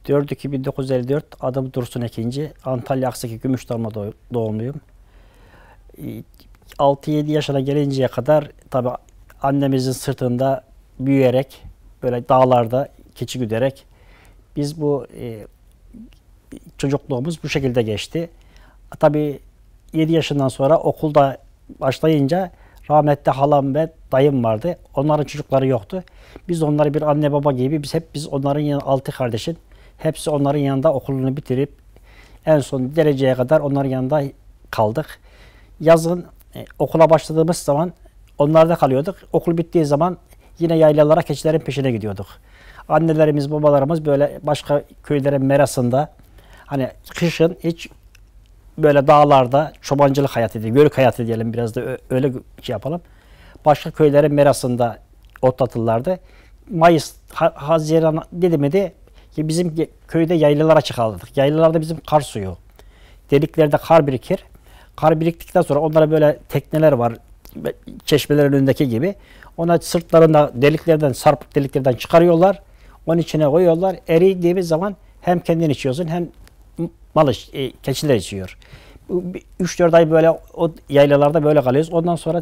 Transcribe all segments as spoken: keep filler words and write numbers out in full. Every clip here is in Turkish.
dört Ekim bin dokuz yüz elli dört, adım Dursun Ekinci. Antalya Aksaki Gümüşdamla doğumluyum. altı yedi yaşına gelinceye kadar tabi annemizin sırtında büyüyerek, böyle dağlarda keçi güderek biz bu e, çocukluğumuz bu şekilde geçti. Tabi yedi yaşından sonra okulda başlayınca rahmetli halam ve dayım vardı. Onların çocukları yoktu. Biz onları bir anne baba gibi, biz hep biz onların yanında, altı kardeşin hepsi onların yanında okulunu bitirip en son dereceye kadar onların yanında kaldık. Yazın e, okula başladığımız zaman onlarda kalıyorduk. Okul bittiği zaman yine yaylalara keçilerin peşine gidiyorduk. Annelerimiz, babalarımız böyle başka köylerin merasında, hani kışın hiç böyle dağlarda çobancılık hayatı diyelim, yörük hayatı diyelim, biraz da öyle şey yapalım. Başka köylerin merasında otlatırlardı. Mayıs, ha, Haziran dedi mi de ki bizim köyde yaylalara çıkardık. Yaylalarda bizim kar suyu. Deliklerde kar birikir. Kar biriktikten sonra onlara böyle tekneler var, çeşmelerin önündeki gibi. Ona sırtlarında deliklerden, sarpık deliklerden çıkarıyorlar. Onun içine koyuyorlar. Eridiğimiz zaman hem kendin içiyorsun hem malı, e, keçiler içiyor. üç dört ay böyle o yaylalarda böyle kalıyoruz. Ondan sonra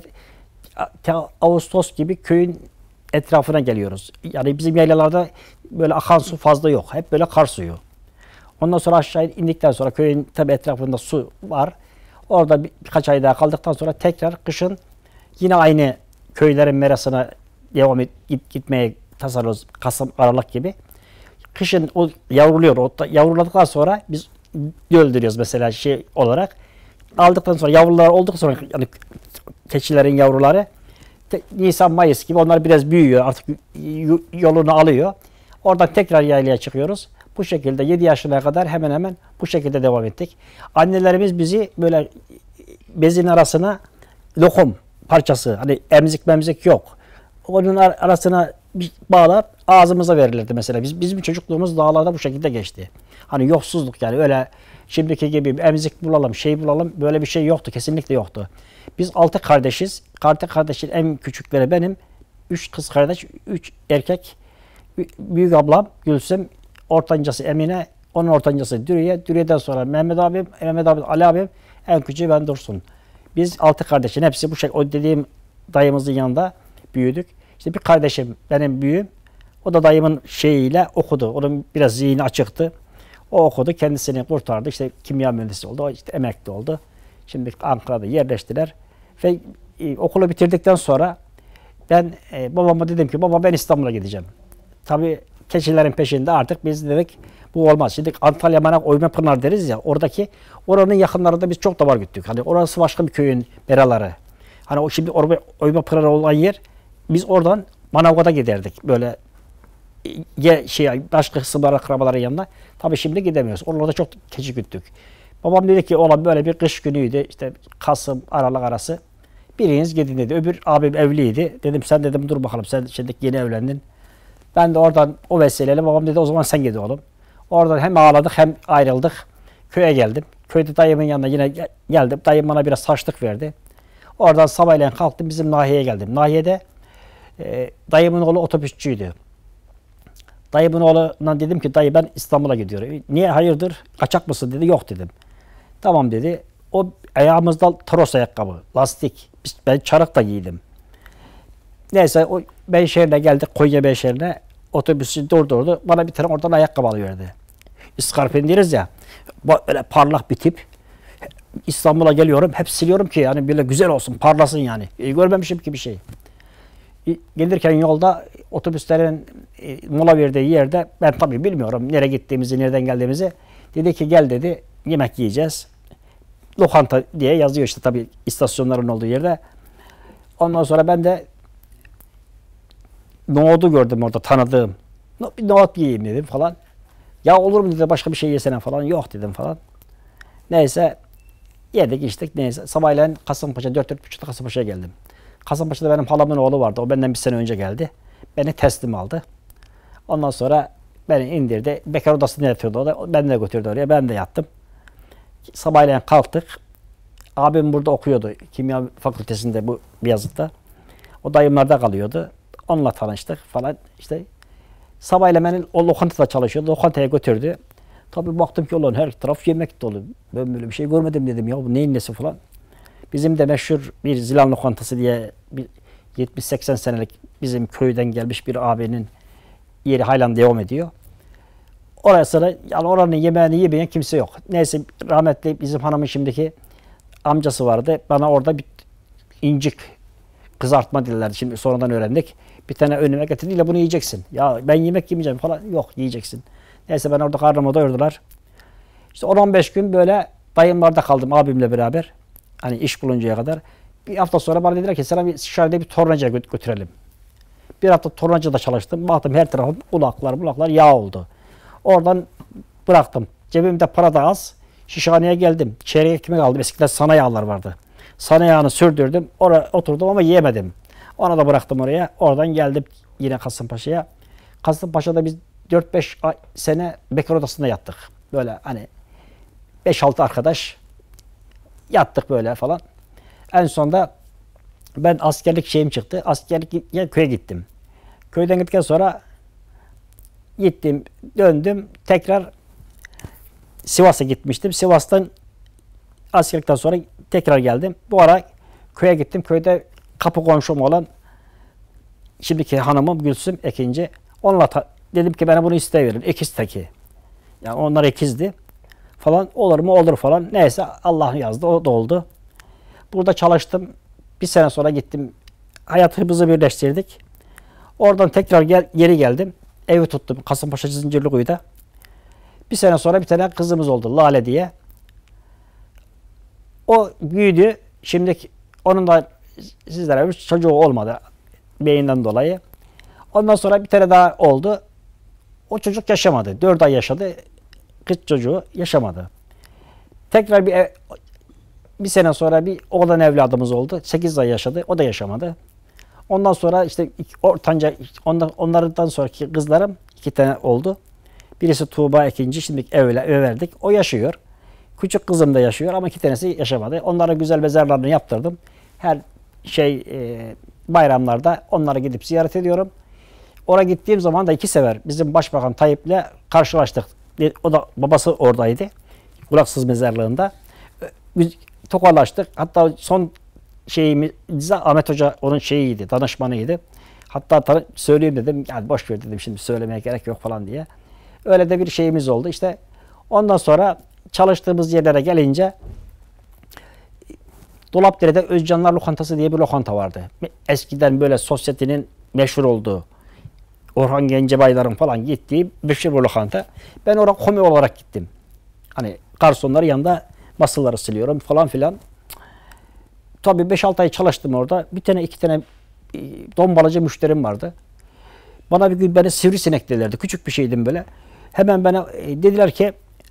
Ağustos gibi köyün etrafına geliyoruz. Yani bizim yaylalarda böyle akan su fazla yok. Hep böyle kar suyu. Ondan sonra aşağı indikten sonra köyün tabi etrafında su var. Orada bir, birkaç ay daha kaldıktan sonra tekrar kışın yine aynı köylerin merasına devam et, git, gitmeye tasarlıyoruz. Kasım, Aralık gibi. Kışın o yavruluyor. O yavruladıktan sonra biz öldürüyoruz mesela şey olarak. Aldıktan sonra yavrular olduktan sonra yani keçilerin yavruları Nisan Mayıs gibi onlar biraz büyüyor. Artık yolunu alıyor. Oradan tekrar yaylaya çıkıyoruz. Bu şekilde yedi yaşına kadar hemen hemen bu şekilde devam ettik. Annelerimiz bizi böyle bezin arasına lokum parçası, hani emzik memzik yok, onun arasına bağlar ağzımıza verilirdi mesela. Biz, bizim çocukluğumuz dağlarda bu şekilde geçti. Hani yoksuzluk, yani öyle şimdiki gibi emzik bulalım, şey bulalım, böyle bir şey yoktu. Kesinlikle yoktu. Biz altı kardeşiz. Altı kardeşin en küçükleri benim. Üç kız kardeş, üç erkek. Büyük ablam Gülsüm, ortancası Emine, onun ortancası Dürüye. Dürüye'den sonra Mehmet abim, Mehmet abim Ali abim, en küçüğü ben Dursun. Biz altı kardeşin hepsi bu şekilde, o dediğim dayımızın yanında büyüdük. İşte bir kardeşim benim büyüğüm. O da dayımın şeyiyle okudu. Onun biraz zihni açıktı. O okudu, kendisini kurtardı. İşte kimya mühendisi oldu. O işte emekli oldu. Şimdi Ankara'da yerleştiler. Ve e, okulu bitirdikten sonra ben e, babama dedim ki baba ben İstanbul'a gideceğim. Tabii keçilerin peşinde artık biz dedik bu olmaz. Şimdi Antalya Manak Oymapınar deriz ya, oradaki oranın yakınlarında biz çok davar güttük. Hani orası başka bir köyün beraları. Hani o şimdi Oymapınar olan yer, biz oradan Manavgat'a giderdik. Böyle ye, şey, başka kısımlar akrabaların yanına. Tabii şimdi gidemiyoruz. Oralarda çok keçi güttük. Babam dedi ki olan böyle bir kış günüydü. İşte Kasım, Aralık arası. Biriniz gidin dedi. Öbür abim evliydi. Dedim sen dedim dur bakalım, sen şimdi yeni evlendin. Ben de oradan o vesileyle babam dedi o zaman sen gidi oğlum. Oradan hem ağladık hem ayrıldık. Köye geldim. Köyde dayımın yanına yine geldim. Dayım bana biraz saçlık verdi. Oradan sabahleyin kalktım, bizim nahiyeye geldim. Nahiyede e, dayımın oğlu otobüsçüydü. Dayımın oğluna dedim ki dayı ben İstanbul'a gidiyorum. Niye, hayırdır, kaçak mısın dedi. Yok dedim. Tamam dedi. O ayağımızda Toros ayakkabı, lastik. Ben çarık da giydim. Neyse o Beyşehir'e geldik, Konya Beyşehir'e. Otobüsü durdurdu. Bana bir tane oradan ayakkabı alıverdi. İskarpin deriz ya. Böyle parlak bir tip. İstanbul'a geliyorum. Hep siliyorum ki yani böyle güzel olsun, parlasın yani. E, görmemişim ki bir şey. E, gelirken yolda otobüslerin e, mola verdiği yerde, ben tabii bilmiyorum nereye gittiğimizi, nereden geldiğimizi. Dedi ki gel dedi, yemek yiyeceğiz. Lokanta diye yazıyor işte tabii istasyonların olduğu yerde. Ondan sonra ben de nohudu gördüm orada, tanıdığım. Bir nohut yiyeyim dedim falan. Ya olur mu dedi, başka bir şey yesene falan. Yok dedim falan. Neyse yedik içtik, neyse. Sabahleyin Kasımpaşa, dört dört buçukta Kasımpaşa'ya geldim. Kasımpaşa'da benim halamın oğlu vardı. O benden bir sene önce geldi. Beni teslim aldı. Ondan sonra beni indirdi. Bekar odasında yatıyordu o da. Beni de götürdü oraya. Ben de yattım. Sabahleyin kalktık. Abim burada okuyordu. Kimya fakültesinde bu Beyazıt'ta. O dayımlarda kalıyordu. Onunla tanıştık falan işte. Sabahleyin beni o lokantada çalışıyordu. Lokantaya götürdü. Tabii baktım ki olan her taraf yemek dolu. Ben böyle bir şey görmedim dedim ya bu neyin nesi falan. Bizim de meşhur bir Zilan lokantası diye bir yetmiş seksen senelik bizim köyden gelmiş bir abinin yeri halen devam ediyor. Oraya sıra yani oranın yemeğini yemeyen kimse yok. Neyse rahmetli bizim hanımın şimdiki amcası vardı. Bana orada bir incik kızartma dillerdi. Şimdi sonradan öğrendik. Bir tane önüme getirdiyle bunu yiyeceksin. Ya ben yemek yemeyeceğim falan. Yok yiyeceksin. Neyse ben orada karnımı doyurdular. İşte on on beş gün böyle dayımlarda kaldım abimle beraber. Hani iş buluncaya kadar. Bir hafta sonra bana dediler ki sana bir şahane bir tornacıya götürelim. Bir hafta tornacıda çalıştım. Baktım her tarafım kulaklar bulaklar yağ oldu. Oradan bıraktım. Cebimde para da az. Şişhaneye geldim. Çeyrek ekmek aldım. Eskiden sana yağlar vardı. Sana yağını sürdürdüm. Oraya oturdum ama yiyemedim. Onu da bıraktım oraya. Oradan geldim yine Kasımpaşa'ya. Kasımpaşa'da biz dört beş sene bekar odasında yattık. Böyle hani beş altı arkadaş yattık böyle falan. En sonunda ben askerlik şeyim çıktı. Askerlik köye gittim. Köyden gittikten sonra gittim, döndüm. Tekrar Sivas'a gitmiştim. Sivas'tan askerlikten sonra tekrar geldim. Bu ara köye gittim. Köyde kapı komşum olan şimdiki hanımım Gülsüm Ekinci. Onunla dedim ki bana bunu isteyiverin. Ekiz teki. Yani onlar ekizdi. Falan olur mu olur falan. Neyse Allah yazdı. O da oldu. Burada çalıştım. Bir sene sonra gittim. Hayatımızı birleştirdik. Oradan tekrar gel, geri geldim. Evi tuttum Kasımpaşa Zincirlikuyu'da. Bir sene sonra bir tane kızımız oldu Lale diye. O büyüdü. Şimdi onun da sizlere bir çocuğu olmadı beyinden dolayı. Ondan sonra bir tane daha oldu. O çocuk yaşamadı. Dört ay yaşadı. Kız çocuğu yaşamadı. Tekrar bir ev, bir sene sonra bir oğlan evladımız oldu. Sekiz ay yaşadı. O da yaşamadı. Ondan sonra işte ortanca ondan, onlardan sonraki kızlarım iki tane oldu. Birisi Tuğba ikinci. Şimdi evle eve verdik. O yaşıyor. Küçük kızım da yaşıyor ama iki tanesi yaşamadı. Onlara güzel mezarlarını yaptırdım. Her şey e, bayramlarda onlara gidip ziyaret ediyorum. Oraya gittiğim zaman da iki sefer bizim Başbakan Tayyip'le karşılaştık. O da babası oradaydı. Kulaksız mezarlığında. Tokalaştık. Hatta son şeyimiz Ahmet Hoca onun şeyiydi, danışmanıydı. Hatta söyleyeyim dedim. Yani boş ver dedim şimdi söylemeye gerek yok falan diye. Öyle de bir şeyimiz oldu. İşte ondan sonra çalıştığımız yerlere gelince Dolapdere'de Özcanlar Lokantası diye bir lokanta vardı. Eskiden böyle sosyetenin meşhur olduğu, Orhan Gencebaylar'ın falan gittiği meşhur bir lokanta. Ben oraya komi olarak gittim. Hani garsonların yanında masaları siliyorum falan filan. Tabii beş altı ay çalıştım orada. Bir tane iki tane dombalacı müşterim vardı. Bana bir gün beni sivrisinek dedilerdi. Küçük bir şeydim böyle. Hemen bana dediler ki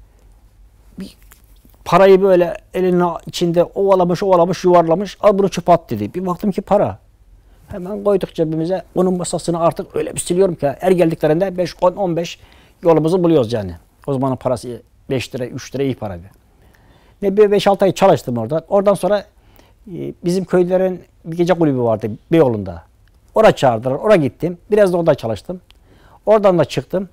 bir parayı böyle elinin içinde ovalamış ovalamış yuvarlamış. Al bunu çöpe at dedi. Bir baktım ki para. Hemen koyduk cebimize. Onun masasını artık öyle bir siliyorum ki her geldiklerinde beş on on beş yolumuzu buluyoruz yani. O zamanın parası beş lira üç lira iyi paraydı. Ne bir beş altı ay çalıştım orada. Oradan sonra bizim köylerin bir gece kulübü vardı Beyoğlu'nda. Oraya çağırdılar. Oraya gittim. Biraz da orada çalıştım. Oradan da çıktım.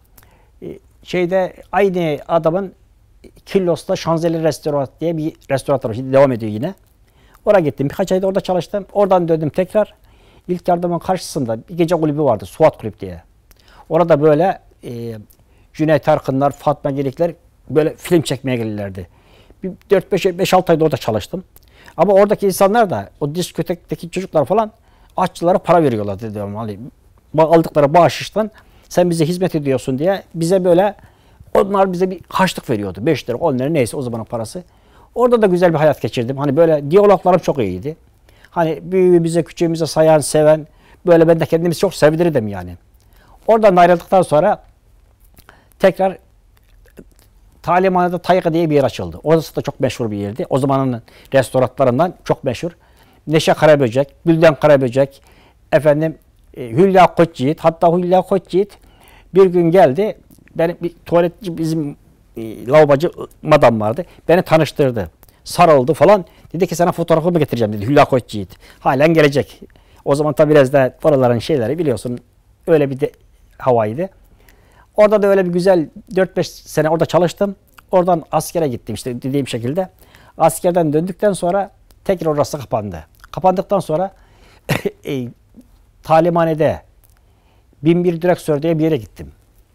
Şeyde aynı adamın Kilyos'ta Şanzeli Restoran diye bir restoran var. Şimdi devam ediyor yine. Oraya gittim. Birkaç ayda orada çalıştım. Oradan döndüm tekrar. İlk yardımın karşısında bir gece kulübü vardı. Suat Kulüp diye. Orada böyle e, Cüneyt Arkınlar, Fatma Gelikler böyle film çekmeye gelirlerdi. Bir dört beş altı ayda orada çalıştım. Ama oradaki insanlar da o diskotekteki çocuklar falan aşçılara para veriyorlar diyorum. Hani aldıkları bağışıştan sen bize hizmet ediyorsun diye bize böyle onlar bize bir harçlık veriyordu. beş lira on lira neyse o zamanın parası. Orada da güzel bir hayat geçirdim. Hani böyle diyaloglarım çok iyiydi. Hani büyüğümüze, küçüğümüze sayan, seven böyle ben de kendimizi çok sevdirirdim yani. Oradan ayrıldıktan sonra tekrar Talimhanede Tayga diye bir yer açıldı. Orası da çok meşhur bir yerdi. O zamanın restoranlarından çok meşhur. Neşe Karaböcek, Gülden Karaböcek, efendim e, Hülya Koçyiğit. Hatta Hülya Koçyiğit bir gün geldi. Benim bir tuvaletçi bizim e, lavabacı madam vardı. Beni tanıştırdı. Sarıldı falan. Dedi ki sana fotoğrafımı getireceğim dedi Hülya Koçyiğit. Halen gelecek. O zaman tabi biraz da oraların şeyleri biliyorsun. Öyle bir de havaydı. Orada da öyle bir güzel dört beş sene orada çalıştım. Oradan askere gittim işte dediğim şekilde. Askerden döndükten sonra tekrar orası kapandı. Kapandıktan sonra e, talimhanede bin bir direktör diye bir yere gittim.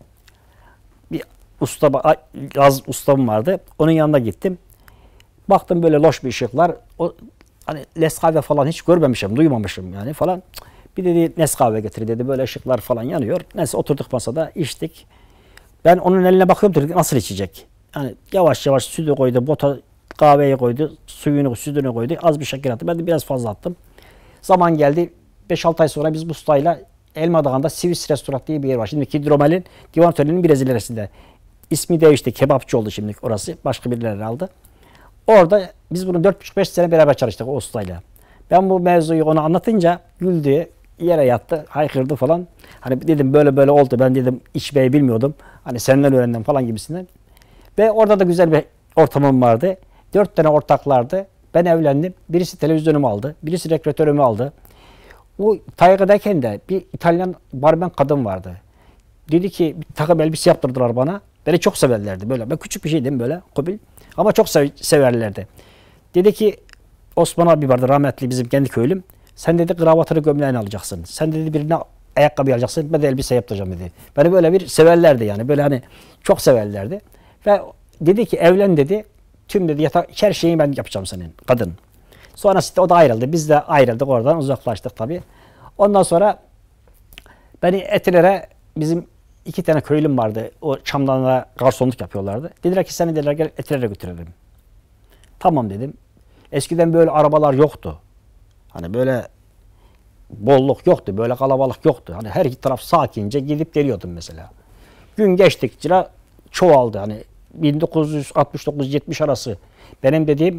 Bir usta, gaz ustam vardı. Onun yanına gittim. Baktım böyle loş bir ışıklar. O hani Nescafe falan hiç görmemişim, duymamışım yani falan. Bir dedi Nescafe getir dedi. Böyle ışıklar falan yanıyor. Neyse oturduk masada içtik. Ben onun eline bakıyorum dedik nasıl içecek? Yani yavaş yavaş sütü koydu, bota kahveyi koydu, suyunu, sütünü koydu. Az bir şeker attı. Ben de biraz fazla attım. Zaman geldi. beş altı ay sonra biz bu ustayla Elma Dağı'nda Swiss Restoran diye bir yer var. Şimdi Hidromel'in Divan Oteli'nin biraz ilerisinde. İsmi değişti. Kebapçı oldu şimdi orası. Başka birileri aldı. Orada biz bunu dört buçuk beş sene beraber çalıştık o ustayla. Ben bu mevzuyu ona anlatınca güldü, yere yattı, haykırdı falan. Hani dedim böyle böyle oldu. Ben dedim içmeyi bilmiyordum. Hani senden öğrendim falan gibisinden. Ve orada da güzel bir ortamım vardı. Dört tane ortaklardı. Ben evlendim. Birisi televizyonumu aldı. Birisi rekreatörümü aldı. O Tayga'dayken de bir İtalyan barmen kadın vardı. Dedi ki bir takım elbise yaptırdılar bana. Beni çok severlerdi böyle. Ben küçük bir şeydim böyle kopil. Ama çok sev severlerdi. Dedi ki Osman abi vardı rahmetli bizim kendi köylüm. Sen dedi kravatını gömleğini alacaksın. Sen dedi birine ayakkabı alacaksın. Ben de elbise yaptıracağım dedi. Beni böyle bir severlerdi yani. Böyle hani çok severlerdi. Ve dedi ki evlen dedi. Tüm dedi yatak her şeyi ben yapacağım senin kadın. Sonra işte o da ayrıldı. Biz de ayrıldık oradan uzaklaştık tabii. Ondan sonra beni Etiler'e bizim iki tane köylüm vardı. O Çamlı'da garsonluk yapıyorlardı. Dediler ki seni dediler gel Etiler'e götürelim. Tamam dedim. Eskiden böyle arabalar yoktu. Hani böyle bolluk yoktu. Böyle kalabalık yoktu. Hani her iki taraf sakince gidip geliyordum mesela. Gün geçtikçe çoğaldı. Hani bin dokuz yüz altmış dokuz yetmiş arası. Benim dediğim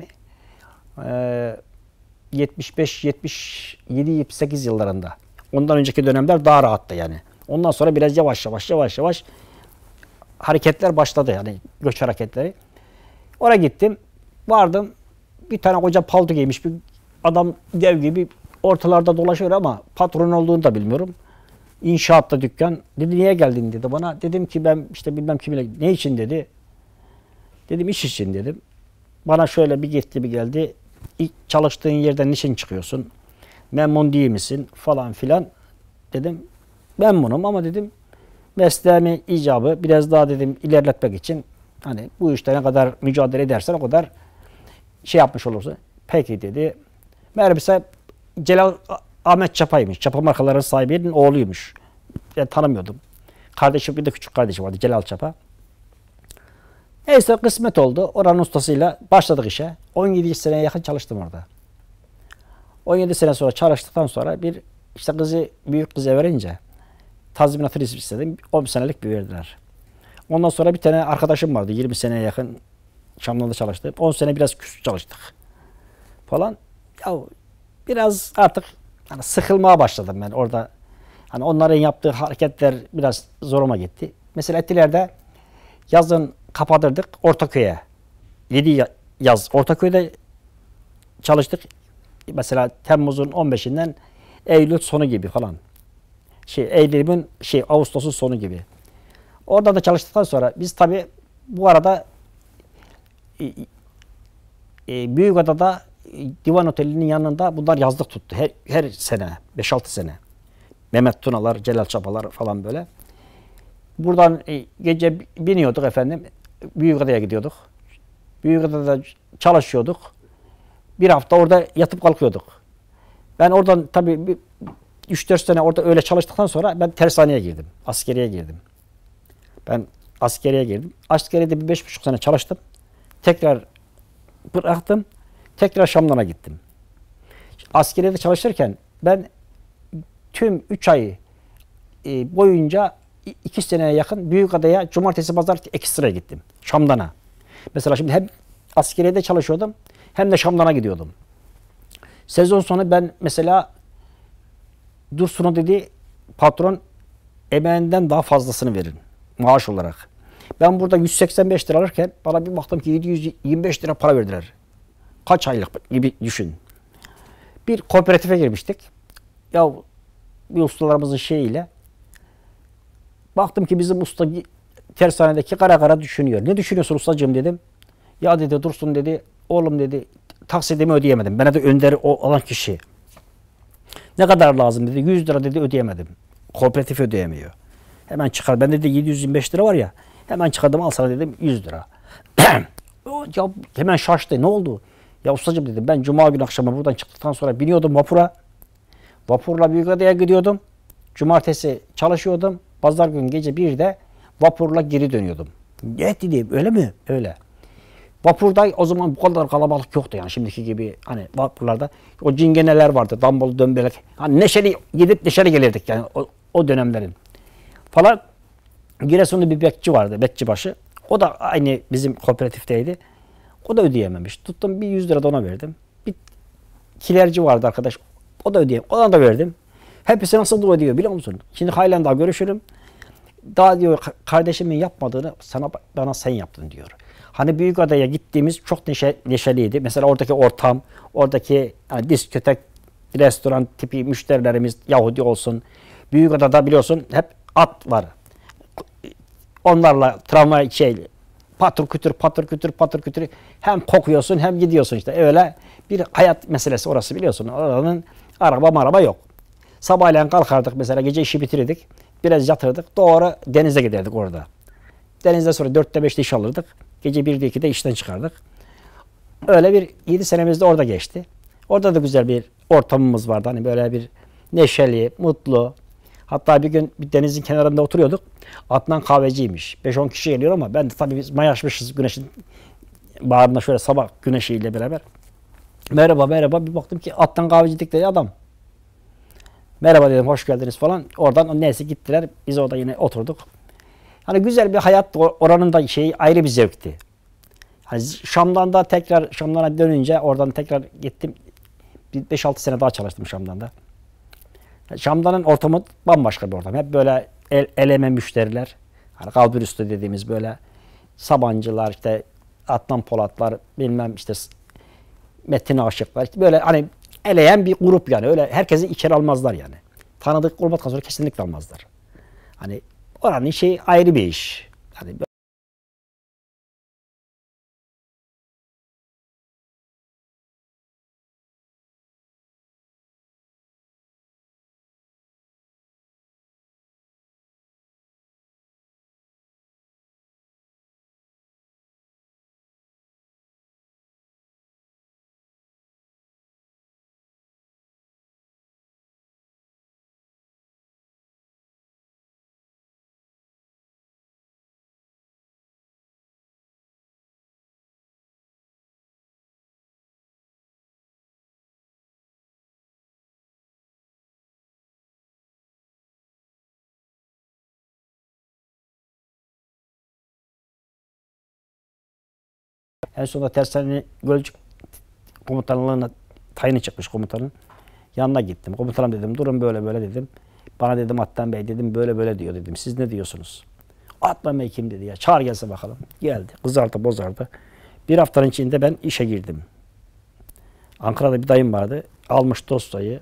e, yetmiş beş yetmiş yedi yetmiş sekiz yıllarında. Ondan önceki dönemler daha rahattı yani. Ondan sonra biraz yavaş yavaş yavaş yavaş hareketler başladı yani göç hareketleri. Oraya gittim. Vardım. Bir tane koca palto giymiş bir adam dev gibi ortalarda dolaşıyor ama patron olduğunu da bilmiyorum. İnşaatta dükkan. Dedi niye geldin dedi bana. Dedim ki ben işte bilmem kiminle ne için dedi. Dedim iş için dedim. Bana şöyle bir gitti bir geldi. İlk çalıştığın yerden niçin çıkıyorsun? Memnun değil misin? Falan filan. Dedim memnunum ama dedim mesleğimi icabı biraz daha dedim ilerletmek için hani bu işte ne kadar mücadele edersen o kadar şey yapmış olursun. Peki dedi. Meğerse Celal Ahmet Çapa'ymış. Çapa markaların sahibinin oğluymuş. Ben tanımıyordum. Kardeşim bir de küçük kardeşim vardı Celal Çapa. Neyse kısmet oldu. Oranın ustasıyla başladık işe. on yedi seneye yakın çalıştım orada. on yedi sene sonra çalıştıktan sonra bir işte kızı büyük kızı verince tazminatını istedim. on senelik bir verdiler. Ondan sonra bir tane arkadaşım vardı. yirmi seneye yakın Çamlı'da çalıştı. on sene biraz küs çalıştık. Falan. Ya biraz artık hani sıkılmaya başladım ben orada. Hani onların yaptığı hareketler biraz zoruma gitti. Mesela Etiler'de yazın kapatırdık Ortaköy'e. yedi yaz Ortaköy'de çalıştık. Mesela Temmuz'un on beşinden Eylül sonu gibi falan. Şey Eylül'ün şey Ağustos'un sonu gibi. Orada da çalıştıktan sonra biz tabii bu arada e, e, Büyükada'da e, Divan Oteli'nin yanında bunlar yazlık tuttu. Her, her sene beş altı sene. Mehmet Tunalar, Celal Çapalar falan böyle. Buradan e, gece biniyorduk efendim. Büyükada'ya gidiyorduk. Büyükada'da çalışıyorduk. Bir hafta orada yatıp kalkıyorduk. Ben oradan tabii üç dört sene orada öyle çalıştıktan sonra ben tersaneye girdim. Askeriye girdim. Ben askeriye girdim. Askeriyede bir beş buçuk sene çalıştım. Tekrar bıraktım. Tekrar Şamlı'na gittim. Askeriyede çalışırken ben tüm üç ay e, boyunca iki seneye yakın Büyükada'ya cumartesi pazar ekstra gittim. Şam'dana. Mesela şimdi hem askeriyede çalışıyordum hem de Şam'dana gidiyordum. Sezon sonu ben mesela Dursun'a dedi patron emeğinden daha fazlasını verin maaş olarak. Ben burada yüz seksen beş lira alırken bana bir baktım ki yedi yüz yirmi beş lira para verdiler. Kaç aylık gibi düşün. Bir kooperatife girmiştik. Ya bir ustalarımızın şeyiyle Baktım ki bizim usta tersanedeki kara kara düşünüyor. Ne düşünüyorsun ustacığım dedim. Ya dedi Dursun dedi. Oğlum dedi taksidimi ödeyemedim. Bana da önderi olan kişi. Ne kadar lazım dedi. yüz lira dedi ödeyemedim. Kooperatif ödeyemiyor. Hemen çıkar. Ben dedi yedi yüz yirmi beş lira var ya. Hemen çıkardım al sana dedim yüz lira. Ya hemen şaştı. Ne oldu? Ya ustacığım dedim ben cuma günü akşamı buradan çıktıktan sonra biniyordum vapura. Vapurla Büyükada'ya gidiyordum. Cumartesi çalışıyordum. Pazar günü gece birde vapurla geri dönüyordum. Ne dedim öyle mi? Öyle. Vapurda o zaman bu kadar kalabalık yoktu yani şimdiki gibi hani vapurlarda. O cingeneler vardı. Dambolu dömbelek. Hani neşeli gidip neşeli gelirdik yani o, o dönemlerin. Falan Giresun'da bir bekçi vardı. Bekçibaşı. O da aynı bizim kooperatifteydi. O da ödeyememiş. Tuttum bir yüz lira da ona verdim. Bir kilerci vardı arkadaş. O da ödeyemem. Ona da verdim. Hepsi nasıl da ödüyor biliyor musun? Şimdi halen daha görüşürüm. Daha diyor kardeşimin yapmadığını sana bana sen yaptın diyor. Hani Büyükada'ya gittiğimiz çok neşe, neşeliydi. Mesela oradaki ortam, oradaki yani diskotek, restoran tipi müşterilerimiz Yahudi olsun. Büyükada'da biliyorsun hep at var. Onlarla tramvay şey patır kütür patır kütür patır kütür hem kokuyorsun hem gidiyorsun işte. Öyle bir hayat meselesi orası biliyorsun. Oranın araba maraba yok. Sabahleyin kalkardık mesela gece işi bitirdik. Biraz yatırdık. Doğru denize giderdik orada. Denizde sonra dörtte beşte iş alırdık. Gece birde ikide işten çıkardık. Öyle bir yedi senemiz de orada geçti. Orada da güzel bir ortamımız vardı. Hani böyle bir neşeli, mutlu. Hatta bir gün bir denizin kenarında oturuyorduk. Adnan kahveciymiş. beş on kişi geliyor ama ben de tabii biz mayaşmışız güneşin bağrında şöyle sabah güneşiyle beraber. Merhaba merhaba bir baktım ki Adnan kahveci dedikleri adam. Merhaba dedim hoş geldiniz falan. Oradan neyse gittiler. Biz orada yine oturduk. Hani güzel bir hayat oranın da şeyi ayrı bir zevkti. Hani Şam'dan da tekrar Şam'dan dönünce oradan tekrar gittim. beş altı sene daha çalıştım Şam'dan da. Şam'danın ortamı bambaşka bir ortam. Hep böyle el, eleme müşteriler. Hani kalbur üstü dediğimiz böyle Sabancılar, işte Adnan Polatlar, bilmem işte Metin Aşıklar. İşte böyle hani eleyen bir grup yani. Öyle herkesi içeri almazlar yani. Tanıdık olmadıktan sonra kesinlikle almazlar. Hani oranın şey ayrı bir iş. Hani en sonunda tersane Gölcük komutanlığına tayini çıkmış komutanın. Yanına gittim. Komutanım dedim durun böyle böyle dedim. Bana dedim Adnan Bey dedim böyle böyle diyor dedim. Siz ne diyorsunuz? Adnan Bey kim dedi ya. Çağır gelse bakalım. Geldi. Kızardı bozardı. Bir haftanın içinde ben işe girdim. Ankara'da bir dayım vardı. Almış dosyayı.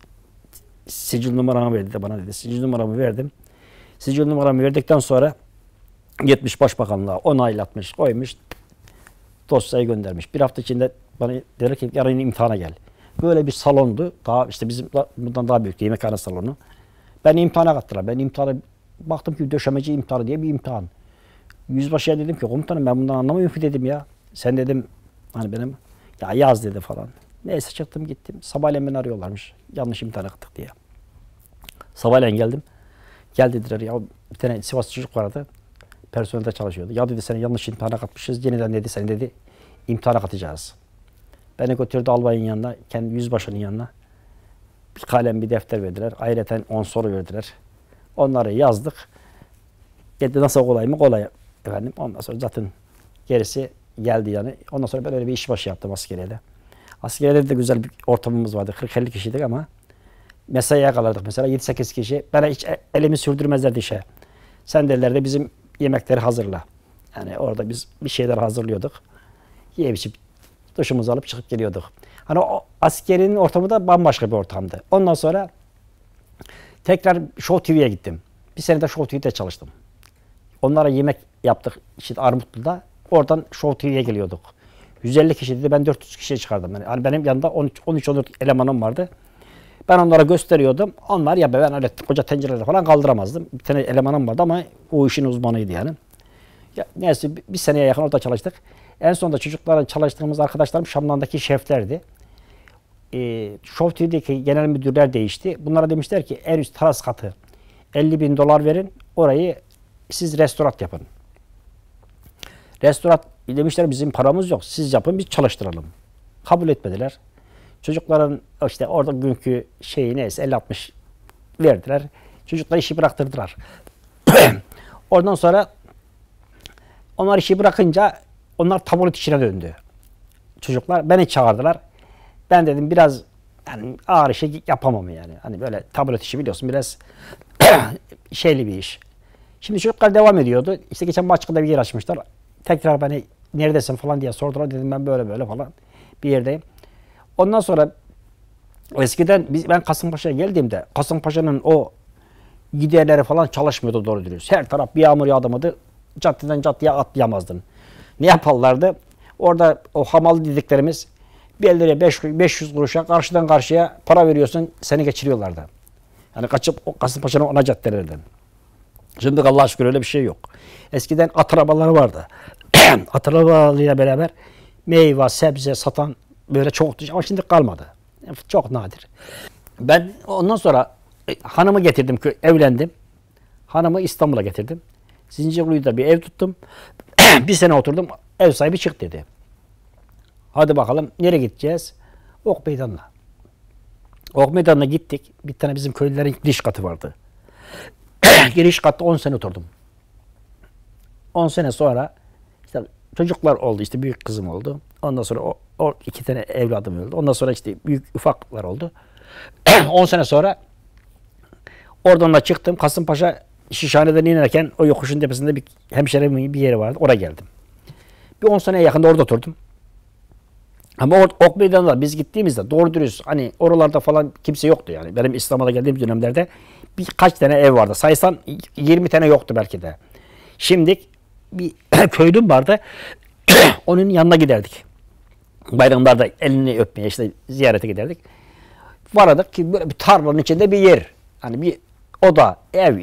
Sicil numaramı verdi de bana dedi. Sicil numaramı verdim. Sicil numaramı verdikten sonra gitmiş başbakanlığa onaylatmış, koymuş. Dosyayı göndermiş. Bir hafta içinde bana dedi ki yarın imtihana gel. Böyle bir salondu. Daha işte bizim bundan daha büyük yemekhane salonu. Ben imtihana kattılar. Ben imtihana baktım ki döşemeci imtihanı diye bir imtihan. Yüzbaşıya dedim ki komutanım ben bundan anlamıyorum ki dedim ya. Sen dedim hani benim ya yaz dedi falan. Neyse çıktım gittim. Sabahleyin beni arıyorlarmış. Yanlış imtihana kattık diye. Sabahleyin geldim. Gel dediler ya bir tane Sivas çocuk vardı. Personelde çalışıyordu. Ya dedi seni yanlış imtihana katmışız. Yeniden dedi seni dedi imtihana katacağız. Beni götürdü albayın yanına, kendi yüzbaşının yanına. Bir kalem bir defter verdiler. Ayrıca on soru verdiler. Onları yazdık. Dedi nasıl kolay mı? Kolay efendim. Ondan sonra zaten gerisi geldi yani. Ondan sonra ben öyle bir işbaşı yaptım askeriyede. Askeriyede de güzel bir ortamımız vardı. kırk elli kişiydik ama mesaiye kalırdık mesela yedi sekiz kişi. Ben hiç elimi sürdürmezlerdi işe. Sen derlerdi bizim yemekleri hazırla. Yani orada biz bir şeyler hazırlıyorduk. Yiyip içip duşumuzu alıp çıkıp geliyorduk. Hani o askerinin ortamı da bambaşka bir ortamdı. Ondan sonra tekrar Show T V'ye gittim. Bir sene de Show T V'de çalıştım. Onlara yemek yaptık işte Armutlu'da. Oradan Show T V'ye geliyorduk. yüz elli kişi dedi, ben dört yüz kişiye çıkardım. Yani hani benim yanında on üç on dört elemanım vardı. Ben onlara gösteriyordum. Onlar ya ben öyle koca tencereleri falan kaldıramazdım. Bir tane elemanım vardı ama o işin uzmanıydı yani. Ya, neyse bir seneye yakın orada çalıştık. En sonunda çocuklarla çalıştığımız arkadaşlarım Şam'daki şeflerdi. Ee, Show T V'deki genel müdürler değişti. Bunlara demişler ki en üst teras katı elli bin dolar verin. Orayı siz restoran yapın. Restoran demişler bizim paramız yok. Siz yapın biz çalıştıralım. Kabul etmediler. Çocukların işte orada günkü şeyi neyse elli altmış verdiler. Çocuklar işi bıraktırdılar. Oradan sonra onlar işi bırakınca onlar tabloid işine döndü. Çocuklar beni çağırdılar. Ben dedim biraz yani ağır işi yapamam yani. Hani böyle tabloid işi biliyorsun biraz şeyli bir iş. Şimdi çocuklar devam ediyordu. İşte geçen Başka'da bir yer açmışlar. Tekrar beni neredesin falan diye sordular. Dedim ben böyle böyle falan bir yerdeyim. Ondan sonra eskiden biz, ben Kasımpaşa'ya geldiğimde Kasımpaşa'nın o giderleri falan çalışmıyordu doğru dürüst. Her taraf bir yağmur yağdamadı. Caddeden caddeye atlayamazdın. Ne yaparlardı? Orada o hamal dediklerimiz bir liraya beş yüz kuruşa karşıdan karşıya para veriyorsun seni geçiriyorlardı. Yani kaçıp o Kasımpaşa'nın ana caddelerden. Şimdi Allah'a şükür öyle bir şey yok. Eskiden at arabaları vardı. At arabalarıyla beraber meyve, sebze satan böyle çok ama şimdi kalmadı. Çok nadir. Ben ondan sonra e, hanımı getirdim, evlendim. Hanımı İstanbul'a getirdim. Zincirliku'da bir ev tuttum. Bir sene oturdum. Ev sahibi çık dedi. Hadi bakalım nereye gideceğiz? Ok Meydanı'na. Ok Meydanı'na gittik. Bir tane bizim köylülerin giriş katı vardı. Giriş katta on sene oturdum. on sene sonra işte çocuklar oldu. İşte büyük kızım oldu. Ondan sonra o, o iki tane evladım öldü. Ondan sonra işte büyük ufaklar oldu. on sene sonra oradan da çıktım. Kasımpaşa Şişhane'den inerken o yokuşun tepesinde bir hemşerimin bir yeri vardı. Oraya geldim. Bir on seneye yakında orada oturdum. Ama or Ok Meydanı'nda biz gittiğimizde doğru dürüst hani oralarda falan kimse yoktu yani. Benim İstanbul'a geldiğim dönemlerde birkaç tane ev vardı. Saysan yirmi tane yoktu belki de. Şimdi bir köylüm vardı. Onun yanına giderdik. Bayramlarda elini öpmeye işte ziyarete giderdik. Vardık ki böyle bir tarlanın içinde bir yer. Hani bir oda, ev.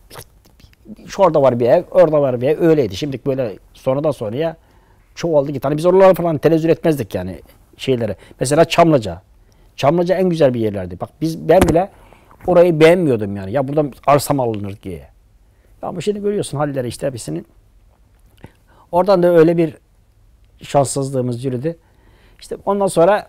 Şurada var bir ev, orada var bir ev. Öyleydi. Şimdi böyle sonradan sonraya çoğaldı git. Hani biz oralara falan tenezzül etmezdik yani şeylere. Mesela Çamlıca. Çamlıca en güzel bir yerlerdi. Bak biz ben bile orayı beğenmiyordum yani. Ya buradan arsam alınır diye. Ama şimdi görüyorsun halleri işte hepsinin. Oradan da öyle bir şanssızlığımız yürüdü. İşte ondan sonra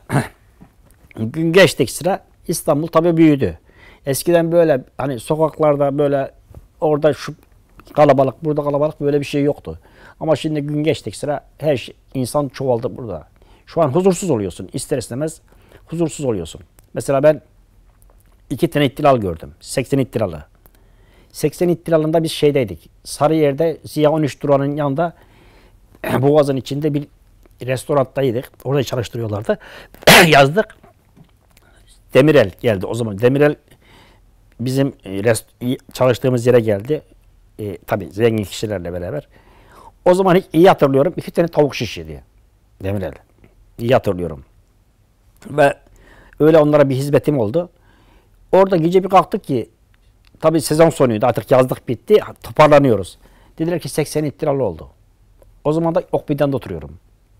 gün geçtik sıra İstanbul tabii büyüdü. Eskiden böyle hani sokaklarda böyle orada şu kalabalık, burada kalabalık böyle bir şey yoktu. Ama şimdi gün geçtik sıra her şey, insan çoğaldı burada. Şu an huzursuz oluyorsun. İster istemez huzursuz oluyorsun. Mesela ben iki tane ihtilal gördüm. seksen ihtilalı. seksen ihtilalında biz şeydeydik. Sarıyer'de Ziya on üç durağının yanında Boğaz'ın içinde bir restorandaydık. Orada çalıştırıyorlardı. Yazdık. Demirel geldi o zaman. Demirel bizim çalıştığımız yere geldi. E, tabii zengin kişilerle beraber. O zaman hiç iyi hatırlıyorum. İki tane tavuk şiş yedi. Demirel. İyi hatırlıyorum. Ve öyle onlara bir hizmetim oldu. Orada gece bir kalktık ki tabii sezon sonuydu. Artık yazlık bitti. Toparlanıyoruz. Dediler ki seksen ihtilalı oldu. O zaman da Ok Meydanı'nda oturuyorum.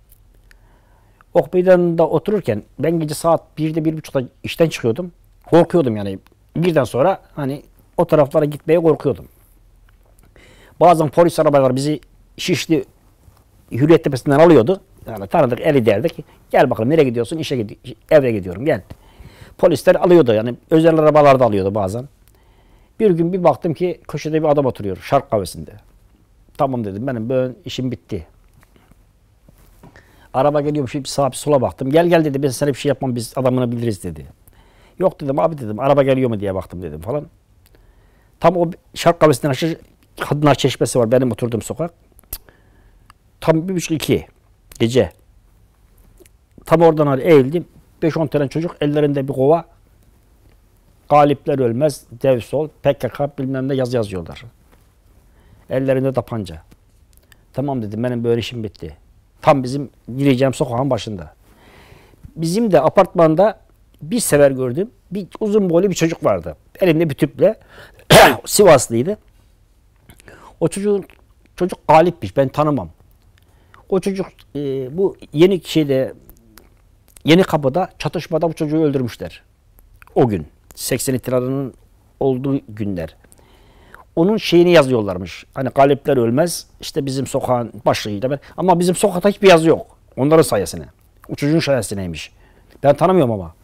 Ok Meydanı'nda otururken ben gece saat birde bir buçukta işten çıkıyordum. Korkuyordum yani. Birden sonra hani o taraflara gitmeye korkuyordum. Bazen polis arabaları bizi Şişli Hürriyet Tepesi'nden alıyordu. Yani tanıdık eli derdik. Gel bakalım nereye gidiyorsun? İşe gidiyorum. Eve gidiyorum gel. Polisler alıyordu yani özel arabalar da alıyordu bazen. Bir gün bir baktım ki köşede bir adam oturuyor Şark Kahvesi'nde. Tamam dedim benim böyle işim bitti. Araba geliyormuş bir sağa bir sola baktım. Gel gel dedi ben sana bir şey yapmam biz adamını biliriz dedi. Yok dedim abi dedim araba geliyor mu diye baktım dedim falan. Tam o Şark Kahvesi'nden aşağı Kadınlar Çeşmesi var benim oturduğum sokak. Tam bir buçuk iki gece. Tam oradan eğildim. beş on tane çocuk ellerinde bir kova Galipler ölmez, dev sol, P K K bilmem ne yazı yazıyorlar. Ellerinde tapanca. Tamam dedim, benim böyle işim bitti. Tam bizim gireceğim sokağın başında. Bizim de apartmanda bir sefer gördüm. Bir uzun boylu bir çocuk vardı. Elinde bir tüple. Sivaslıydı. O çocuğun çocuk Galip'miş. Ben tanımam. O çocuk e, bu yeni şeyde Yeni Kapı'da çatışmada bu çocuğu öldürmüşler. O gün. seksen ihtilalinin olduğu günler. Onun şeyini yazıyorlarmış. Hani Galipler ölmez. İşte bizim sokağın başlığıyla. Ben. Ama bizim sokakta hiçbir yazı yok. Onların sayesine. O çocuğun sayesineymiş. Ben tanımıyorum ama.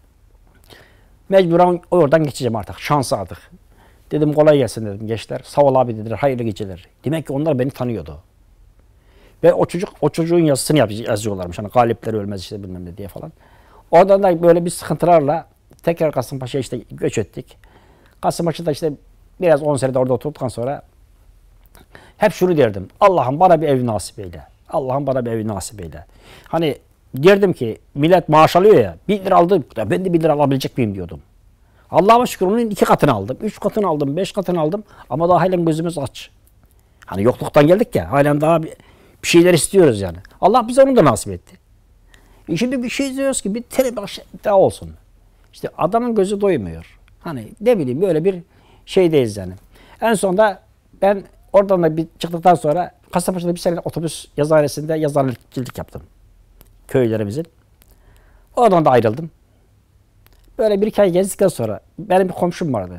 Mecburen oradan geçeceğim artık. Şans artık. Dedim kolay gelsin dedim gençler. Sağ ol abi dediler. Hayırlı geceler. Demek ki onlar beni tanıyordu. Ve o çocuk o çocuğun yazısını yazıyorlarmış. Hani Galipler ölmez işte bilmem ne diye falan. Oradan da böyle bir sıkıntılarla tekrar Kasımpaşa'ya işte göç ettik. Kasımpaşa'da işte biraz on senede orada oturduktan sonra hep şunu derdim. Allah'ım bana bir ev nasip eyle. Allah'ım bana bir ev nasip eyle. Hani derdim ki millet maaş alıyor ya. Bir lira aldım. Ya ben de bir lira alabilecek miyim diyordum. Allah'a şükür onun iki katını aldım. Üç katını aldım. Beş katını aldım. Ama daha halen gözümüz aç. Hani yokluktan geldik ya. Halen daha bir, bir şeyler istiyoruz yani. Allah bize onu da nasip etti. E şimdi bir şey diyoruz ki bir tane baş daha olsun. İşte adamın gözü doymuyor. Hani ne bileyim böyle bir şeydeyiz yani. En sonunda ben oradan da bir çıktıktan sonra Kasımpaşa'da bir sene otobüs yazıhanesinde yazarlıkçılık yaptım. Köylerimizin. Oradan da ayrıldım. Böyle bir iki ay gezdikten sonra benim bir komşum vardı.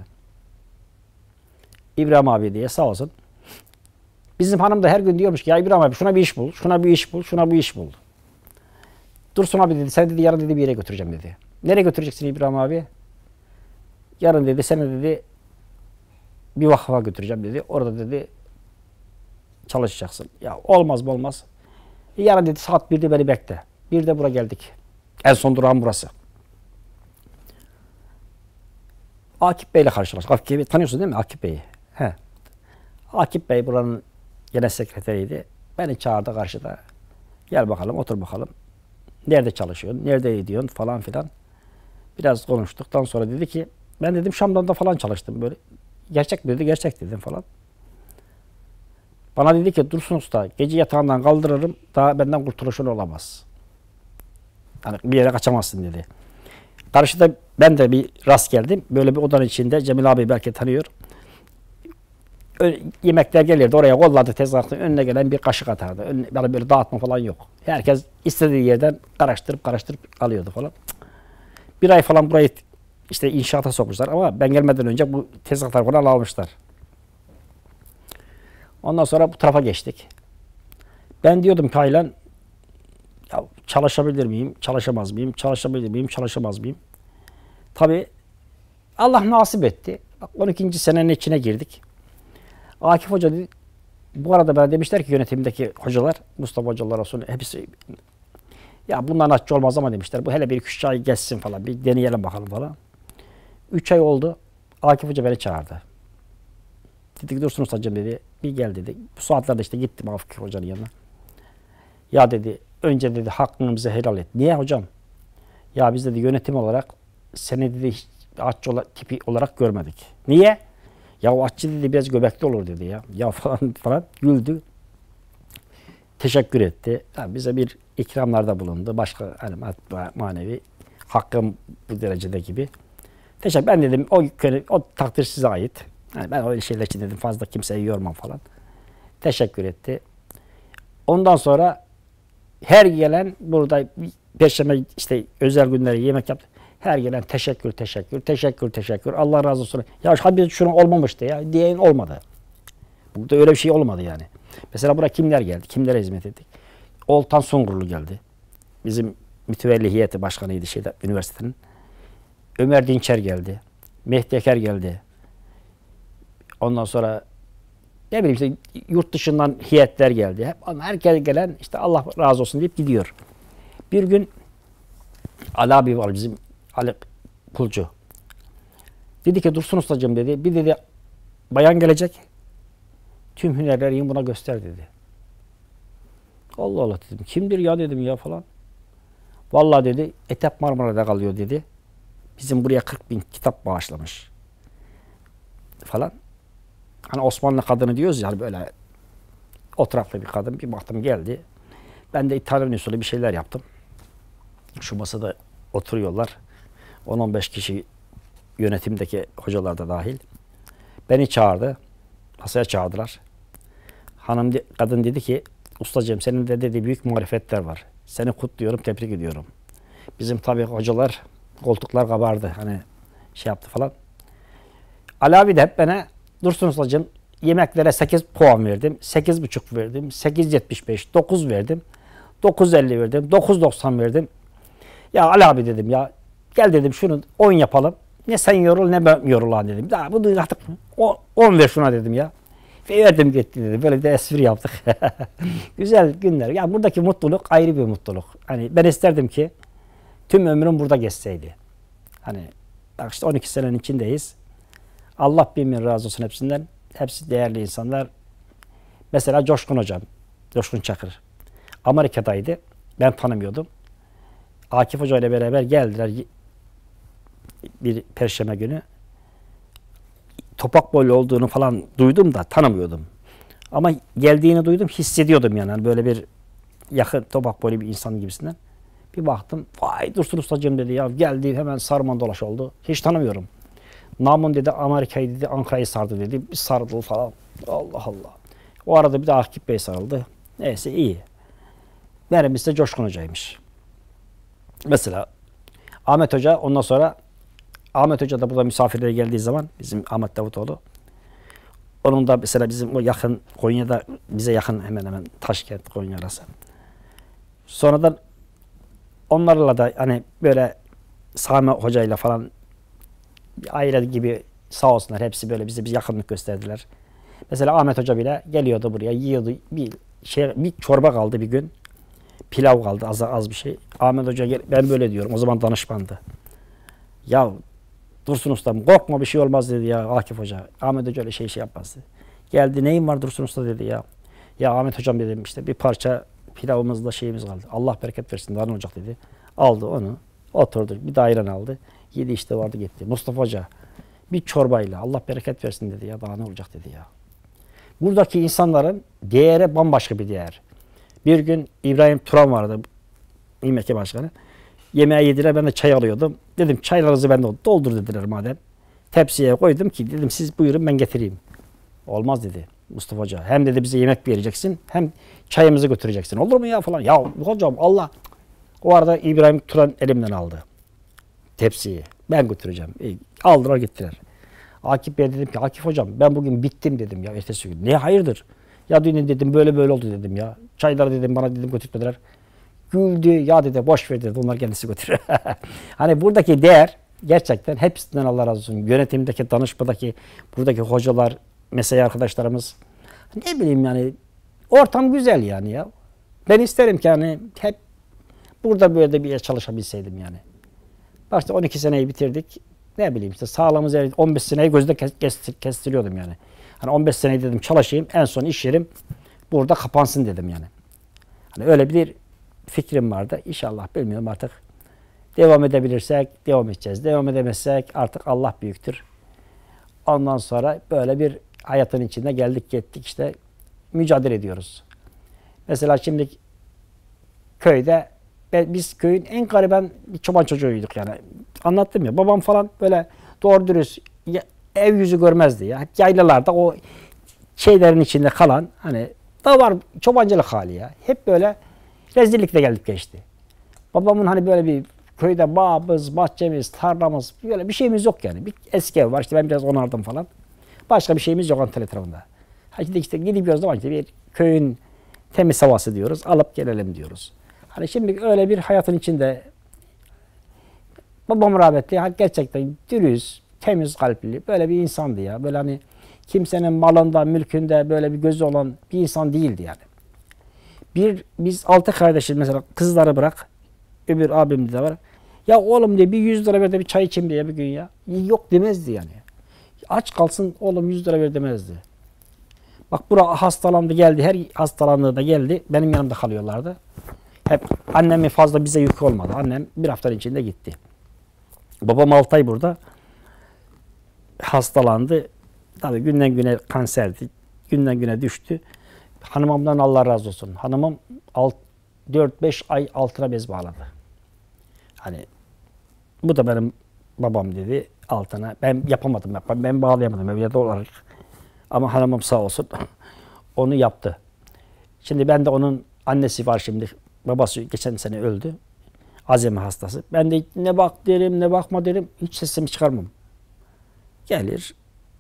İbrahim abi diye sağ olsun. Bizim hanım da her gün diyormuş ki ya İbrahim abi şuna bir iş bul, şuna bir iş bul, şuna bir iş bul. Dursun abi dedi, sen dedi yarın dedi bir yere götüreceğim dedi. Nereye götüreceksin İbrahim abi? Yarın dedi seni dedi bir vakfa götüreceğim dedi. Orada dedi çalışacaksın. Ya olmaz mı olmaz. E, yarın dedi saat birde beni bekle. Birde buraya geldik. En son durağım burası. Akif Bey'le karşılaştık. Akif Bey'i tanıyorsun değil mi? Akif Bey'i. He. Akif Bey buranın genel sekreteriydi. Beni çağırdı karşıda. Gel bakalım otur bakalım. Nerede çalışıyorsun? Nerede ediyorsun? Falan filan. Biraz konuştuktan sonra dedi ki ben dedim Şam'dan da falan çalıştım böyle. Gerçek mi dedi? Gerçek dedim falan. Bana dedi ki Dursun Usta gece yatağından kaldırırım daha benden kurtuluşun olamaz. Yani bir yere kaçamazsın dedi. Karşıda ben de bir rast geldim. Böyle bir odanın içinde Cemil abi belki tanıyor. Yemekler gelirdi oraya kolladı tezgahın önüne gelen bir kaşık atardı. Önüne, böyle, böyle dağıtma falan yok. Herkes istediği yerden karıştırıp karıştırıp alıyordu falan. Bir ay falan burayı işte inşaata sokmuşlar ama ben gelmeden önce bu tezgahlar falan almışlar. Ondan sonra bu tarafa geçtik. Ben diyordum ki halen ya çalışabilir miyim, çalışamaz mıyım, çalışabilir miyim, çalışamaz mıyım? Tabii Allah nasip etti. Bak on ikinci senenin içine girdik. Akif Hoca dedi, bu arada bana demişler ki yönetimdeki hocalar, Mustafa hocalar olsun hepsi ya bundan açıcı olmaz ama demişler. Bu hele bir üç ay geçsin falan bir deneyelim bakalım falan. Üç ay oldu. Akif Hoca beni çağırdı. Dedi ki Dursun Usta'cığım dedi bir gel dedi. Bu saatlerde işte gittim Akif Hoca'nın yanına. Ya dedi önce dedi hakkımızı helal et. Niye hocam? Ya biz dedi yönetim olarak seni dedi aççı tipi olarak görmedik. Niye? Ya o aççı dedi biraz göbekli olur dedi ya. Ya falan falan güldü. Teşekkür etti. Yani bize bir ikramlarda bulundu. Başka hani manevi hakkım bu derecede gibi. Teşekkür. Ben dedim o o takdir size ait. Yani ben öyle şeyler için dedim fazla kimseyi yormam falan. Teşekkür etti. Ondan sonra her gelen burada Perşembe işte özel günleri yemek yaptı. Her gelen teşekkür, teşekkür, teşekkür, teşekkür. Allah razı olsun. Ya hadi şuna olmamıştı ya diyen olmadı. Burada öyle bir şey olmadı yani. Mesela buraya kimler geldi? Kimlere hizmet ettik? Oltan Sungurlu geldi. Bizim mütevelli heyeti başkanıydı şeyde üniversitenin. Ömer Dinçer geldi. Mehdi Eker geldi. Ondan sonra ne bileyim işte yurt dışından heyetler geldi. Hep herkes gelen işte Allah razı olsun deyip gidiyor. Bir gün Ali abi var bizim Ali Kulcu. Dedi ki Dursun Usta'cığım dedi. Bir dedi bayan gelecek. Tüm hünerlerini buna göster dedi. Allah Allah dedim. Kimdir ya dedim ya falan. Vallahi dedi Etap Marmara'da kalıyor dedi. bizim buraya kırk bin kitap bağışlamış falan. Hani Osmanlı kadını diyoruz ya, böyle oturaklı bir kadın. Bir baktım geldi. Ben de İtalyan usulü bir şeyler yaptım. Şu masada oturuyorlar. on on beş kişi, yönetimdeki hocalar da dahil. Beni çağırdı. Masaya çağırdılar. Hanım, kadın dedi ki, ustacığım senin de dedi büyük marifetler var. Seni kutluyorum, tebrik ediyorum. Bizim tabii hocalar, koltuklar kabardı. Hani şey yaptı falan. Ali abi de hep bana, Dursun ustacığım yemeklere sekiz puan verdim. sekiz buçuk verdim. sekiz yetmiş beş, dokuz verdim. dokuz elli verdim. dokuz doksan verdim. Ya Ali abi dedim ya, gel dedim şunu on yapalım. Ne sen yorul ne ben yorulan dedim. Daha bunu artık on ver şuna dedim ya. Ve verdim gitti dedi. Böyle de espri yaptık. Güzel günler. Ya buradaki mutluluk ayrı bir mutluluk. Hani ben isterdim ki tüm ömrüm burada geçseydi. Hani bak işte on iki senenin içindeyiz. Allah bin bin razı olsun hepsinden. Hepsi değerli insanlar. Mesela Coşkun hocam, Coşkun Çakır. Amerika'daydı. Ben tanımıyordum. Akif Hoca ile beraber geldiler bir perşembe günü. Topak boylu olduğunu falan duydum da tanımıyordum. Ama geldiğini duydum, hissediyordum yani. Böyle bir yakın topak boylu bir insan gibisinden. Bir baktım, vay Dursun ustacığım dedi ya, geldi hemen sarman dolaş oldu. Hiç tanımıyorum. Namın dedi Amerika'yı dedi, Ankara'yı sardı dedi. Bir sarıldı falan. Allah Allah. O arada bir de Akif Bey sarıldı. Neyse iyi. Meğerimiz de Coşkun Hoca'ymış. Mesela Ahmet Hoca, ondan sonra Ahmet Hoca da burada misafirlere geldiği zaman, bizim Ahmet Davutoğlu, onun da mesela bizim o yakın Konya'da, bize yakın hemen hemen Taşkent, Konya arası. Sonradan onlarla da hani böyle Sami Hoca'yla falan bir aile gibi sağ olsunlar, hepsi böyle bize bir yakınlık gösterdiler. Mesela Ahmet Hoca bile geliyordu buraya, yiyordu, bir şey, bir çorba kaldı bir gün. Pilav kaldı az az bir şey. Ahmet Hoca gel, ben böyle diyorum. O zaman danışmandı. Ya Dursun Ustam korkma bir şey olmaz dedi ya Akif Hoca. Ahmet Hoca öyle şey şey yapmazdı. Geldi neyin var Dursun Usta dedi ya. Ya Ahmet Hocam dedim işte bir parça pilavımızla şeyimiz kaldı. Allah bereket versin daha ne olacak dedi. Aldı onu. Oturdu. Bir daire aldı. Yedi işte vardı gitti. Mustafa Hoca bir çorbayla Allah bereket versin dedi ya daha ne olacak dedi ya. Buradaki insanların değeri bambaşka bir değer. Bir gün İbrahim Turan vardı, İ M K Başkanı. Yemeğe yediler, ben de çay alıyordum. Dedim çaylarınızı ben de doldur dediler madem. Tepsiye koydum ki dedim siz buyurun ben getireyim. Olmaz dedi Mustafa Hoca. Hem dedi bize yemek vereceksin hem çayımızı götüreceksin. Olur mu ya falan. Ya hocam Allah. O arada İbrahim Turan elimden aldı tepsiyi. Ben götüreceğim. E, aldılar gittiler. Akif Bey dedim ki Akif Hocam ben bugün bittim dedim ya ertesi gün. Ne hayırdır? Ya dün dedim böyle böyle oldu dedim ya. Çayları dedim bana dedim götürmediler. Güldü. Ya dedi boş ver dedi. Onlar kendisi götürür. Hani buradaki değer gerçekten hepsinden Allah razı olsun. Yönetimdeki, danışmadaki, buradaki hocalar, mesai arkadaşlarımız. Ne bileyim yani ortam güzel yani ya. Ben isterim ki hani hep burada böyle bir yer çalışabilseydim yani. Başta on iki seneyi bitirdik. Ne bileyim işte sağlığımız on beş seneyi gözde kestiriyordum yani. Hani on beş seneyi dedim çalışayım. En son iş yerim burada kapansın dedim yani. Hani öyle bir fikrim vardı. İnşallah bilmiyorum artık. Devam edebilirsek devam edeceğiz. Devam edemezsek artık Allah büyüktür. Ondan sonra böyle bir hayatın içinde geldik gittik işte mücadele ediyoruz. Mesela şimdi köyde biz köyün en gariben bir çoban çocuğuyduk yani. Anlattım ya babam falan böyle doğru dürüst ev yüzü görmezdi ya. Hep yaylalarda o şeylerin içinde kalan hani da var çobancılık hali ya. Hep böyle rezillikle gelip geçti. Babamın hani böyle bir köyde bağımız, bahçemiz, tarlamız böyle bir şeyimiz yok yani. Bir eski ev var işte ben biraz onardım falan. Başka bir şeyimiz yok Antalya tarafında. Hadi işte gidiyoruz zaman işte bir köyün temiz havası diyoruz. Alıp gelelim diyoruz. Hani şimdi öyle bir hayatın içinde babam rahmetli gerçekten dürüst, temiz kalpli böyle bir insandı ya. Böyle hani kimsenin malında, mülkünde böyle bir gözü olan bir insan değildi yani. Bir biz altı kardeşiz mesela kızları bırak. Öbür abim de var. Ya oğlum diye bir yüz lira ver de bir çay içeyim diye bir gün ya. Yok demezdi yani. Aç kalsın oğlum yüz lira ver demezdi. Bak bura hastalandı geldi. Her hastalandığında geldi. Benim yanımda kalıyorlardı. Hep annemin fazla bize yükü olmadı. Annem bir haftanın içinde gitti. Babam altı ay burada hastalandı. Tabii günden güne kanserdi. Günden güne düştü. Hanımımdan Allah razı olsun. Hanımım dört beş ay altına bez bağladı. Hani bu da benim babam dedi altına. Ben yapamadım. Ben, ben bağlayamadım evlat olarak. Ama hanımım sağ olsun onu yaptı. Şimdi ben de onun annesi var şimdi. Babası geçen sene öldü. Azemi hastası. Ben de ne bak derim ne bakma derim. Hiç sesimi çıkarmam. Gelir.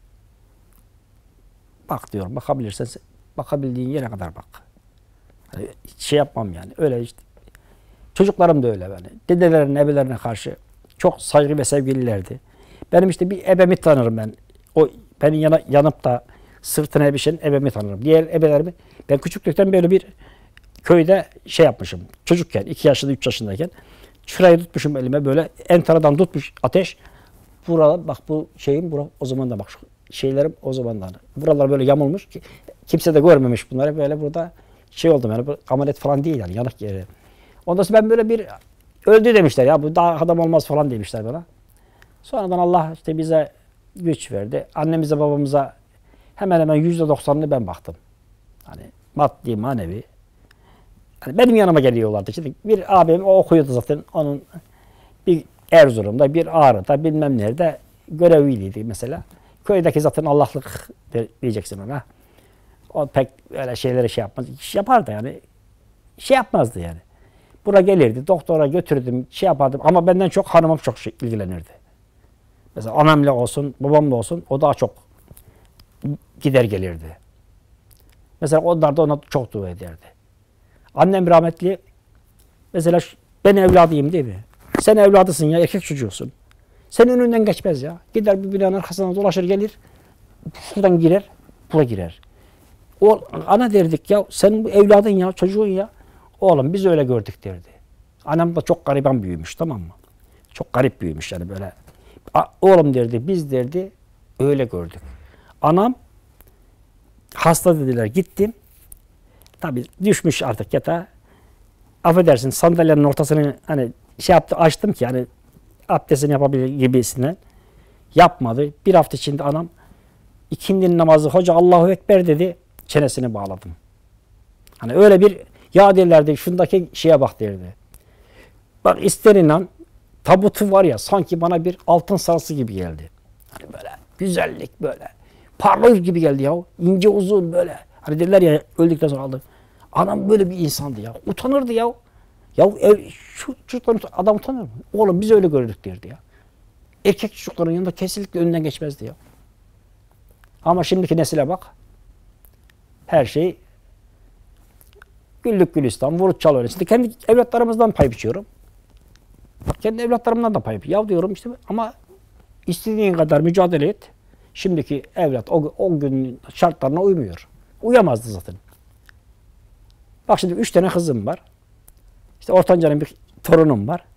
Bak diyorum. Bakabilirsen bakabildiğin yere kadar bak. Hani hiç şey yapmam yani. Öyle işte. Çocuklarım da öyle yani. Dedelerine, ebelerine karşı çok saygı ve sevgililerdi. Benim işte bir ebemi tanırım ben. O beni yana, yanıp da sırtına ebişen ebemi tanırım. Diğer ebelerimi ben küçüklükten böyle bir köyde şey yapmışım. Çocukken, iki yaşında, üç yaşındayken şurayı tutmuşum elime böyle entaradan tutmuş ateş. Burada bak bu şeyim bura, o zaman da bak şu şeylerim o zamandan. Buralar böyle yamulmuş ki kimse de görmemiş bunları. Böyle burada şey oldum yani ameliyat falan değil yani yanık yeri. Ondan sonra ben böyle bir öldü demişler ya bu daha adam olmaz falan demişler bana. Sonradan Allah işte bize güç verdi. Annemize babamıza hemen hemen yüzde doksanını ben baktım. Hani maddi manevi. Yani benim yanıma geliyorlardı. Şimdi bir abim o okuyordu zaten onun bir Erzurum'da bir Ağrı'da bilmem nerede görevliydi mesela. Köydeki zaten Allah'lık diyeceksin ona. O pek öyle şeyleri şey yapmaz. İş yapardı yani. Şey yapmazdı yani. Bura gelirdi, doktora götürdüm, şey yapardım ama benden çok hanımım çok şey, ilgilenirdi. Mesela annemle olsun, babamla olsun o daha çok gider gelirdi. Mesela onlar da ona çok dua ederdi. Annem rahmetli, mesela ben evladıyım değil mi? Sen evladısın ya, erkek çocuğusun. Senin önünden geçmez ya. Gider bir binanın arkasından dolaşır gelir, şuradan girer, bura girer. O ana derdik ya, senin bu evladın ya, çocuğun ya. Oğlum biz öyle gördük derdi. Annem de çok gariban büyümüş tamam mı? Çok garip büyümüş yani böyle. Oğlum derdi biz derdi öyle gördük. Anam hasta dediler gittim. Tabii düşmüş artık yatağa. Affedersin sandalyenin ortasını hani şey yaptı açtım ki hani abdestini yapabilir gibisinden. Yapmadı. Bir hafta içinde anam ikindi namazı hoca Allahu Ekber dedi. Çenesini bağladım. Hani öyle bir ya derlerdi şundaki şeye bak derdi. Bak ister inan tabutu var ya sanki bana bir altın sarısı gibi geldi. Hani böyle güzellik böyle. Parlıyor gibi geldi ya. İnce uzun böyle. Hani derler ya öldükten sonra aldı. Anam böyle bir insandı ya. Utanırdı ya. Ya ev, şu çocukların adam utanır mı? Oğlum biz öyle gördük derdi ya. Erkek çocukların yanında kesinlikle önünden geçmezdi ya. Ama şimdiki nesile bak. Her şey güllük gülistan, vurup çalıyor. Şimdi kendi evlatlarımızdan pay biçiyorum. Kendi evlatlarımdan da pay biçiyorum. Ya diyorum işte ama istediğin kadar mücadele et. Şimdiki evlat o, o günün şartlarına uymuyor. Uyamazdı zaten. Bak şimdi üç tane kızım var. İşte ortancanın bir torunum var.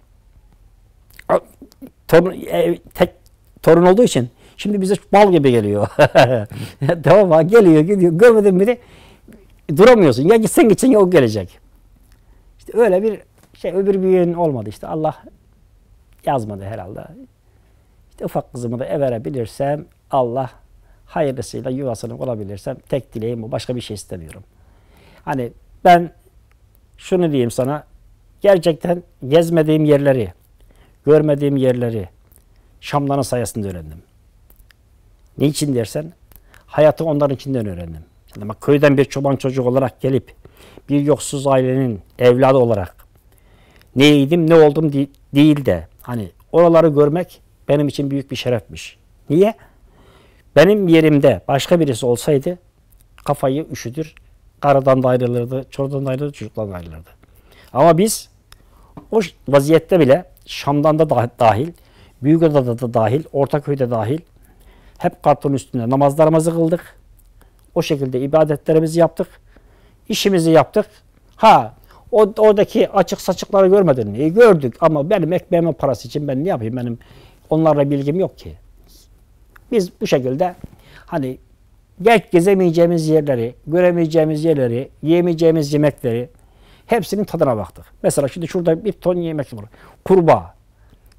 Torun, e, tek torun olduğu için şimdi bize bal gibi geliyor. Tamam mı? Geliyor gidiyor. Görmedin mi de duramıyorsun. Ya gitsen gitsen ya o gelecek. İşte öyle bir şey öbür büyüğün olmadı işte. Allah yazmadı herhalde. İşte ufak kızımı da ev verebilirsem Allah hayırlısıyla yuvasını olabilirsem tek dileğim bu. Başka bir şey istemiyorum. Hani ben şunu diyeyim sana. Gerçekten gezmediğim yerleri, görmediğim yerleri Şam'ların sayesinde öğrendim. Niçin dersen hayatı onların içinden öğrendim. Yani bak, köyden bir çoban çocuk olarak gelip bir yoksuz ailenin evladı olarak neydim ne oldum değil de hani oraları görmek benim için büyük bir şerefmiş. Niye? Benim yerimde başka birisi olsaydı kafayı üşütür, karıdan da ayrılırdı, çordan da ayrılırdı, çocuklardan da ayrılırdı. Ama biz o vaziyette bile Şam'dan da dahil, Büyükada'da da dahil, Ortaköy'de dahil hep karton üstünde namazlarımızı kıldık. O şekilde ibadetlerimizi yaptık. İşimizi yaptık. Ha, o, oradaki açık saçıkları görmedin mi? E, gördük ama benim ekmeğimin parası için ben ne yapayım? Benim onlarla bilgim yok ki. Biz bu şekilde hani geç gezemeyeceğimiz yerleri, göremeyeceğimiz yerleri, yiyemeyeceğimiz yemekleri hepsinin tadına baktık. Mesela şimdi şurada bir ton yemek var. Kurbağa.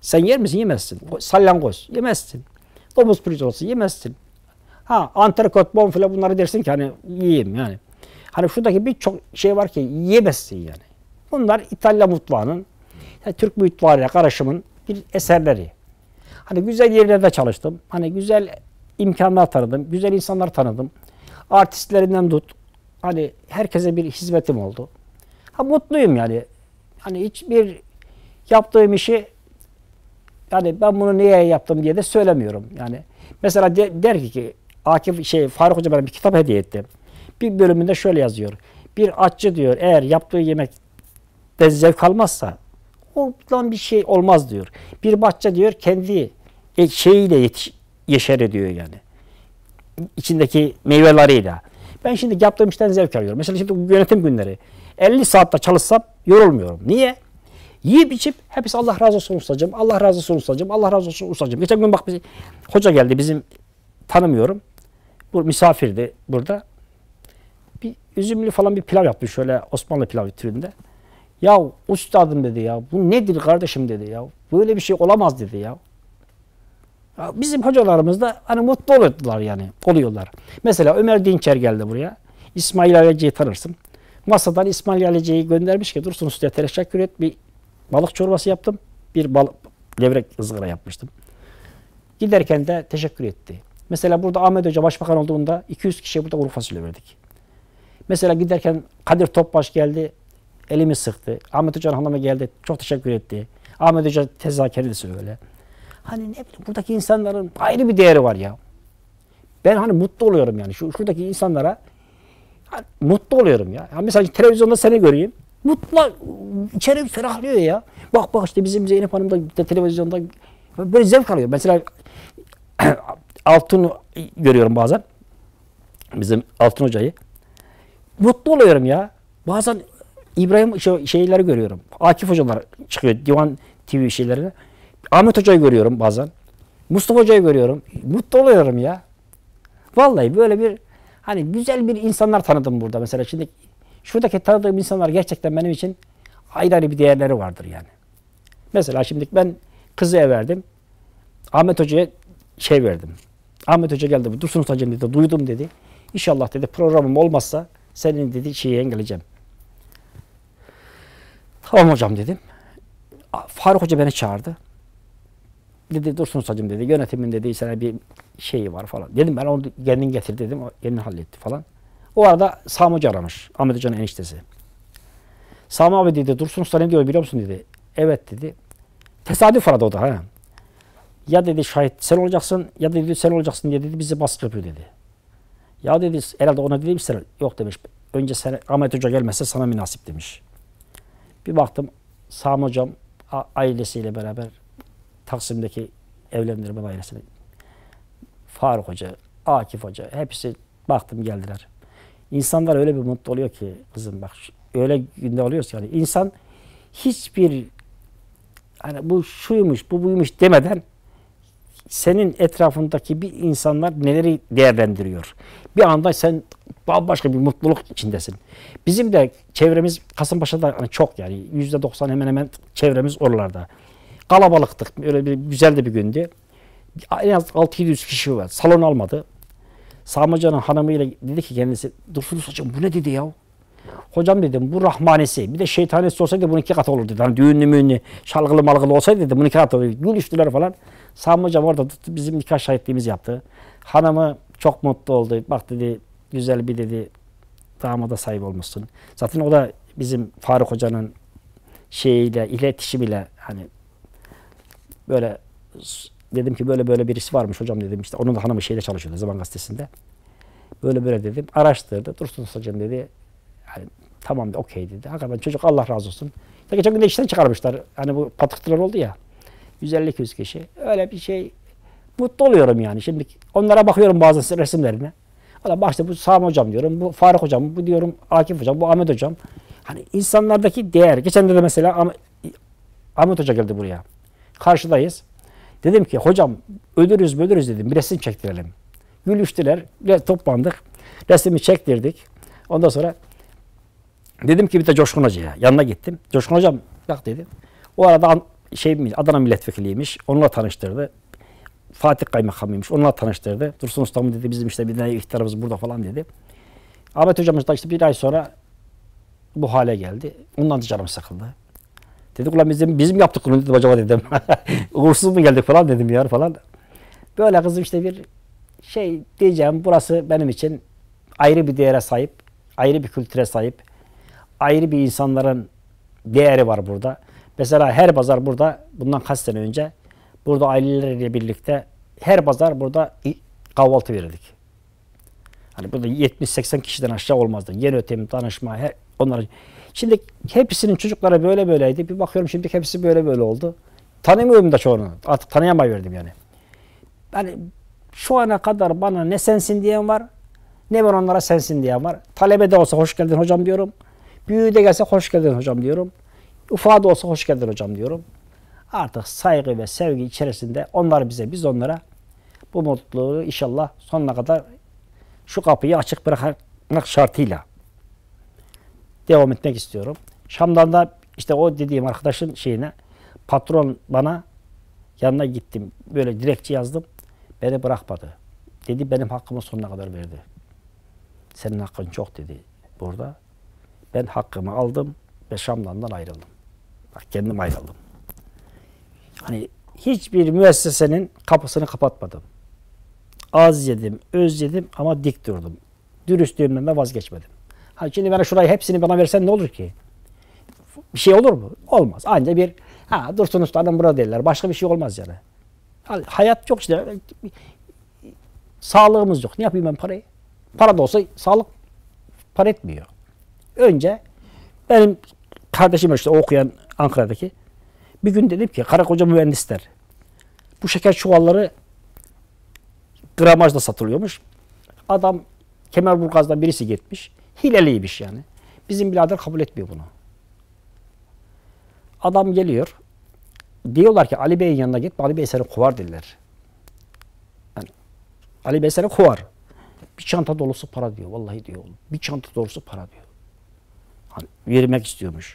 Sen yer misin? Yemezsin. Salyangoz yemezsin. Domuz pirzolatası yemezsin. Ha, antrikot, bonfile bunları dersin ki hani yiyeyim yani. Hani şuradaki birçok şey var ki yiyemezsin yani. Bunlar İtalya mutfağının, yani Türk mutfağıyla karışımın bir eserleri. Hani güzel yerlerde çalıştım. Hani güzel imkanlar tanıdım. Güzel insanlar tanıdım. Artistlerinden tut. Hani herkese bir hizmetim oldu. Ha, mutluyum yani. Hani hiçbir yaptığım işi yani ben bunu niye yaptım diye de söylemiyorum. Yani mesela de, der ki Akif şey Faruk Hoca bana bir kitap hediye etti. Bir bölümünde şöyle yazıyor. Bir aşçı diyor eğer yaptığı yemekten zevk almazsa ondan bir şey olmaz diyor. Bir bahçe diyor kendi şeyiyle yetiş, yeşer diyor yani. İçindeki meyveleriyle. Ben şimdi yaptığım işten zevk alıyorum. Mesela şimdi yönetim günleri. elli saatte çalışsam yorulmuyorum. Niye? Yiyip içip hepsi Allah razı olsun ustacığım, Allah razı olsun ustacığım, Allah razı olsun ustacığım. Geçen gün bak bir hoca geldi bizim tanımıyorum. Bu misafirdi burada. Bir üzümlü falan bir pilav yaptı şöyle Osmanlı pilavı türünde. Ya ustadım dedi ya bu nedir kardeşim dedi ya. Böyle bir şey olamaz dedi ya. Ya bizim hocalarımız da hani mutlu oluyorlar yani. Oluyorlar. Mesela Ömer Dinçer geldi buraya. İsmail Aleci'yi tanırsın. Masadan İsmail Aleci'yi göndermiş ki Dursun Usta'ya teşekkür et. Bir balık çorbası yaptım. Bir balık, levrek ızgara yapmıştım. Giderken de teşekkür etti. Mesela burada Ahmet Hoca başbakan olduğunda iki yüz kişiye burada kuru fasulye verdik. Mesela giderken Kadir Topbaş geldi. Elimi sıktı. Ahmet Hoca'nın hanımı geldi. Çok teşekkür etti. Ahmet Hoca tezakerlisi öyle. Hani ne bileyim buradaki insanların ayrı bir değeri var ya. Ben hani mutlu oluyorum yani. Şu, şuradaki insanlara hani mutlu oluyorum ya. Yani mesela televizyonda seni göreyim. Mutlu, içeri ferahlıyor ya. Bak bak işte bizim Zeynep Hanım da televizyonda böyle zevk alıyor. Mesela Altun görüyorum bazen. Bizim Altun Hoca'yı. Mutlu oluyorum ya. Bazen İbrahim şey, şeyleri görüyorum. Akif Hocalar çıkıyor Divan T V şeylerine. Ahmet Hoca'yı görüyorum bazen. Mustafa Hoca'yı görüyorum. Mutlu oluyorum ya. Vallahi böyle bir hani güzel bir insanlar tanıdım burada. Mesela şimdi şuradaki tanıdığım insanlar gerçekten benim için ayrı ayrı bir değerleri vardır yani. Mesela şimdi ben kızı verdim. Ahmet Hoca'ya şey verdim. Ahmet Hoca geldi. Dursun Ustacığım dedi. Duydum dedi. İnşallah dedi programım olmazsa senin dedi şeyi engelleyeceğim. Tamam hocam dedim. Faruk Hoca beni çağırdı. Dedi Dursun Ustacığım dedi. Yönetimin dedi sana bir şeyi var falan. Dedim ben onu kendin getir dedim. O kendini halletti falan. O arada Sami Hoca aramış. Ahmet Hoca'nın eniştesi. Sami abi dedi Dursun Usta ne diyor biliyor musun dedi. Evet dedi. Tesadüf aradı o da. Ha. Ya dedi şahit sen olacaksın ya dedi sen olacaksın diye dedi bizi baskı yapıyor dedi. Ya dedi herhalde ona dedim sen yok demiş. Önce sen, Ahmet Hoca gelmezse sana münasip demiş. Bir baktım Sami Hocam ailesiyle beraber Taksim'deki evlendirme dairesine Faruk Hoca, Akif Hoca hepsi baktım geldiler. İnsanlar öyle bir mutlu oluyor ki kızım bak öyle günde oluyoruz yani insan hiçbir hani bu şuymuş bu buymuş demeden senin etrafındaki bir insanlar neleri değerlendiriyor. Bir anda sen bambaşka bir mutluluk içindesin. Bizim de çevremiz Kasımpaşa'da hani çok yani yüzde doksan hemen hemen çevremiz oralarda. Kalabalıktık. Öyle bir güzel de bir gündü. En az altı yedi yüz kişi var. Salon almadı. Sami Hoca'nın hanımıyla dedi ki kendisi Dursun Hocam bu ne dedi ya? Hocam dedim bu rahmanesi. Bir de şeytanesi olsaydı bunun iki katı olurdu dedi. Hani düğünlü müğünlü, şalgılı malgılı olsaydı dedi bunun iki katı olurdu. Gülüştüler falan. Sami Hocam orada bizim nikah şahitliğimizi yaptı. Hanımı çok mutlu oldu. Bak dedi güzel bir dedi damada sahip olmuşsun. Zaten o da bizim Faruk Hoca'nın şeyiyle, iletişimiyle hani böyle dedim ki böyle böyle birisi varmış hocam dedim işte onun da hanımı şeyde çalışıyordu Zaman Gazetesi'nde. Böyle böyle dedim. Araştırdı. Dursun Hocam dedi. Yani tamam da okey dedi. Hakikaten çocuk Allah razı olsun. Ya geçen gün de işten çıkarmışlar. Hani bu patıktılar oldu ya. yüz elli iki yüz kişi. Öyle bir şey. Mutlu oluyorum yani. Şimdi onlara bakıyorum bazı resimlerine. Valla başta bu Sami Hocam diyorum. Bu Faruk Hocam. Bu diyorum Akif Hocam. Bu Ahmet Hocam. Hani insanlardaki değer. Geçen de, de mesela Ahmet, Ahmet Hoca geldi buraya. Karşıdayız. Dedim ki hocam ölürüz ölürüz dedim. Bir resim çektirelim. Gülüştüler. Toplandık. Resmi çektirdik. Ondan sonra dedim ki bir de Coşkun Hoca'ya yanına gittim. Coşkun Hocam bak dedim. O arada şey mi, Adana milletvekiliymiş. Onunla tanıştırdı. Fatih Kaymakamıymış. Onunla tanıştırdı. Dursun Ustam dedi bizim işte bir tane ihtarımız burada falan dedi. Ahmet hocamız da işte bir ay sonra bu hale geldi. Ondan da canım sıkıldı. Dedik ulan bizim, bizim yaptık bunu dedim acaba dedim. Uğursuz mu geldik falan dedim ya falan. Böyle kızım işte bir şey diyeceğim, burası benim için ayrı bir değere sahip, ayrı bir kültüre sahip, ayrı bir insanların değeri var burada. Mesela her pazar burada, bundan kaç sene önce, burada aileleriyle birlikte her pazar burada kahvaltı verirdik. Hani burada yetmiş seksen kişiden aşağı olmazdı. Yer ötemi, danışma, her, onların. Şimdi hepsinin çocukları böyle böyleydi. Bir bakıyorum şimdi hepsi böyle böyle oldu. Tanımıyorum da çoğunu. Artık tanıyamayıverdim yani. Yani şu ana kadar bana ne sensin diyen var, ne ben onlara sensin diyen var. Talebe de olsa hoş geldin hocam diyorum. Büyüğü de gelse hoş geldin hocam diyorum. Ufağı da olsa hoş geldin hocam diyorum. Artık saygı ve sevgi içerisinde onlar bize, biz onlara bu mutluluğu inşallah sonuna kadar şu kapıyı açık bırakmak şartıyla devam etmek istiyorum. Şam'dan da işte o dediğim arkadaşın şeyine, patron bana yanına gittim. Böyle dilekçe yazdım. Beni bırakmadı. Dedi benim hakkımı sonuna kadar verdi. Senin hakkın çok dedi burada. Ben hakkımı aldım ve Şam'dan ayrıldım. Bak kendim ayrıldım. Hani hiçbir müessesenin kapısını kapatmadım. Az yedim, öz yedim ama dik durdum. Dürüstlüğümden de vazgeçmedim. Ha şimdi bana şurayı hepsini bana versen ne olur ki? Bir şey olur mu? Olmaz. Anca bir ha Dursun Usta'dan burada derler. Başka bir şey olmaz yani. Hayat yok işte. Sağlığımız yok. Ne yapayım ben parayı? Para da olsa sağlık para etmiyor. Önce benim kardeşim işte okuyan Ankara'daki bir gün dedim ki karı koca mühendisler bu şeker çuvalları gramajda satılıyormuş. Adam Kemerburgaz'dan birisi gitmiş. Hileliymiş yani. Bizim birader kabul etmiyor bunu. Adam geliyor. Diyorlar ki Ali Bey'in yanına git. Ali Bey seni kovar dediler. Yani, Ali Bey seni kovar. Bir çanta dolusu para diyor. Vallahi diyor. Bir çanta dolusu para diyor. Hani vermek istiyormuş.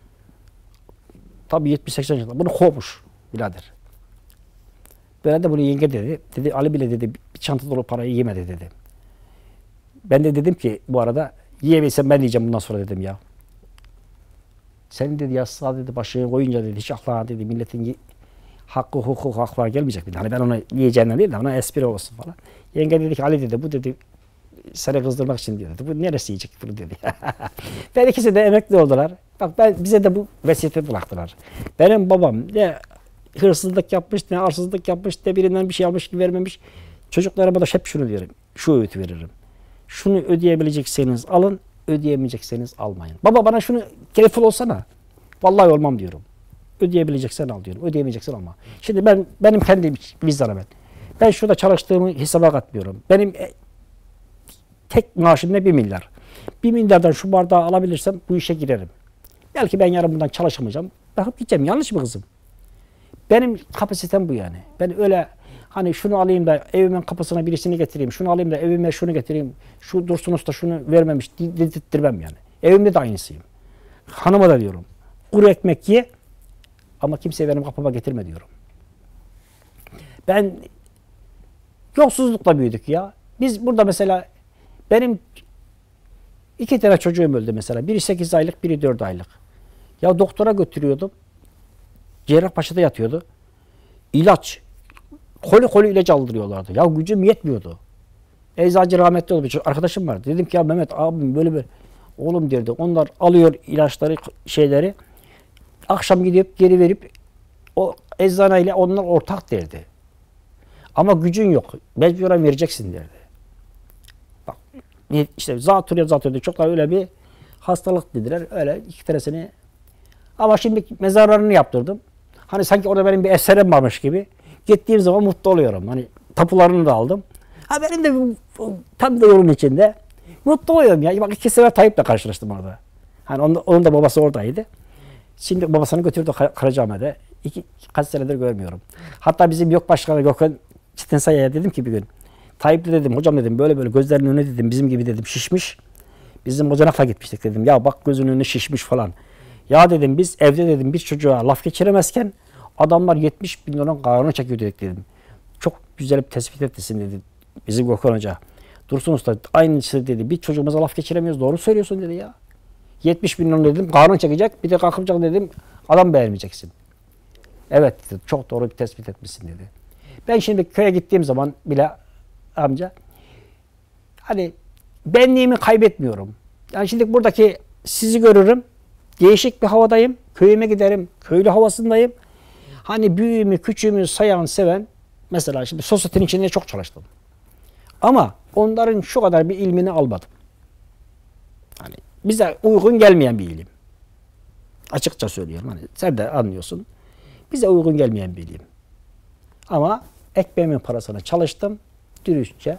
Tabii yetmiş seksen yaşında. Bunu kovmuş birader. Böyle de bunu yenge dedi. Dedi Ali bile dedi bir çanta dolu parayı yemedi dedi. Ben de dedim ki bu arada yiyebilsem ben yiyeceğim bundan sonra dedim ya. Senin dedi yastığa dedi başını koyunca dedi hiç aklına dedi milletin hakkı hukuk haklar gelmeyecek dedi. Hani ben onu yiyeceğinden değil de ona espri olsun falan. Yenge dedi ki Ali dedi bu dedi seni kızdırmak için diyor dedi. Bu neresi yiyecek bunu dedi. Ben ikisi de emekli oldular. Bak ben bize de bu vesiyeti bıraktılar. Benim babam ne hırsızlık yapmış ne arsızlık yapmış ne birinden bir şey almış vermemiş. Çocuklarıma da hep şunu diyorum. Şu öğütü veririm. Şunu ödeyebilecekseniz alın, ödeyemeyecekseniz almayın. Baba bana şunu kefil olsana. Vallahi olmam diyorum. Ödeyebileceksen al diyorum. Ödeyemeyeceksen alma. Şimdi ben benim kendi vicdanım ben. Ben şurada çalıştığımı hesaba katmıyorum. Benim tek maaşım ne? Bir milyar. Bir milyardan şu bardağı alabilirsem bu işe girerim. Belki ben yarın bundan çalışamayacağım. Bakıp gideceğim. Yanlış mı kızım? Benim kapasitem bu yani. Ben öyle hani şunu alayım da evimin kapısına birisini getireyim. Şunu alayım da evime şunu getireyim. Şu Dursun Usta şunu vermemiş dedirttirmem yani. Evimde de aynısıyım. Hanıma da diyorum. Kuru ekmek ye ama kimseye benim kapıma getirme diyorum. Ben yolsuzlukla büyüdük ya. Biz burada mesela benim iki tane çocuğum öldü mesela. Biri sekiz aylık, biri dört aylık. Ya doktora götürüyordum. Cerrahpaşa'da yatıyordu. İlaç. Koli koli ilaç aldırıyorlardı. Ya gücüm yetmiyordu. Eczacı rahmetli oldu. Bir arkadaşım vardı. Dedim ki ya Mehmet abim böyle böyle. Oğlum derdi. Onlar alıyor ilaçları, şeyleri. Akşam gidip geri verip o eczaneyle onlar ortak derdi. Ama gücün yok. Mecburen vereceksin derdi. Bak işte zatürre zatürre çok da öyle bir hastalık dediler. Öyle iki tanesini. Ama şimdi mezarlarını yaptırdım. Hani sanki orada benim bir eserim varmış gibi. Gittiğim zaman mutlu oluyorum. Hani tapularını da aldım. Ha benim de tam da yolun içinde mutlu oluyorum ya. Bak iki sefer Tayyip'le karşılaştım orada. Hani onun, onun da babası oradaydı. Şimdi babasını götürdü Karacaahmet'e. İki, kaç senedir görmüyorum. Hatta bizim yok başkanı Gökhan Çetinsaya'ya dedim ki bir gün. Tayyip'le dedim hocam dedim böyle böyle gözlerinin önüne dedim bizim gibi dedim şişmiş. Bizim Hocanak'la gitmiştik dedim. Ya bak gözünün önü şişmiş falan. Ya dedim biz evde dedim bir çocuğa laf geçiremezken Adamlar yetmiş bin liranın karnını çekiyor dedim. Çok güzel bir tespit ettisin dedi bizim Gökhan Hoca. Dursun Usta aynısı dedi. Bir çocuğumuza laf geçiremiyoruz. Doğru söylüyorsun dedi ya. yetmiş bin lira dedim. Karnın çekecek. Bir de kalkacak dedim. Adam beğenmeyeceksin. Evet dedi. Çok doğru bir tespit etmişsin dedi. Ben şimdi köye gittiğim zaman bile amca hani benliğimi kaybetmiyorum. Yani şimdi buradaki sizi görürüm. Değişik bir havadayım. Köyüme giderim. Köylü havasındayım. Hani büyüğümü, küçüğümü sayan, seven mesela şimdi sosyetenin içinde çok çalıştım. Ama onların şu kadar bir ilmini almadım. Hani bize uygun gelmeyen bir ilim. Açıkça söylüyorum. Hani sen de anlıyorsun. Bize uygun gelmeyen bir ilim. Ama ekmeğimin parasına çalıştım. Dürüstçe.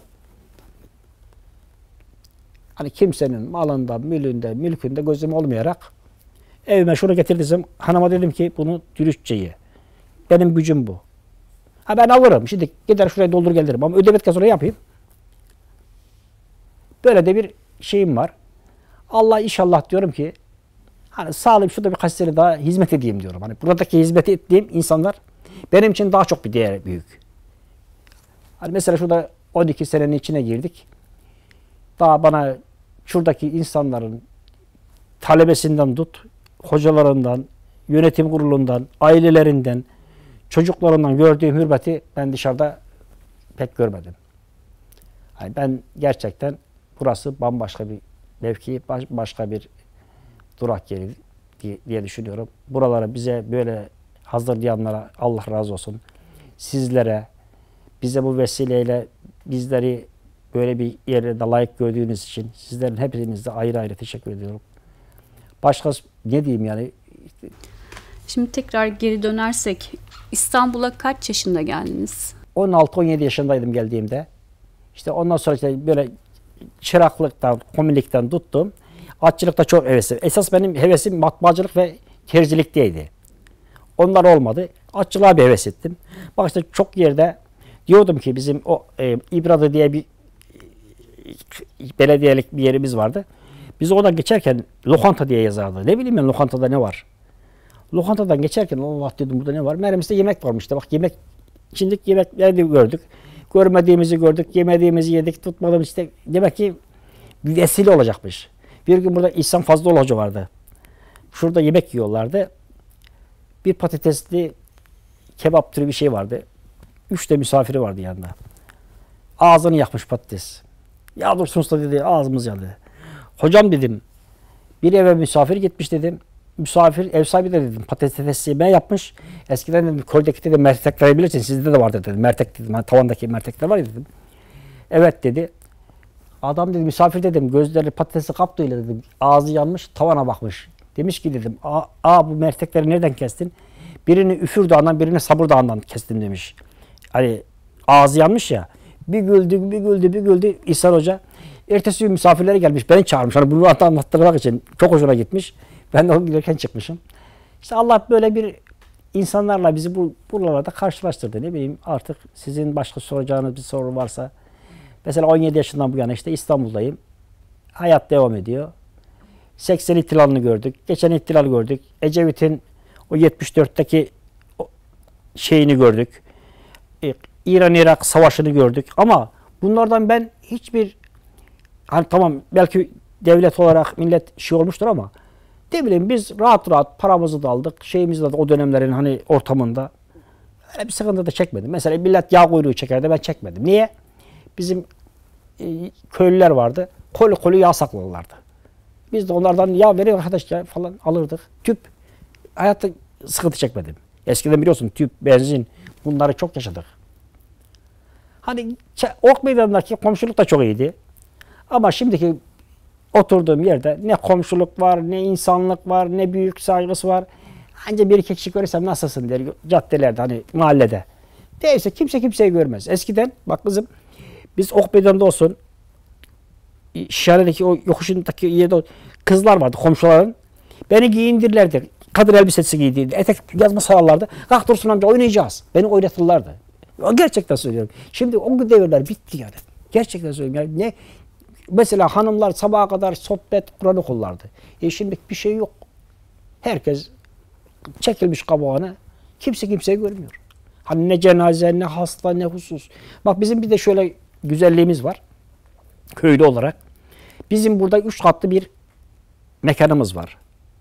Hani kimsenin malında, mülünde, mülkünde gözüm olmayarak evime şunu getirdim. Hanıma dedim ki bunu dürüstçe ye. Benim gücüm bu. Ha ben alırım. Şimdi gider şuraya doldur gelirim. Ama ödemekten sonra yapayım. Böyle de bir şeyim var. Allah inşallah diyorum ki hani sağlayayım şurada birkaç sene daha hizmet edeyim diyorum. Hani buradaki hizmet ettiğim insanlar benim için daha çok bir değer büyük. Hani mesela şurada on iki senenin içine girdik. Daha bana şuradaki insanların talebesinden tut, hocalarından, yönetim kurulundan, ailelerinden, çocuklarından gördüğüm hürmeti ben dışarıda pek görmedim. Yani ben gerçekten burası bambaşka bir mevki, başka bir durak yeri diye, diye düşünüyorum. Buralara bize böyle hazırlayanlara Allah razı olsun. Sizlere, bize bu vesileyle bizleri böyle bir yere de layık gördüğünüz için sizlerin hepinize ayrı ayrı teşekkür ediyorum. Başka ne diyeyim yani? Şimdi tekrar geri dönersek İstanbul'a kaç yaşında geldiniz? on altı on yedi yaşındaydım geldiğimde. İşte ondan sonra işte böyle çıraklıktan, komilikten tuttum. Atçılıkta çok hevesim. Esas benim hevesim matbaacılık ve terzilikteydi. Onlar olmadı. Atçılığa bir heves ettim. Bak işte çok yerde diyordum ki bizim o e, İbradı diye bir e, belediyelik bir yerimiz vardı. Biz oradan geçerken lokanta diye yazardı. Ne bileyim ben lokantada ne var? Lokantadan geçerken Allah dedim burada ne var? Meğer yemek varmış işte. Bak yemek, içindeki yemekleri gördük. Görmediğimizi gördük, yemediğimizi yedik, tutmadığımız işte. Demek ki bir vesile olacakmış. Bir gün burada İhsan Fazlıoğlu Hoca vardı. Şurada yemek yiyorlardı. Bir patatesli kebap türü bir şey vardı. Üç de misafiri vardı yanında. Ağzını yakmış patates. Ya Dursun Usta dedi, ağzımız yandı. Hocam dedim, bir eve misafir gitmiş dedim. Misafir, ev sahibi de dedim, patates yemeği yapmış. Eskiden dedim, koldeki de mertekleri bilirsin, sizde de vardı dedim. Mertek dedim, hani tavandaki mertekler var ya dedim. Evet dedi. Adam dedi, misafir dedim, gözleri patatesi kaptığıyla dedim, ağzı yanmış, tavana bakmış. Demiş ki dedim, aa, aa bu mertekleri nereden kestin? Birini Üfür Dağı'ndan, birini Sabır Dağı'ndan kestim demiş. Hani ağzı yanmış ya. Bir güldü, bir güldü, bir güldü İhsan Hoca. Ertesi gün misafirleri gelmiş, beni çağırmış. Hani bunu anlattırmak için çok hoşuna gitmiş. Ben de o giderken çıkmışım. İşte Allah böyle bir insanlarla bizi bu buralarda karşılaştırdı. Ne bileyim artık sizin başka soracağınız bir soru varsa. Mesela on yedi yaşından bu yana işte İstanbul'dayım. Hayat devam ediyor. seksen ihtilalını gördük. Geçen ihtilal gördük. Ecevit'in o yetmiş dörtteki şeyini gördük. İran-Irak savaşını gördük. Ama bunlardan ben hiçbir hani tamam belki devlet olarak millet şey olmuştur ama ne bileyim biz rahat rahat paramızı da aldık. Şeyimizi de aldık o dönemlerin hani ortamında. Öyle bir sıkıntı da çekmedim. Mesela millet yağ kuyruğu çekerdi, ben çekmedim. Niye? Bizim e, köylüler vardı. Kolu kolu yağ sakladılardı. Biz de onlardan yağ verin arkadaş ya falan alırdık. Tüp. Hayatta sıkıntı çekmedim. Eskiden biliyorsun tüp, benzin bunları çok yaşadık. Hani Ok Meydanı'ndaki komşuluk da çok iyiydi. Ama şimdiki oturduğum yerde ne komşuluk var, ne insanlık var, ne büyük saygısı var. Ancak bir iki kişi görürsem nasılsın der caddelerde hani mahallede. Değilse kimse kimseyi görmez. Eskiden bak kızım biz Ok Meydanı'nda olsun Şişhane'deki o yokuşundaki yerde kızlar vardı komşuların. Beni giyindirirlerdi. Kadın elbisesi giydirdi. Etek yazma sararlardı. Kalk Dursun amca oynayacağız. Beni oynatırlardı. Gerçekten söylüyorum. Şimdi o devirler bitti yani. Gerçekten söylüyorum. Yani ne mesela hanımlar sabaha kadar sohbet Kur'an okurlardı. E şimdi bir şey yok. Herkes çekilmiş kabağını Kimse kimseyi görmüyor. Hani ne cenaze, ne hasta, ne husus. Bak bizim bir de şöyle güzelliğimiz var. Köylü olarak. Bizim burada üç katlı bir mekanımız var.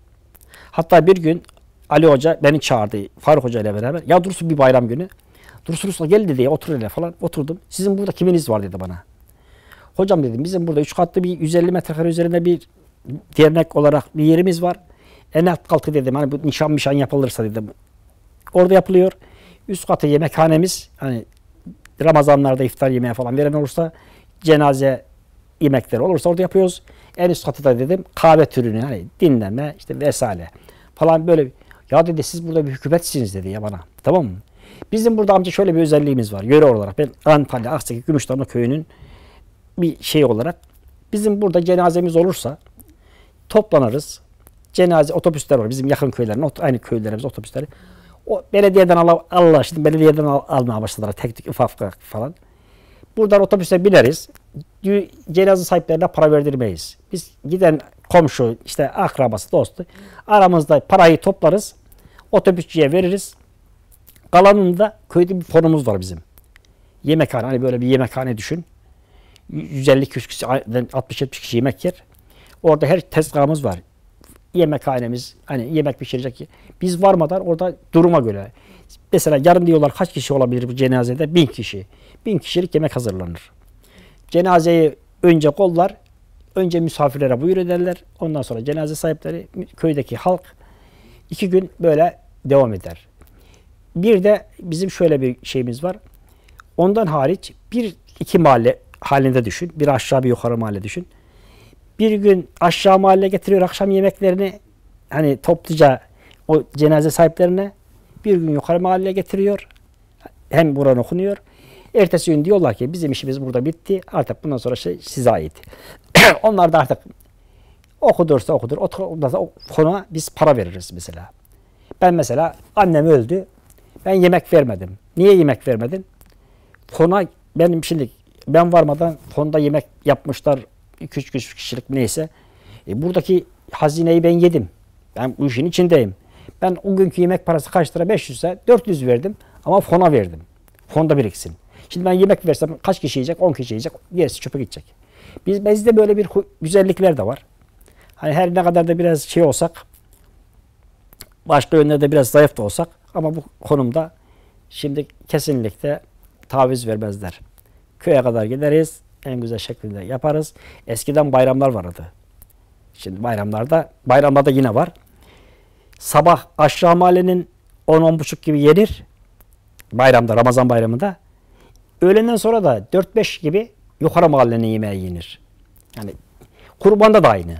Hatta bir gün Ali Hoca beni çağırdı Faruk Hoca ile beraber. Ya Dursun bir bayram günü. Dursun Usta gel dedi ya otur hele falan. Oturdum. Sizin burada kiminiz var dedi bana. Hocam dedim bizim burada üç katlı bir yüz elli metrekare üzerinde bir dernek olarak bir yerimiz var. En alt katı dedim hani bu nişan mişan yapılırsa dedim. Orada yapılıyor. Üst katı yemekhanemiz. Hani Ramazanlarda iftar yemeği falan veren olursa cenaze yemekleri olursa orada yapıyoruz. En üst katı da dedim kahve türünü hani dinlenme işte vesaire falan böyle. Ya dedi siz burada bir hükümetsiniz dedi ya bana. Tamam mı? Bizim burada amca şöyle bir özelliğimiz var. Yöre olarak ben Antalya, Aksaki, Gümüşdamlı köyünün bir şey olarak bizim burada cenazemiz olursa toplanırız. Cenaze otobüsler var. Bizim yakın köylerin aynı köylerimiz otobüsleri. O belediyeden al Allah şimdi belediyeden al almaya başladılar tek tek ufak ufak falan. Buradan otobüse bineriz. Cenaze sahiplerine para verdirmeyiz. Biz giden komşu, işte akrabası, dostu aramızda parayı toplarız. Otobüsçüye veririz. Kalanını da köyde bir fonumuz var bizim. Yemekhane, hani böyle bir yemekhane düşün. yüz elli iki yüz kişi, altmış yetmiş kişi yemek yer. Orada her tezgahımız var. Yemekhanemiz, hani yemek pişirecek. Biz varmadan orada duruma göre. Mesela yarın diyorlar kaç kişi olabilir bu cenazede? Bin kişi. Bin kişilik yemek hazırlanır. Cenazeyi önce kollar, önce misafirlere buyur ederler. Ondan sonra cenaze sahipleri, köydeki halk iki gün böyle devam eder. Bir de bizim şöyle bir şeyimiz var. Ondan hariç bir iki mahalle halinde düşün. Bir aşağı bir yukarı mahalle düşün. Bir gün aşağı mahalle getiriyor akşam yemeklerini hani topluca o cenaze sahiplerine, bir gün yukarı mahalleye getiriyor. Hem Kur'an okunuyor. Ertesi gün diyorlar ki bizim işimiz burada bitti. Artık bundan sonra şey size ait. Onlar da artık okudursa okudur. Okudursa o konuğa biz para veririz mesela. Ben mesela annem öldü. Ben yemek vermedim. Niye yemek vermedin? Fona benim şimdi ben varmadan fonda yemek yapmışlar. iki üç kişilik neyse. E, buradaki hazineyi ben yedim. Ben bu işin içindeyim. Ben o günkü yemek parası kaç lira? beş yüz ise dört yüz verdim. Ama fona verdim. Fonda biriksin. Şimdi ben yemek versem kaç kişi yiyecek? on kişi yiyecek. Gerisi çöpe gidecek. Biz, bizde böyle bir güzellikler de var. Hani her ne kadar da biraz şey olsak, başka yönlerde biraz zayıf da olsak ama bu konumda şimdi kesinlikle taviz vermezler. Köye kadar gideriz. En güzel şekilde yaparız. Eskiden bayramlar vardı. Şimdi bayramlarda, bayramlarda yine var. Sabah aşağı mahallenin on on buçuk gibi yenir. Bayramda, Ramazan bayramında. Öğlenden sonra da dört beş gibi yukarı mahallenin yemeği yenir. Yani kurbanda da aynı.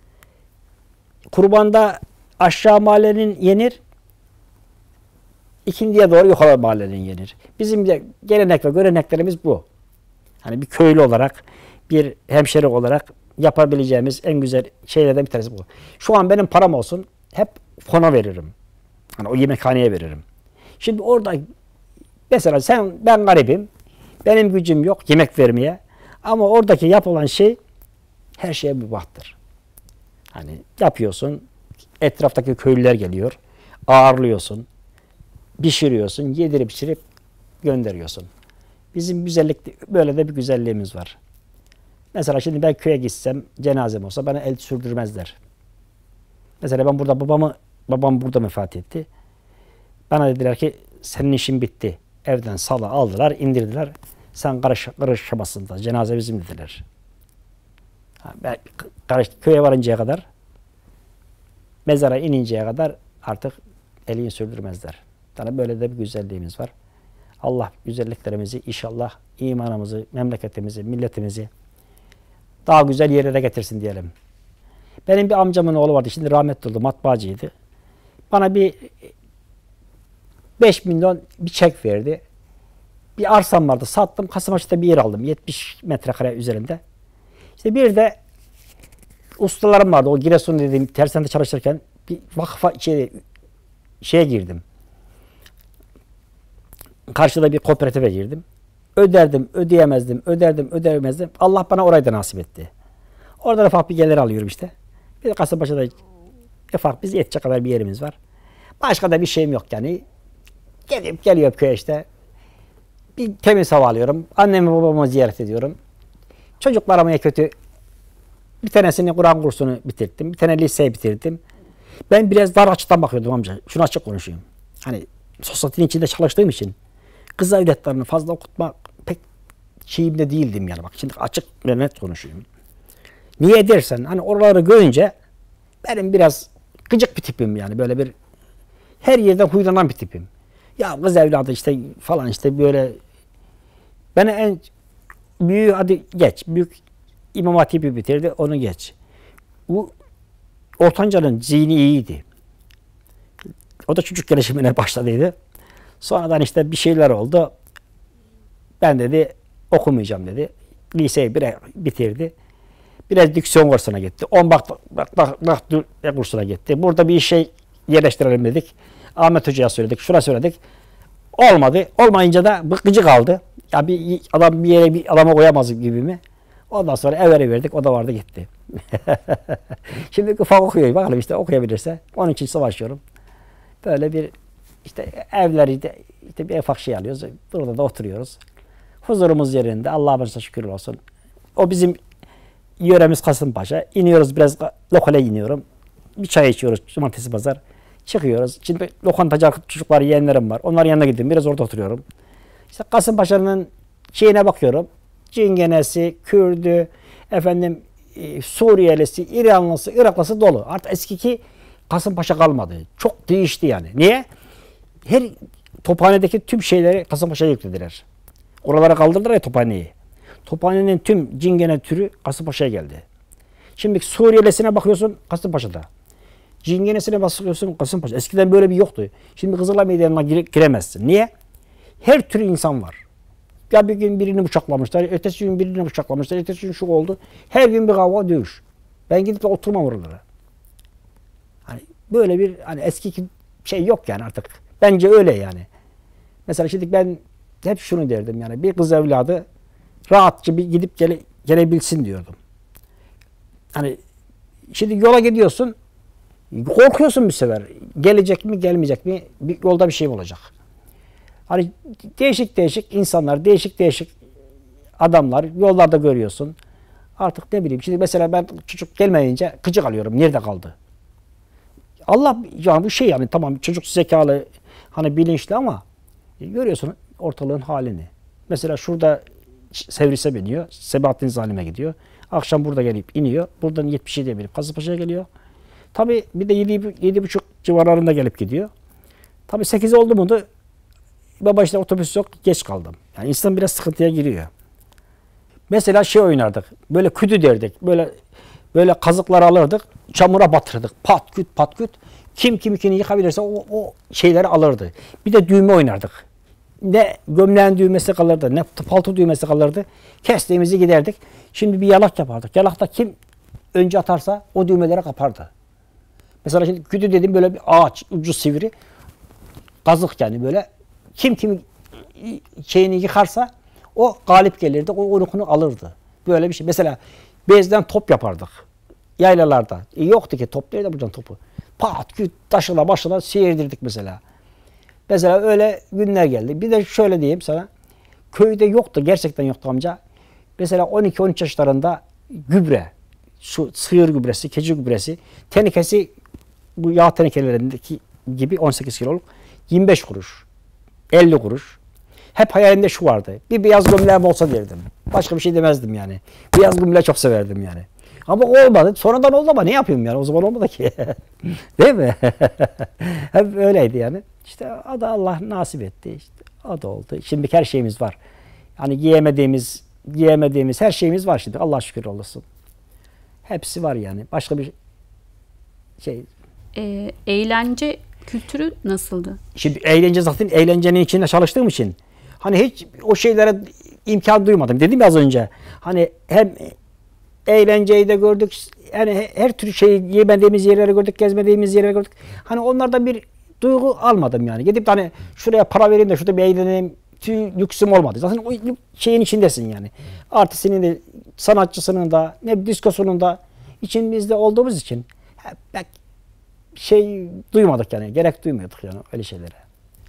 Kurbanda aşağı mahallenin yenir. İkindiye doğru yukarı mahallenin yenir. Bizim de gelenek ve göreneklerimiz bu. Hani bir köylü olarak, bir hemşeri olarak yapabileceğimiz en güzel şeylerden bir tanesi bu. Şu an benim param olsun, hep fona veririm. Hani o yemekhaneye veririm. Şimdi orada mesela sen, ben garibim, benim gücüm yok yemek vermeye. Ama oradaki yapılan şey her şeye mübahtır. Hani yapıyorsun, etraftaki köylüler geliyor, ağırlıyorsun, pişiriyorsun, yedirip pişirip gönderiyorsun. Bizim güzellik, böyle de bir güzelliğimiz var. Mesela şimdi ben köye gitsem, cenazem olsa bana el sürdürmezler. Mesela ben burada babamı, babam burada vefat etti. Bana dediler ki senin işin bitti. Evden sala aldılar, indirdiler. Sen karış, karışamazsın da cenaze bizim dediler. Ben karış, köye varıncaya kadar, mezara ininceye kadar artık elini sürdürmezler. Yani böyle de bir güzelliğimiz var. Allah güzelliklerimizi inşallah imanımızı, memleketimizi, milletimizi daha güzel yerlere getirsin diyelim. Benim bir amcamın oğlu vardı. Şimdi rahmetli oldu. Matbaacıydı. Bana bir beş milyon bir çek verdi. Bir arsam vardı. Sattım. Kasımpaşa'da bir yer aldım. yetmiş metrekare üzerinde. İşte bir de ustalarım vardı. O Giresun dediğim tersanede çalışırken bir vakıfa şey, şeye girdim. Karşıda bir kooperatife girdim. Öderdim, ödeyemezdim, öderdim, ödeyemezdim. Allah bana orayı da nasip etti. Orada ufak bir gelir alıyorum işte. Bir de Kasımpaşa'da ufak biz yetecek kadar bir yerimiz var. Başka da bir şeyim yok yani. Gelip geliyor köye işte. Bir temiz hava alıyorum. Annemi babamı ziyaret ediyorum. Çocuklarıma kötü. Bir tanesini Kur'an kursunu bitirdim. Bir tane liseyi bitirdim. Ben biraz dar açıdan bakıyordum amca. Şunu açık konuşayım. Hani sosyetenin içinde çalıştığım için kız evlatlarını fazla okutmak pek şeyimde değildim yani. Bak şimdi açık ve net konuşayım. Niye dersen hani oraları görünce benim biraz gıcık bir tipim yani. Böyle bir her yerden huylanan bir tipim. Ya kız evladı işte falan işte böyle bana en büyük hadi geç. Büyük İmam Hatip'i bitirdi onu geç. Bu ortancanın zihni iyiydi. O da çocuk gelişimine başladıydı. Sonradan işte bir şeyler oldu. Ben dedi okumayacağım dedi. Liseyi bir bitirdi. Biraz diksiyon kursuna gitti. On bak bak bak, bak kursuna gitti. Burada bir şey yerleştirelim dedik. Ahmet Hoca'ya söyledik. Şuna söyledik. Olmadı. Olmayınca da bıkkıcı kaldı. Ya bir adam bir yere bir adama koyamaz gibi mi? Ondan sonra evveri verdik. O da vardı gitti. Şimdi ufak okuyor. Bakalım işte okuyabilirse. Onun için savaşıyorum. Böyle bir işte evleri de işte bir ufak şey alıyoruz. Burada da oturuyoruz. Huzurumuz yerinde. Allah'a şükür olsun. O bizim yöremiz Kasımpaşa. İniyoruz biraz lokale iniyorum. Bir çay içiyoruz cumartesi pazar. Çıkıyoruz. Şimdi lokantacı çocuklar yeğenlerim var. Onların yanına gidiyorum. Biraz orada oturuyorum. İşte Kasımpaşa'nın şeyine bakıyorum. Çingenesi, Kürdü, efendim e, Suriyelisi, İranlısı, Iraklısı dolu. Artık eskiki Kasımpaşa kalmadı. Çok değişti yani. Niye? Her Tophane'deki tüm şeyleri Kasımpaşa'ya yüklediler. Oralara kaldırdılar ya Tophane'yi. Tophane'nin tüm Cingene türü Kasımpaşa'ya geldi. Şimdi Suriyelisine bakıyorsun Kasımpaşa'da. Cingenesine bakıyorsun Kasımpaşa. Eskiden böyle bir yoktu. Şimdi Kızılay Meydanı'na gire, giremezsin. Niye? Her tür insan var. Ya bir gün birini bıçaklamışlar, ötesi gün birini bıçaklamışlar, ötesi gün şu oldu. Her gün bir kavga, dövüş. Ben gidip de oturmam oralara. Hani böyle bir hani eski şey yok yani artık. Bence öyle yani. Mesela şimdi ben hep şunu derdim yani bir kız evladı rahatça bir gidip gele, gelebilsin diyordum. Hani şimdi yola gidiyorsun, korkuyorsun bir sefer. Gelecek mi, gelmeyecek mi? Bir, yolda bir şey olacak. Hani değişik değişik insanlar, değişik değişik adamlar yollarda görüyorsun. Artık ne bileyim. Şimdi mesela ben çocuk gelmeyince gıcık alıyorum. Nerede kaldı? Allah yani bu şey yani tamam çocuk zekalı hani bilinçli ama görüyorsun ortalığın halini. Mesela şurada Sevris'e biniyor. Sebahattin Zalim'e gidiyor. Akşam burada gelip iniyor. Buradan yetmiş yediye binip Kasımpaşa'ya geliyor. Tabii bir de yedi buçuk civarlarında gelip gidiyor. Tabii sekiz oldu mu da baba işte otobüs yok geç kaldım. Yani insan biraz sıkıntıya giriyor. Mesela şey oynardık. Böyle küdü derdik. Böyle böyle kazıklar alırdık. Çamura batırdık. Pat küt pat küt. Kim kimikini yıkabilirse o, o şeyleri alırdı. Bir de düğme oynardık. Ne gömleğin düğmesi kalırdı, ne palto düğmesi kalırdı. Kestiğimizi giderdik. Şimdi bir yalak yapardık. Yalakta kim önce atarsa o düğmelere kapardı. Mesela şimdi küdü dedim böyle bir ağaç, ucu sivri. Kazık yani böyle. Kim kimi şeyini yıkarsa o galip gelirdi. O unukunu alırdı. Böyle bir şey. Mesela bezden top yapardık. Yaylalarda. E yoktu ki top değil de buradan topu. Pat küt taşıla başına seyirdirdik mesela. Mesela öyle günler geldi. Bir de şöyle diyeyim sana. Köyde yoktu. Gerçekten yoktu amca. Mesela on iki on üç yaşlarında gübre. Şu sığır gübresi, keçi gübresi. Tenekesi bu yağ tenekelerindeki gibi on sekiz kiloluk. yirmi beş kuruş. elli kuruş. Hep hayalimde şu vardı. Bir beyaz gömleğim olsa derdim. Başka bir şey demezdim yani. Beyaz gömleği çok severdim yani. Ama olmadı. Sonradan oldu ama ne yapayım yani? O zaman olmadı ki. Değil mi? Hep öyleydi yani. İşte o da Allah nasip etti. İşte o da oldu. Şimdi her şeyimiz var. Hani giyemediğimiz, giyemediğimiz her şeyimiz var şimdi. Allah şükür olsun. Hepsi var yani. Başka bir şey. E, eğlence kültürü nasıldı? Şimdi eğlence zaten eğlencenin içinde çalıştığım için hani hiç o şeylere imkan duymadım. Dedim ya az önce. Hani hem eğlenceyi de gördük. Yani her tür şeyi yemediğimiz yerleri gördük, gezmediğimiz yerleri gördük. Hani onlardan bir duygu almadım yani. Gidip de hani şuraya para vereyim de şurada bir eğleneyim lüksüm olmadı. Zaten o şeyin içindesin yani. Artistinin de sanatçısının da ne diskosunun da içimizde olduğumuz için pek şey duymadık yani. Gerek duymuyorduk yani öyle şeylere.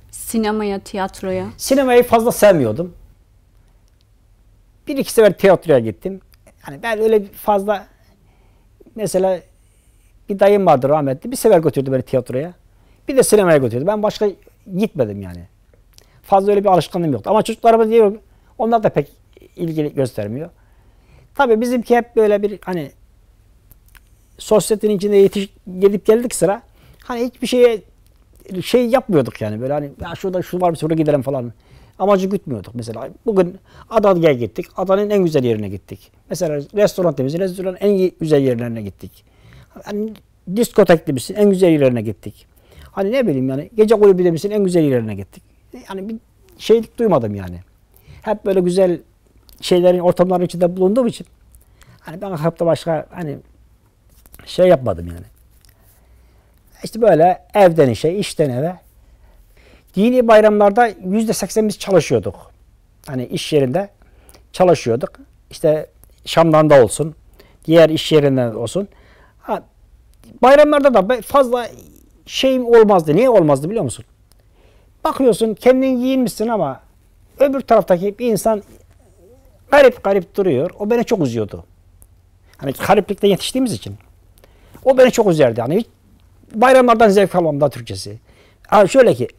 Sinemaya, tiyatroya? Sinemayı fazla sevmiyordum. Bir iki sefer tiyatroya gittim. Yani ben öyle fazla, mesela bir dayım vardı rahmetli. Bir sefer götürdü beni tiyatroya. Bir de sinemaya götürdü. Ben başka gitmedim yani. Fazla öyle bir alışkanlığım yoktu. Ama çocuklarıma diyorum, onlar da pek ilgi göstermiyor. Tabii bizimki hep böyle bir hani sosyetenin içinde yetiş gidip geldik sıra. Hani hiçbir şeye şey yapmıyorduk yani, böyle hani ya şurada şu var mı şuraya gidelim falan. Amacı gütmüyorduk mesela. Bugün Adana'ya gittik. Adana'nın en güzel yerine gittik. Mesela restoran temizliği, restoranın en güzel yerlerine gittik. Hani diskotekli misin? En güzel yerlerine gittik. Hani ne bileyim yani, gece kulübü misin? En güzel yerlerine gittik. Yani bir şeylik duymadım yani. Hep böyle güzel şeylerin, ortamların içinde bulunduğum için hani ben hayatta başka hani şey yapmadım yani. İşte böyle evden işe, işten eve. Dini bayramlarda yüzde seksen biz çalışıyorduk. Hani iş yerinde çalışıyorduk. İşte Şam'dan da olsun, diğer iş yerinden olsun. Ha, bayramlarda da fazla şeyim olmazdı. Niye olmazdı biliyor musun? Bakıyorsun kendin giyinmişsin ama öbür taraftaki bir insan garip garip duruyor. O beni çok üzüyordu. Hani gariplikte yetiştiğimiz için. O beni çok üzerdi. Hani hiç bayramlardan zevk almam da Türkçesi. Ha şöyle ki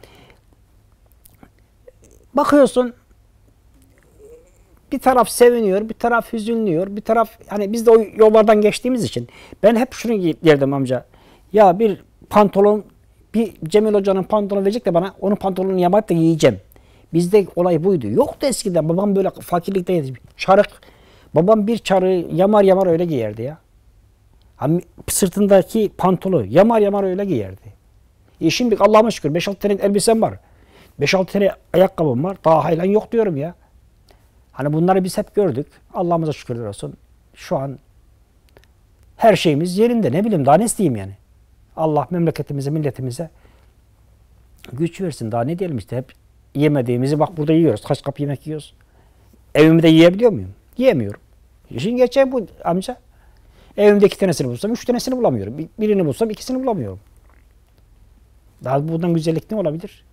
bakıyorsun bir taraf seviniyor, bir taraf hüzünlüyor, bir taraf hani biz de o yollardan geçtiğimiz için ben hep şunu derdim amca. Ya bir pantolon, bir Cemil Hoca'nın pantolonu verecek de bana onun pantolonunu yamayıp da giyeceğim. Bizde olay buydu. Yoktu eskiden. Babam böyle fakirlikte yetişmiş. Çarık. Babam bir çarığı yamar yamar öyle giyerdi ya. Hani sırtındaki pantolonu yamar yamar öyle giyerdi. E şimdi Allah'ıma şükür beş altı tane elbisem var. beş altı tane ayakkabım var. Daha haylan yok diyorum ya. Hani bunları biz hep gördük. Allah'ımıza şükürler olsun. Şu an her şeyimiz yerinde. Ne bileyim daha ne isteyeyim yani. Allah memleketimize, milletimize güç versin. Daha ne diyelim işte, hep yemediğimizi bak burada yiyoruz. Kaç kap yemek yiyoruz. Evimde yiyebiliyor muyum? Yiyemiyorum. İşin gerçeği bu amca. Evimde iki tanesini bulsam üç tanesini bulamıyorum. Birini bulsam ikisini bulamıyorum. Daha bundan güzellik ne olabilir?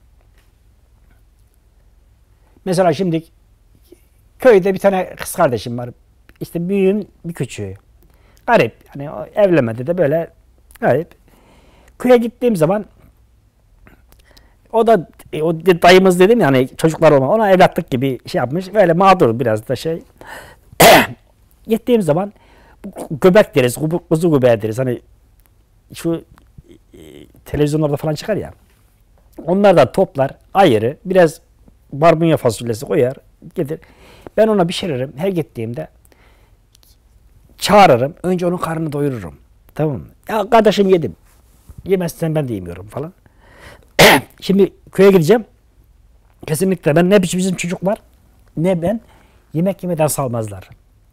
Mesela şimdi köyde bir tane kız kardeşim var. İşte büyüğün bir küçüğü. Garip. Hani evlenmedi de böyle garip. Köye gittiğim zaman o da o dayımız dedim ya hani çocuklar olma. Ona evlatlık gibi şey yapmış. Böyle mağdur biraz da şey. Gittiğim zaman göbek deriz, kuzu göbeği deriz. Hani şu e, televizyonlarda falan çıkar ya. Onlardan toplar, ayırı, biraz barbunya fasulyesi koyar, getir. Ben ona pişiririm. Her gittiğimde çağırırım. Önce onun karnını doyururum. Tamam mı? Ya kardeşim yedim. Yemezsen ben de yemiyorum falan. Şimdi köye gideceğim. Kesinlikle ben ne bizim çocuklar ne ben yemek yemeden salmazlar.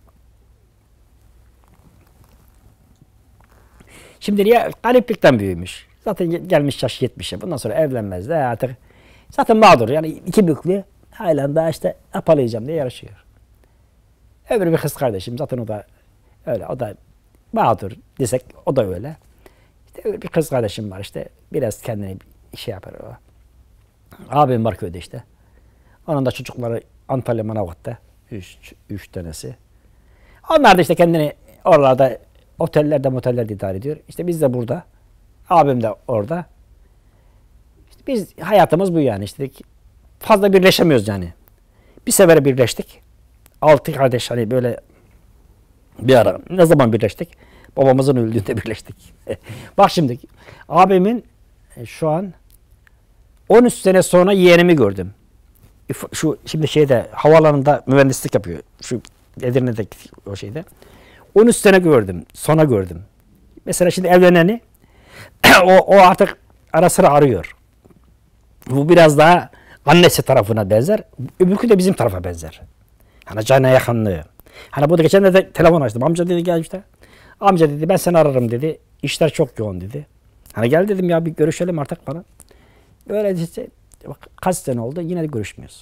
Şimdi ya gariplikten büyümüş. Zaten gelmiş yaş yetmişe. Bundan sonra evlenmez de artık. Zaten mağdur. Yani iki büklü halen daha işte apalayacağım diye yarışıyor. Öbür bir kız kardeşim zaten o da öyle. O da mağdur desek o da öyle. İşte öbür bir kız kardeşim var işte. Biraz kendini şey yapar o. Abim var köyde işte. Onun da çocukları Antalya Manavgat'ta. Üç, üç tanesi. Onlar da işte kendini oralarda otellerde motellerde idare ediyor. İşte biz de burada. Abim de orada. İşte biz hayatımız bu yani. İşte fazla birleşemiyoruz yani. Bir sefer birleştik. Altı kardeş hani böyle bir ara. Ne zaman birleştik? Babamızın öldüğünde birleştik. Bak şimdi abimin şu an on üç sene sonra yeğenimi gördüm. Şu şimdi şeyde havaalanında mühendislik yapıyor. Şu Edirne'deki o şeyde. on üç sene gördüm. Sonra gördüm. Mesela şimdi evleneni o, o artık ara sıra arıyor. Bu biraz daha annesi tarafına benzer. Öbürkü de bizim tarafa benzer. Hani cana yakınlığı. Hani burada geçen de telefon açtım. Amca dedi gel işte. Amca dedi ben seni ararım dedi. İşler çok yoğun dedi. Hani gel dedim ya bir görüşelim artık falan. Böyle işte bak, kaç sene oldu yine de görüşmüyoruz.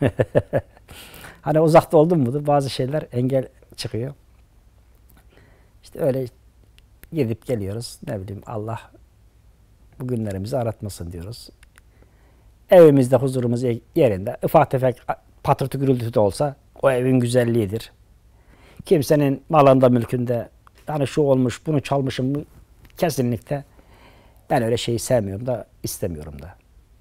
Hani uzakta oldun mu bazı şeyler engel çıkıyor. İşte öyle gidip geliyoruz. Ne bileyim Allah bu günlerimizi aratmasın diyoruz. Evimizde huzurumuz yerinde. Ufak tefek patırtı gürültü de olsa o evin güzelliğidir. Kimsenin malında mülkünde hani şu olmuş bunu çalmışım mı kesinlikle ben öyle şeyi sevmiyorum da istemiyorum da.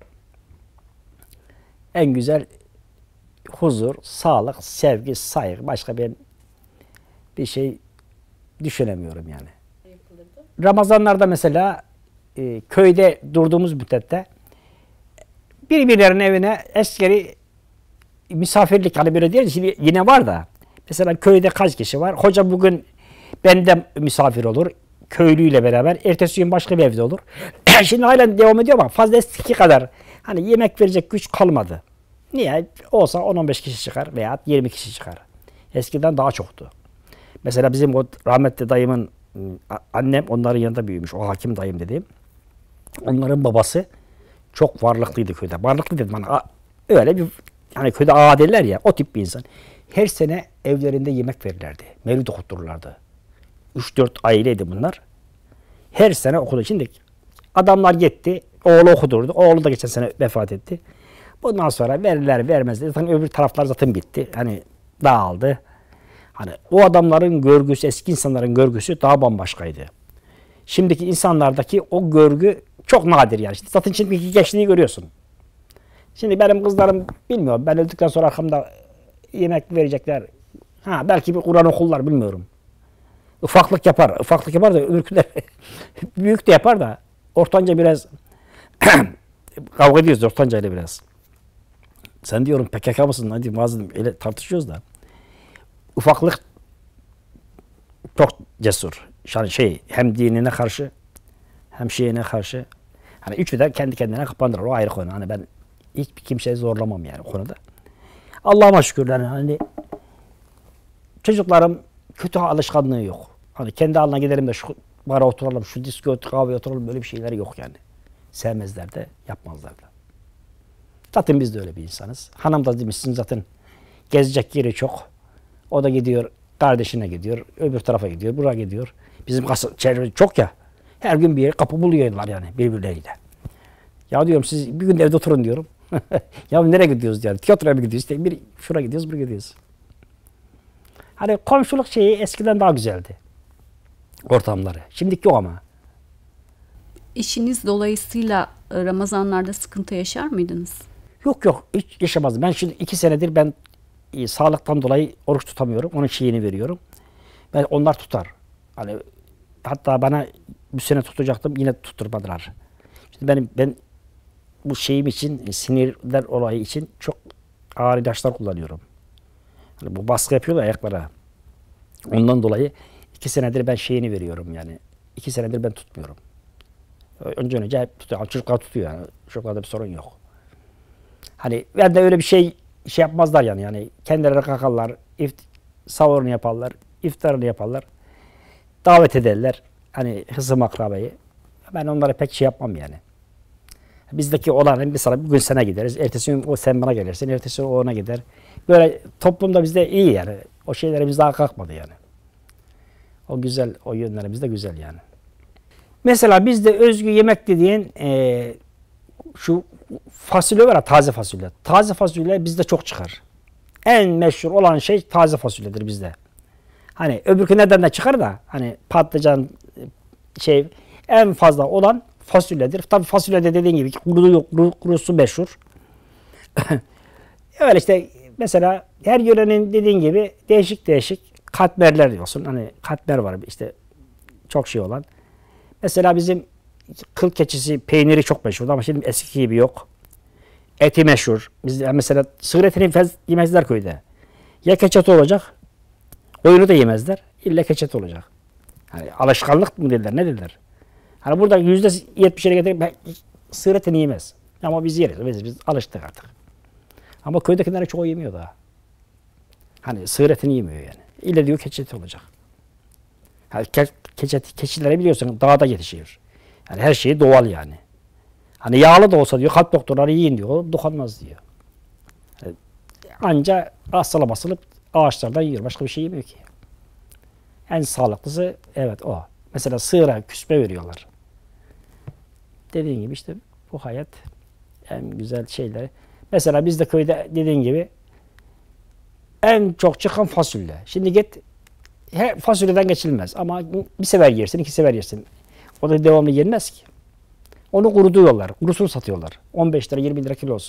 En güzel huzur, sağlık, sevgi, saygı. Başka ben bir şey düşünemiyorum yani. Ramazanlarda mesela e, köyde durduğumuz müddette birbirlerinin evine eskeri misafirlik hani böyle değil. Şimdi yine var da mesela köyde kaç kişi var? Hoca bugün bende misafir olur. Köylüyle beraber. Ertesi gün başka bir evde olur. Şimdi halen devam ediyor ama fazla eski kadar hani yemek verecek güç kalmadı. Niye? Olsa on on beş kişi çıkar veya yirmi kişi çıkar. Eskiden daha çoktu. Mesela bizim o rahmetli dayımın annem onların yanında büyümüş. O hakim dayım dediğim. Onların babası çok varlıklıydı köyde. Varlıklı dedim bana. Öyle bir hani köyde ağa derler ya o tip bir insan. Her sene evlerinde yemek verirlerdi. Mevlid okuttururlardı. üç dört aileydi bunlar. Her sene okudu. Şimdi adamlar gitti. Oğlu okudurdu. Oğlu da geçen sene vefat etti. Bundan sonra verirler vermezler. Zaten öbür taraflar zaten bitti. Hani dağıldı. Hani o adamların görgüsü, eski insanların görgüsü daha bambaşkaydı. Şimdiki insanlardaki o görgü çok nadir yani. İşte zaten şimdiki gençliği görüyorsun. Şimdi benim kızlarım bilmiyorum. Ben öldükten sonra arkamda yemek verecekler. Ha belki bir Kur'an okullar bilmiyorum. Ufaklık yapar. Ufaklık yapar da öbürküler büyük de yapar da ortanca biraz kavga ediyoruz ortanca ile biraz. Sen diyorum P K K mısın? Hadi bazen öyle tartışıyoruz da. Ufaklık çok cesur. Yani şey hem dinine karşı hem şeyine karşı. Hani üçü de kendi kendine kapandılar. O ayrı konu. Hani ben hiçbir kimseyi zorlamam yani o konuda. Allah'ıma şükür yani hani çocuklarım kötü alışkanlığı yok. Hani kendi haline gidelim de şu bara oturalım, şu disko kahveye oturalım böyle bir şeyleri yok yani. Sevmezler de, yapmazlar da. Zaten biz de öyle bir insanız. Hanım da demişsin zaten gezecek yeri çok. O da gidiyor, kardeşine gidiyor, öbür tarafa gidiyor, buraya gidiyor. Bizim çevremiz çok ya. Her gün bir yer kapı buluyorlar yani birbirleriyle. Ya diyorum siz bir gün evde oturun diyorum. Ya nereye gidiyoruz yani? Tiyatroya mı gidiyoruz? İşte bir şuraya gidiyoruz, buraya gidiyoruz. Hani komşuluk şeyi eskiden daha güzeldi. Ortamları. Şimdiki o ama. İşiniz dolayısıyla Ramazanlarda sıkıntı yaşar mıydınız? Yok yok hiç yaşamazdım. Ben şimdi iki senedir ben e, sağlıktan dolayı oruç tutamıyorum. Onun şeyini veriyorum. Ben onlar tutar. Hani hatta bana bu sene tutacaktım yine tutturmadılar. Şimdi benim ben bu şeyim için sinirler olayı için çok ağır ilaçlar kullanıyorum. Hani bu baskı yapıyorlar ayaklara. Ondan dolayı iki senedir ben şeyini veriyorum yani. İki senedir ben tutmuyorum. Önce önce hep tutuyor. Çocuklar tutuyor yani. Çocuklarda bir sorun yok. Hani ben de öyle bir şey şey yapmazlar yani. Yani kendileri kalkarlar, ift sahurunu yaparlar, iftarını yaparlar. Davet ederler. Hani hısım akrabayı. Ben onlara pek şey yapmam yani. Bizdeki olan mesela bir gün sana gideriz. Ertesi gün o sen bana gelirsin. Ertesi gün o ona gider. Böyle toplumda bizde iyi yani. O şeylerimiz daha kalkmadı yani. O güzel, o yönlerimiz de güzel yani. Mesela bizde özgü yemek dediğin e, şu fasulye var ya taze fasulye. Taze fasulye bizde çok çıkar. En meşhur olan şey taze fasulyedir bizde. Hani öbürkü neden de çıkar da hani patlıcan şey en fazla olan fasulyedir. Tabii fasulye de dediğin gibi kuru, kuru, kurusu meşhur. Öyle işte mesela her yörenin dediğin gibi değişik değişik katmerler diyorsun. Hani katmer var işte çok şey olan. Mesela bizim kıl keçisi peyniri çok meşhur ama şimdi eski gibi yok. Eti meşhur. Biz mesela sığır etini yemezler köyde. Ya keçet olacak, oyunu da yemezler. İlla keçet olacak. Yani alışkanlık mı dediler, ne dediler? Hani burada yüzde yetmişe getirip sığır etini yemez. Ama biz yeriz. Biz, biz alıştık artık. Ama köydekiler çoğu yemiyor daha. Hani sığır etini yemiyor yani. İlla diyor keçet olacak. Yani ke keçet, keçileri biliyorsun dağda yetişiyor. Yani her şeyi doğal yani. Hani yağlı da olsa diyor kalp doktorları yiyin diyor. Dokunmaz diyor. Yani anca asıla basılıp ağaçlardan yiyor. Başka bir şey yemiyor ki. En sağlıklısı evet o. Mesela sığıra küspe veriyorlar. Dediğin gibi işte bu hayat en güzel şeyleri. Mesela bizde köyde dediğin gibi en çok çıkan fasulye. Şimdi git her fasulyeden geçilmez ama bir sefer yersin, iki sefer yersin. O da devamlı yenmez ki. Onu kurutuyorlar. Kurusunu satıyorlar. on beş lira yirmi lira kilosu.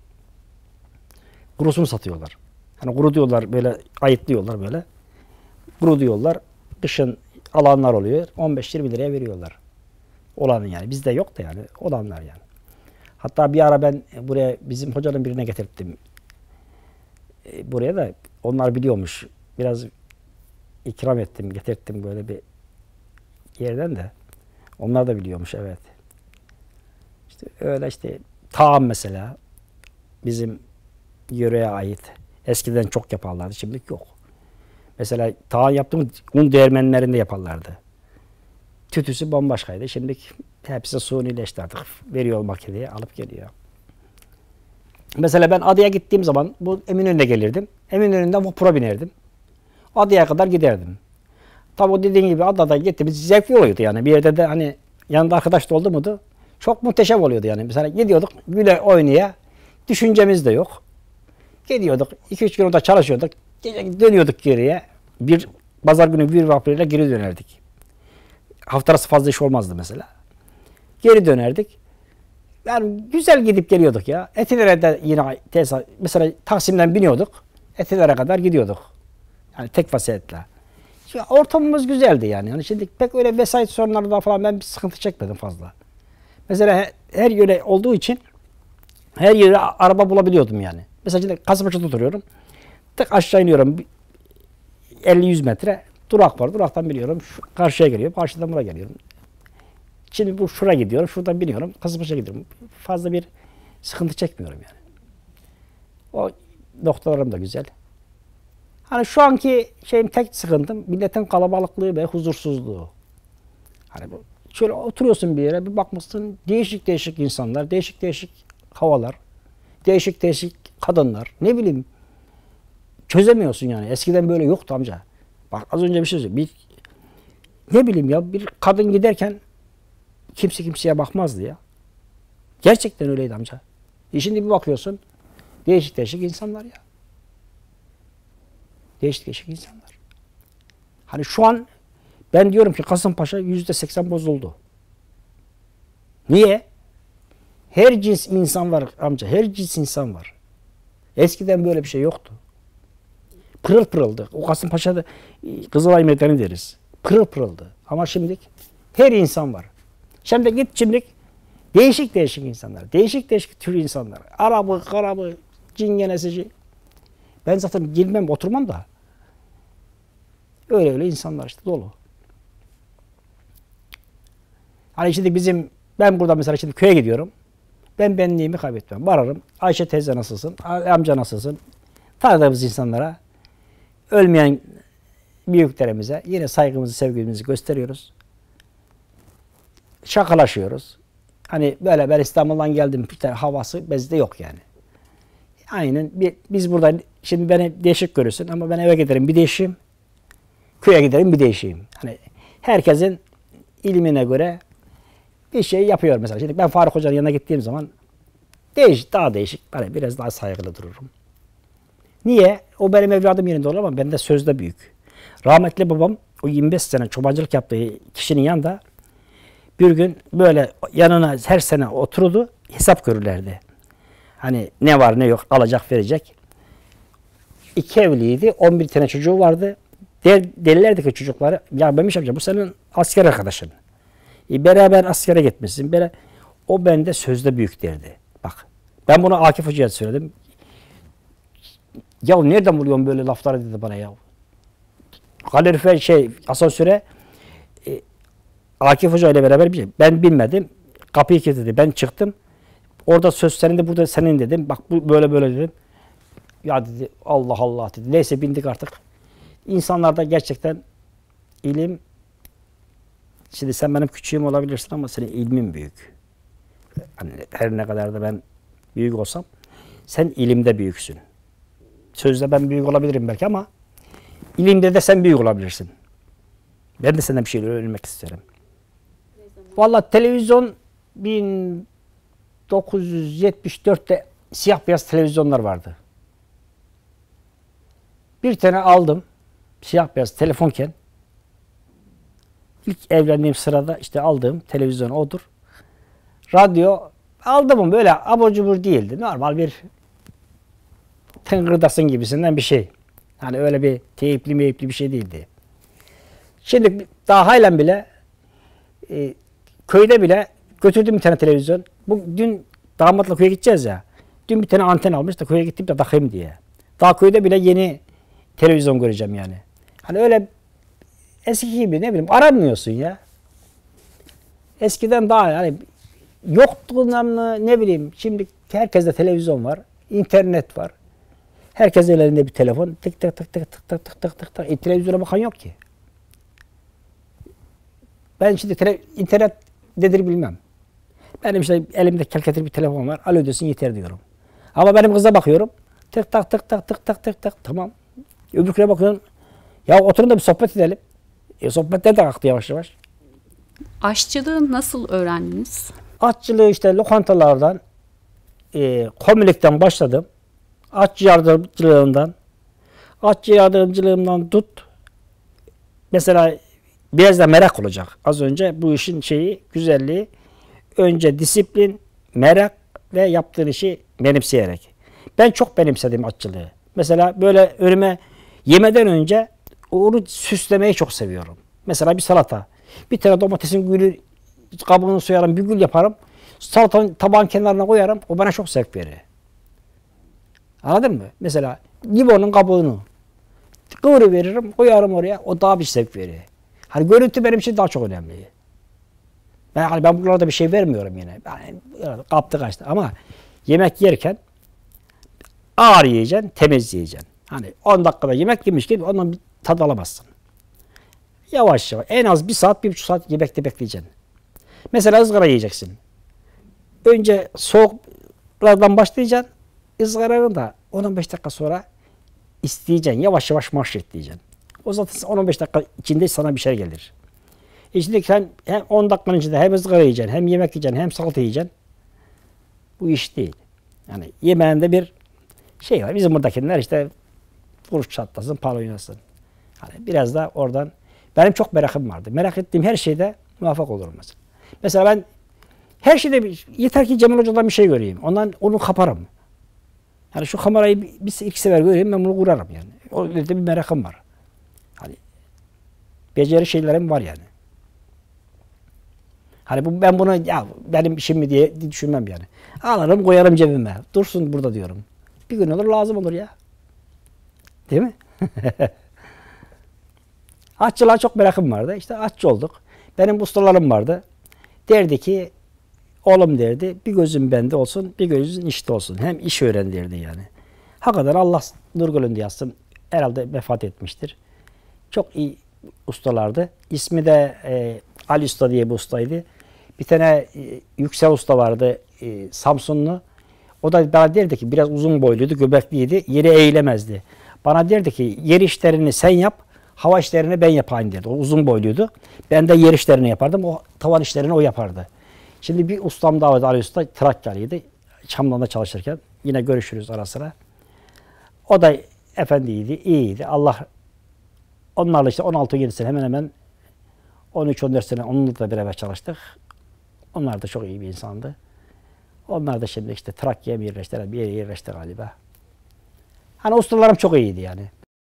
Kurusunu satıyorlar. Hani kurutuyorlar böyle ayıtlıyorlar böyle. Kurutuyorlar. Kışın alanlar oluyor. on beş yirmi liraya veriyorlar. Olanın yani. Bizde yok da yani. Olanlar yani. Hatta bir ara ben buraya bizim hocanın birine getirttim. E, buraya da onlar biliyormuş. Biraz ikram ettim, getirttim böyle bir yerden de. Onlar da biliyormuş, evet. İşte öyle işte tağım mesela bizim yöreye ait. Eskiden çok yaparlardı, şimdi yok. Mesela tağım yaptığımız un değirmenlerinde yaparlardı. Tütüsü bambaşkaydı. Şimdi hepsi sunileşti artık. Veriyor makineye, alıp geliyor. Mesela ben adaya gittiğim zaman bu Eminönü'ne gelirdim. Eminönü'nden vapura binerdim. Adaya kadar giderdim. Tabi o dediğin gibi adada gittiğimiz zevkli oluyordu yani. Bir yerde de hani yanında arkadaş da oldu muydu? Çok muhteşem oluyordu yani. Mesela gidiyorduk güle oynaya. Düşüncemiz de yok. Gidiyorduk. iki üç gün orada çalışıyorduk. Dönüyorduk geriye. Bir pazar günü bir vapuruyla geri dönerdik. Haftarası fazla iş olmazdı mesela. Geri dönerdik. Yani güzel gidip geliyorduk ya. Etiler'e de yine tesas, mesela Taksim'den biniyorduk. Etiler'e kadar gidiyorduk. Yani tek vasiyetle. Şimdi ortamımız güzeldi yani. Yani şimdi pek öyle vesayet sorunlarında falan ben bir sıkıntı çekmedim fazla. Mesela her yere olduğu için her yere araba bulabiliyordum yani. Mesela şimdi Kasımpaşa'da oturuyorum. Tek aşağı iniyorum. elli yüz metre durak var. Duraktan biliyorum. Şu, karşıya geliyorum. Karşıdan buraya geliyorum. Şimdi bu şuraya gidiyorum. Şuradan biniyorum. Kasımpaşa'ya gidiyorum. Fazla bir sıkıntı çekmiyorum yani. O noktalarım da güzel. Hani şu anki şeyim tek sıkıntım milletin kalabalıklığı ve huzursuzluğu. Hani bu, şöyle oturuyorsun bir yere bir bakmışsın değişik değişik insanlar, değişik değişik havalar, değişik değişik kadınlar. Ne bileyim çözemiyorsun yani. Eskiden böyle yoktu amca. Bak az önce bir şey söyleyeyim. Bir, ne bileyim ya bir kadın giderken kimse kimseye bakmazdı ya. Gerçekten öyleydi amca. E şimdi bir bakıyorsun değişik değişik insanlar ya. Değişik değişik insanlar. Hani şu an ben diyorum ki Kasımpaşa yüzde seksen bozuldu. Niye? Her cins insan var amca. Her cins insan var. Eskiden böyle bir şey yoktu. Pırıl pırıldı. O Kasımpaşa'da Kızılay Meydanı deriz. Pırıl pırıldı. Ama şimdi her insan var. Şimdi git şimdi değişik değişik insanlar. Değişik değişik tür insanlar. Arabı, karabı, cingenesici. Ben zaten girmem, oturmam da. Öyle öyle insanlar işte dolu. Hani şimdi bizim, ben burada mesela şimdi köye gidiyorum. Ben benliğimi kaybetmem. Vararım. Ayşe teyze nasılsın? Amca nasılsın? Tanıdığımız insanlara, ölmeyen büyüklerimize yine saygımızı, sevgimizi gösteriyoruz. Şakalaşıyoruz. Hani böyle ben İstanbul'dan geldim, bir tane havası bizde yok yani. Aynen. Biz burada şimdi beni değişik görürsün ama ben eve giderim bir değişeyim. Köye giderim bir değişeyim. Hani herkesin ilmine göre bir şey yapıyor mesela. Şimdi ben Faruk Hoca'nın yanına gittiğim zaman değişik, daha değişik. Hani biraz daha saygılı dururum. Niye? O benim evladım yerinde olur ama ben de sözde büyük. Rahmetli babam o yirmi beş sene çobancılık yaptığı kişinin yanında bir gün böyle yanına her sene otururdu, hesap görürlerdi. Hani ne var ne yok alacak verecek. İki evliydi, on bir tane çocuğu vardı. Der, derlerdi ki çocukları, ya Memiş amca bu senin asker arkadaşın. E, beraber askere gitmişsin. Beraber, o bende sözde büyük derdi. Bak ben bunu Akif Hoca'ya söyledim. Ya nereden buluyorsun böyle lafları dedi bana ya. Kalorifer şey asansöre e, Akif Hoca ile beraber bir şey. Ben bilmedim. Kapıyı kilitledi. Ben çıktım. Orada söz senin de burada senin dedim. Bak bu böyle böyle dedim. Ya dedi Allah Allah dedi. Neyse bindik artık. İnsanlarda gerçekten ilim, şimdi sen benim küçüğüm olabilirsin ama senin ilmin büyük. Hani her ne kadar da ben büyük olsam sen ilimde büyüksün. Sözde ben büyük olabilirim belki ama ilimde de sen büyük olabilirsin. Ben de senden bir şeyler öğrenmek isterim. Vallahi televizyon bin dokuz yüz yetmiş dörtte siyah beyaz televizyonlar vardı. Bir tane aldım. Siyah beyaz telefonken. İlk evlendiğim sırada işte aldığım televizyon odur. Radyo aldım, böyle abur cubur değildi. Normal bir tıngırdasın gibisinden bir şey. Hani öyle bir teyipli meyipli bir şey değildi. Şimdi daha halen bile e, köyde bile götürdüm bir tane televizyon. Bu dün damatla köye gideceğiz ya. Dün bir tane anten almış da köye gittim de takayım diye. Daha köyde bile yeni televizyon göreceğim yani. Hani öyle eski gibi ne bileyim aramıyorsun ya. Eskiden daha yani yoktuğundan mı ne bileyim, şimdi herkeste televizyon var, internet var. Herkes elinde bir telefon. Tık tık tık tık tık tık tık tık tık tık. E, televizyona bakan yok ki. Ben şimdi tele, internet nedir bilmem. Benim işte elimde kelketir bir telefon var. Alo desin yeter diyorum. Ama benim kıza bakıyorum. Tık tak tık tak tık tak tık tak. Tamam. Öbürküne bakıyorum. Ya oturun da bir sohbet edelim. E, sohbetler de kalktı yavaş yavaş. Aşçılığı nasıl öğrendiniz? Aşçılığı işte lokantalardan, e, komilikten başladım. Aşçı yardımcılığından, aşçı yardımcılığından tut. Mesela biraz da merak olacak. Az önce bu işin şeyi, güzelliği. Önce disiplin, merak ve yaptığın işi benimseyerek. Ben çok benimsedim aşçılığı. Mesela böyle önüme yemeden önce onu süslemeyi çok seviyorum. Mesela bir salata. Bir tane domatesin gülü kabuğunu soyarım, bir gül yaparım. Salatanın tabağın kenarına koyarım. O bana çok zevk verir. Anladın mı? Mesela limonun kabuğunu kıvırı veririm, koyarım oraya. O daha bir zevk verir. Hani görüntü benim için daha çok önemli. Ben hani ben buralarda bir şey vermiyorum yine. Yani, kaptı kaçtı ama yemek yerken ağır yiyeceksin, temiz yiyeceksin. Hani on dakikada yemek yemiş gibi ondan bir tad alamazsın. Yavaş yavaş. En az bir saat, bir buçuk saat yemekte bekleyeceksin. Mesela ızgara yiyeceksin. Önce soğuklardan başlayacaksın. Izgaranı da on on beş dakika sonra isteyeceksin. Yavaş yavaş marş et diyeceksin. O zaten on on beş dakika içinde sana bir şey gelir. E şimdi sen hem on dakikanın içinde hem ızgara yiyeceksin, hem yemek yiyeceksin, hem salata yiyeceksin. Bu iş değil. Yani yemeğinde bir şey var. Bizim buradakiler işte kuruş çatlasın, pal oynasın. Hani biraz da oradan benim çok merakım vardı. Merak ettiğim her şeyde muvaffak olurum mesela. Mesela ben her şeyde bir, yeter ki Cemal Hoca'dan bir şey göreyim. Ondan onu kaparım. Yani şu kamerayı bir, bir iki sefer göreyim, ben bunu kurarım yani. O bir merakım var. Hani beceri şeylerim var yani. Hani bu, ben bunu ya benim işim mi diye düşünmem yani. Alırım koyarım cebime. Dursun burada diyorum. Bir gün olur lazım olur ya. Değil mi? Aşçılığa çok merakım vardı. İşte aşçı olduk. Benim ustalarım vardı. Derdi ki oğlum derdi bir gözün bende olsun, bir gözün işte olsun. Hem iş öğren derdi yani. Hakikaten Allah nur gölünde yatsın. Herhalde vefat etmiştir. Çok iyi ustalardı. İsmi de e, Ali Usta diye bir ustaydı. Bir tane e, Yüksel Usta vardı e, Samsunlu. O da bana derdi ki biraz uzun boyluydu, göbekliydi. Yeri eğilemezdi. Bana derdi ki yer işlerini sen yap, hava işlerini ben yapayım derdi. O uzun boyluydu. Ben de yer işlerini yapardım. O tavan işlerini o yapardı. Şimdi bir ustam daha vardı Ali Usta. Trakyalıydı. Çamlı'da çalışırken. Yine görüşürüz ara sıra. O da efendiydi, iyiydi. Allah onlarla işte on altı yedi sene hemen hemen on üç on dört sene onunla da beraber çalıştık. Onlar da çok iyi bir insandı. Onlar da şimdi işte Trakya'ya bir yerleştiler, bir yere yerleşti galiba. Hani ustalarım çok iyiydi yani.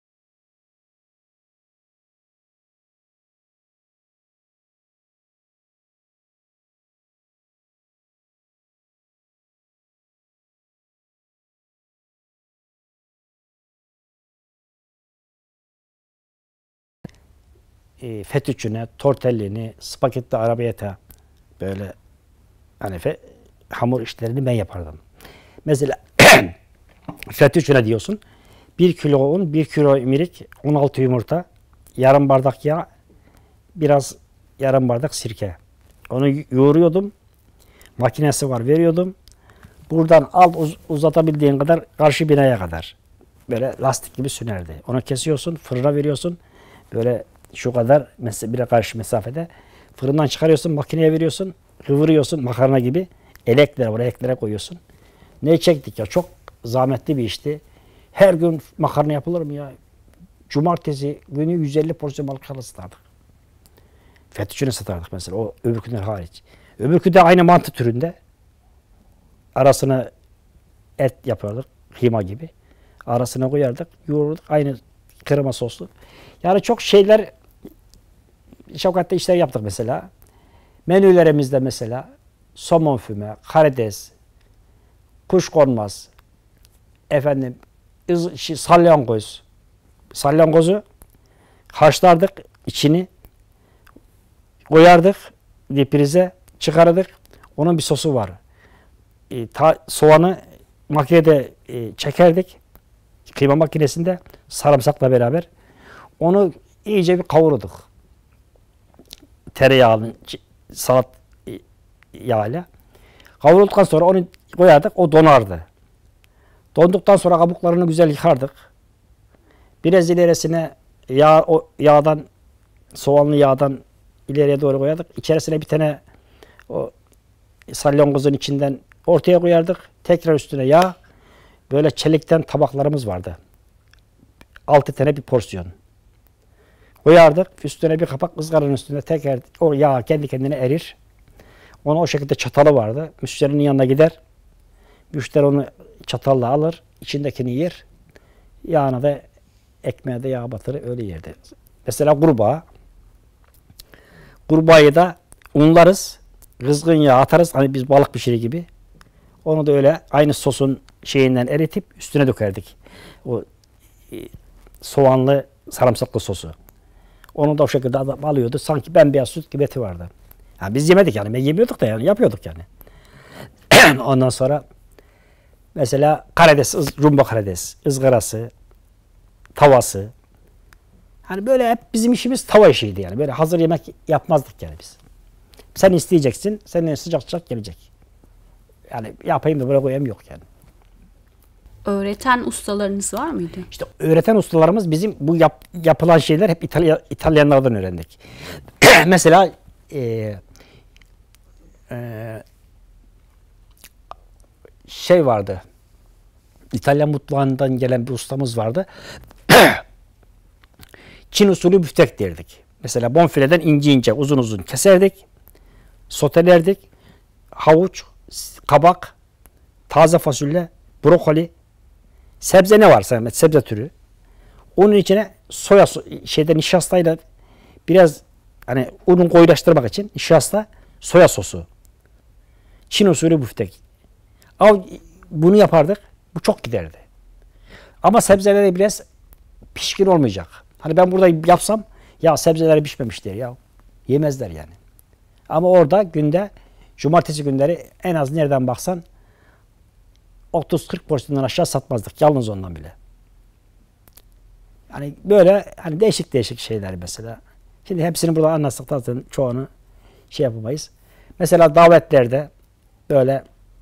E, fettuccine, tortellini, spagetti arrabbiata böyle hani fe, hamur işlerini ben yapardım. Mesela fettuccine diyorsun. Bir kilo un, bir kilo imirik, on altı yumurta, yarım bardak yağ, biraz yarım bardak sirke. Onu yoğuruyordum. Makinesi var, veriyordum. Buradan al uz uzatabildiğin kadar karşı binaya kadar. Böyle lastik gibi sünerdi. Onu kesiyorsun, fırına veriyorsun. Böyle şu kadar bir karşı mesafede. Fırından çıkarıyorsun, makineye veriyorsun, kıvırıyorsun makarna gibi. Eleklere var, eleklere koyuyorsun. Ne çektik ya? Çok zahmetli bir işti. Her gün makarna yapılır mı ya? Cumartesi günü yüz elli porsiyon balık kanalı satardık. Fettuccine satardık mesela. O öbür günler hariç. Öbür günde aynı mantı türünde. Arasına et yapardık. Kıyma gibi. Arasına koyardık. Yoğururduk. Aynı krema soslu. Yani çok şeyler Şavkat'ta işler yaptık mesela. Menülerimizde mesela somon füme, karides, kuşkonmaz, efendim salyangoz. Salyangozu haşlardık, içini koyardık, prize çıkarırdık. Onun bir sosu var. E, ta, soğanı makinede e, çekerdik. Kıyma makinesinde sarımsakla beraber. Onu iyice bir kavururduk. Tereyağının salat yağıyla. Kavrulduktan sonra onu koyardık, o donardı. Donduktan sonra kabuklarını güzel yıkardık. Biraz ilerisine yağ, o yağdan, soğanlı yağdan ileriye doğru koyardık. İçerisine bir tane o salyangozun içinden ortaya koyardık. Tekrar üstüne yağ. Böyle çelikten tabaklarımız vardı. Altı tane bir porsiyon. Koyardık. Üstüne bir kapak, ızgaranın üstünde tekrar o yağ kendi kendine erir. Ona o şekilde çatalı vardı. Müşterinin yanına gider. Müşteri onu çatalla alır. İçindekini yer. Yağına da ekmeğe de yağ batırır. Öyle yerdi. Mesela kurbağa. Kurbağayı da unlarız. Kızgın yağ atarız. Hani biz balık pişirir gibi. Onu da öyle aynı sosun şeyinden eritip üstüne dökerdik. O e, soğanlı sarımsaklı sosu. Onu da o şekilde adam alıyordu. Sanki bembeyaz süt gibi eti vardı. Yani biz yemedik yani. Yemiyorduk da yani. Yapıyorduk yani. Ondan sonra mesela karides, rumba karides, ızgarası, tavası. Hani böyle hep bizim işimiz tava işiydi yani. Böyle hazır yemek yapmazdık yani biz. Sen isteyeceksin. Senin sıcak sıcak gelecek. Yani yapayım da buraya koyayım yok yani. Öğreten ustalarınız var mıydı? İşte öğreten ustalarımız bizim bu yap, yapılan şeyler hep İtalya, İtalyanlardan öğrendik. Mesela e, e, şey vardı. İtalyan mutfağından gelen bir ustamız vardı. Çin usulü büftek derdik. Mesela bonfileden ince ince uzun uzun keserdik. Sotelerdik. Havuç, kabak, taze fasulye, brokoli, sebze ne varsa sebze türü. Onun içine soya şeyden nişastayla biraz hani unu koyulaştırmak için nişasta, soya sosu. Çin usulü büftek. Bunu yapardık. Bu çok giderdi. Ama sebzeleri biraz pişkin olmayacak. Hani ben burada yapsam ya sebzeleri pişmemiş der ya. Yemezler yani. Ama orada günde cumartesi günleri en az nereden baksan otuz kırk porsiyondan aşağı satmazdık. Yalnız ondan bile. Yani böyle hani değişik değişik şeyler mesela. Şimdi hepsini burada anlatsak zaten çoğunu şey yapamayız. Mesela davetlerde böyle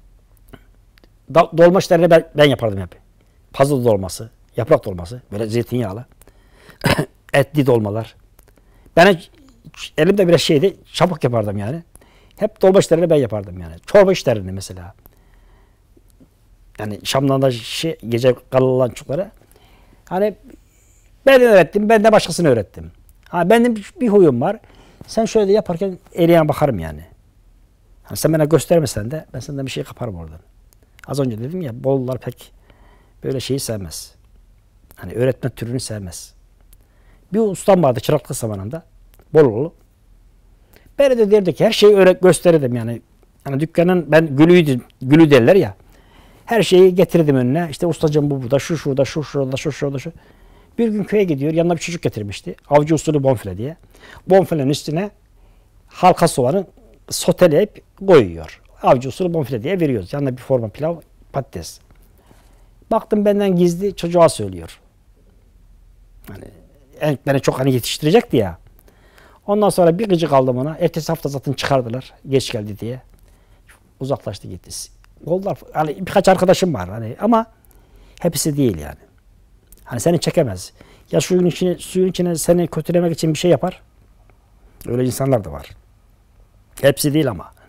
dolma işlerini ben, ben yapardım hep. Puzzle dolması, yaprak dolması, böyle zeytinyağlı. Etli dolmalar. Ben elimde biraz şeydi, çabuk yapardım yani. Hep dolma işlerini ben yapardım yani. Çorba işlerini mesela. Yani Şam'dan da şey, gece kalınan çocuklara. Hani ben öğrettim, ben de başkasını öğrettim. Ha, benim bir, bir huyum var. Sen şöyle yaparken eline bakarım yani. Hani sen bana göstermesen de ben senden bir şey kaparım oradan. Az önce dedim ya, Bolular pek böyle şeyi sevmez. Hani öğretme türünü sevmez. Bir ustam vardı çıraklık zamanında. Bolulu. Ben de derdi ki her şeyi öğret gösterirdim yani. Hani dükkanın ben gülüydüm, gülü derler ya. Her şeyi getirdim önüne. İşte ustacığım bu burada, şu şurada, şu şurada, şu şurada, şu. Bir gün köye gidiyor. Yanına bir çocuk getirmişti. Avcı usulü bonfile diye. Bonfilenin üstüne halka soğanı soteleyip koyuyor. Avcı usulü bonfile diye veriyoruz. Yanına bir forma pilav, patates. Baktım benden gizli çocuğa söylüyor. Hani beni çok hani yetiştirecekti ya. Ondan sonra bir gıcık aldım ona. Ertesi hafta zaten çıkardılar. Geç geldi diye. Uzaklaştı gitti. Oldular. Hani birkaç arkadaşım var hani ama hepsi değil yani. Hani seni çekemez. Ya suyun içine, suyun içine seni kötülemek için bir şey yapar. Öyle insanlar da var. Hepsi değil ama.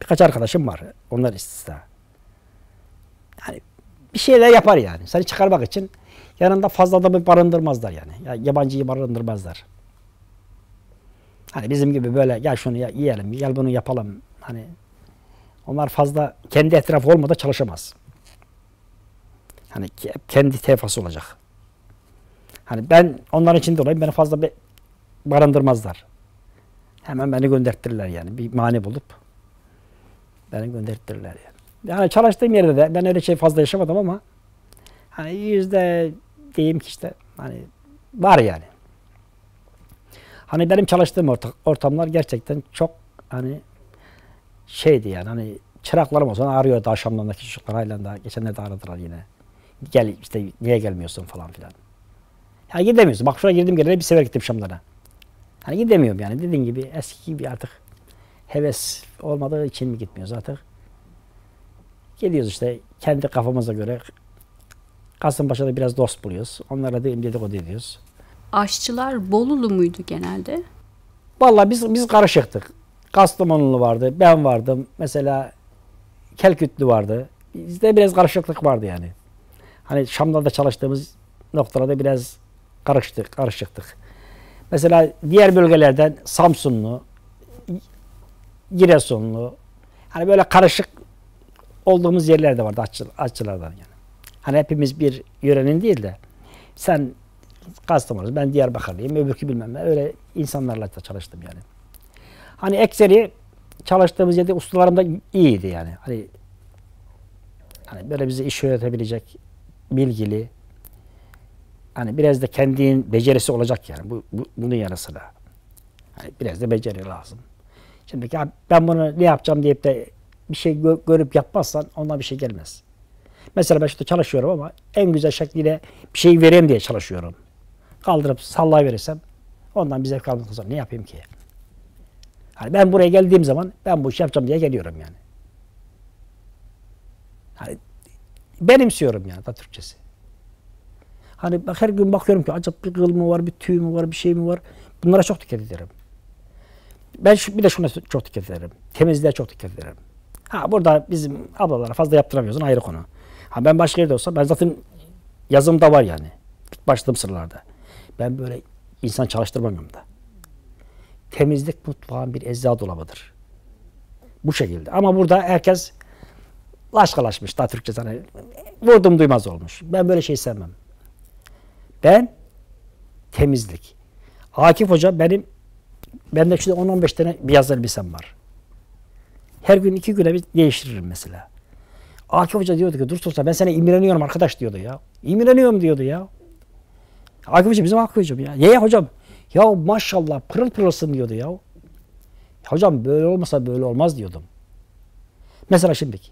Birkaç arkadaşım var. Onlar istisna. Yani bir şeyler yapar yani. Seni çıkarmak için yanında fazla adamı barındırmazlar yani. Ya, yabancıyı barındırmazlar. Hani bizim gibi böyle gel şunu ya, yiyelim, gel bunu yapalım. Hani onlar fazla kendi etrafı olmadan çalışamaz. Hani kendi tefası olacak. Hani ben onların içinde olayım, beni fazla be, barındırmazlar. Hemen beni gönderttirirler yani. Bir mani bulup beni gönderttirirler yani. Yani çalıştığım yerde de ben öyle şey fazla yaşamadım ama hani yüzde diyeyim ki işte hani var yani. Hani benim çalıştığım ortamlar gerçekten çok hani şeydi yani hani çıraklarım olsa arıyordu akşamlarındaki çocuklar halen daha geçenlerde aradılar yine. Gel işte niye gelmiyorsun falan filan. Yani gidemiyorsun. Bak şuraya girdim gelene bir sefer gittim Şamlara. Hani gidemiyorum yani dediğin gibi eski gibi artık heves olmadığı için mi gitmiyoruz artık. Gidiyoruz işte kendi kafamıza göre. Kasımpaşa'da biraz dost buluyoruz. Onlarla da dedikodu ediyoruz. Aşçılar Bolulu muydu genelde? Vallahi biz biz karışıktık. Kastamonulu vardı, ben vardım. Mesela Kelkütlü vardı. Bizde biraz karışıklık vardı yani. Hani Şam'da da çalıştığımız noktalarda biraz karıştık, karışıktık. Mesela diğer bölgelerden Samsunlu, Giresunlu, hani böyle karışık olduğumuz yerler de vardı aşçı, aşçılardan yani. Hani hepimiz bir yörenin değil de sen Kastamonu, ben Diyarbakırlıyım, öbürkü bilmem ne. Öyle insanlarla da çalıştım yani. Hani ekseri çalıştığımız yerde ustalarım da iyiydi yani. Hani hani böyle bize iş öğretebilecek, bilgili, hani biraz da kendinin becerisi olacak yani bu, bu bunun yanı sıra. Hani biraz da beceri lazım. Şimdi ya ben bunu ne yapacağım deyip de bir şey gö görüp yapmazsan ondan bir şey gelmez. Mesela ben şurada çalışıyorum ama en güzel şekliyle bir şey vereyim diye çalışıyorum. Kaldırıp sallayıverirsem ondan bir zevk almaktan sonra ne yapayım ki? Hani ben buraya geldiğim zaman ben bu işi yapacağım diye geliyorum yani. Hani benimsiyorum yani da Türkçesi. Hani bak her gün bakıyorum ki acaba bir kıl mı var, bir tüy mü var, bir şey mi var? Bunlara çok dikkat ederim. Ben şu, bir de şuna çok dikkat ederim. Temizliğe çok dikkat ederim. Ha burada bizim ablalara fazla yaptıramıyorsun ayrı konu. Ha ben başka yerde olsam ben zaten yazımda var yani. Başladığım sıralarda. Ben böyle insan çalıştırmamıyorum da. Temizlik mutfağın bir ecza dolabıdır. Bu şekilde. Ama burada herkes laşkalaşmış daha Türkçe hani vurdum duymaz olmuş. Ben böyle şey sevmem. Ben temizlik. Akif Hoca benim bende şurada on on beş tane beyaz elbisem var. Her gün iki güne bir değiştiririm mesela. Akif Hoca diyordu ki dur Sultan ben sana imreniyorum arkadaş diyordu ya. İmreniyorum diyordu ya. Akif Hoca bizim Akif Hocam ya. Ye hocam. Ya maşallah pırıl pırılsın diyordu ya. Hocam böyle olmasa böyle olmaz diyordum. Mesela şimdiki.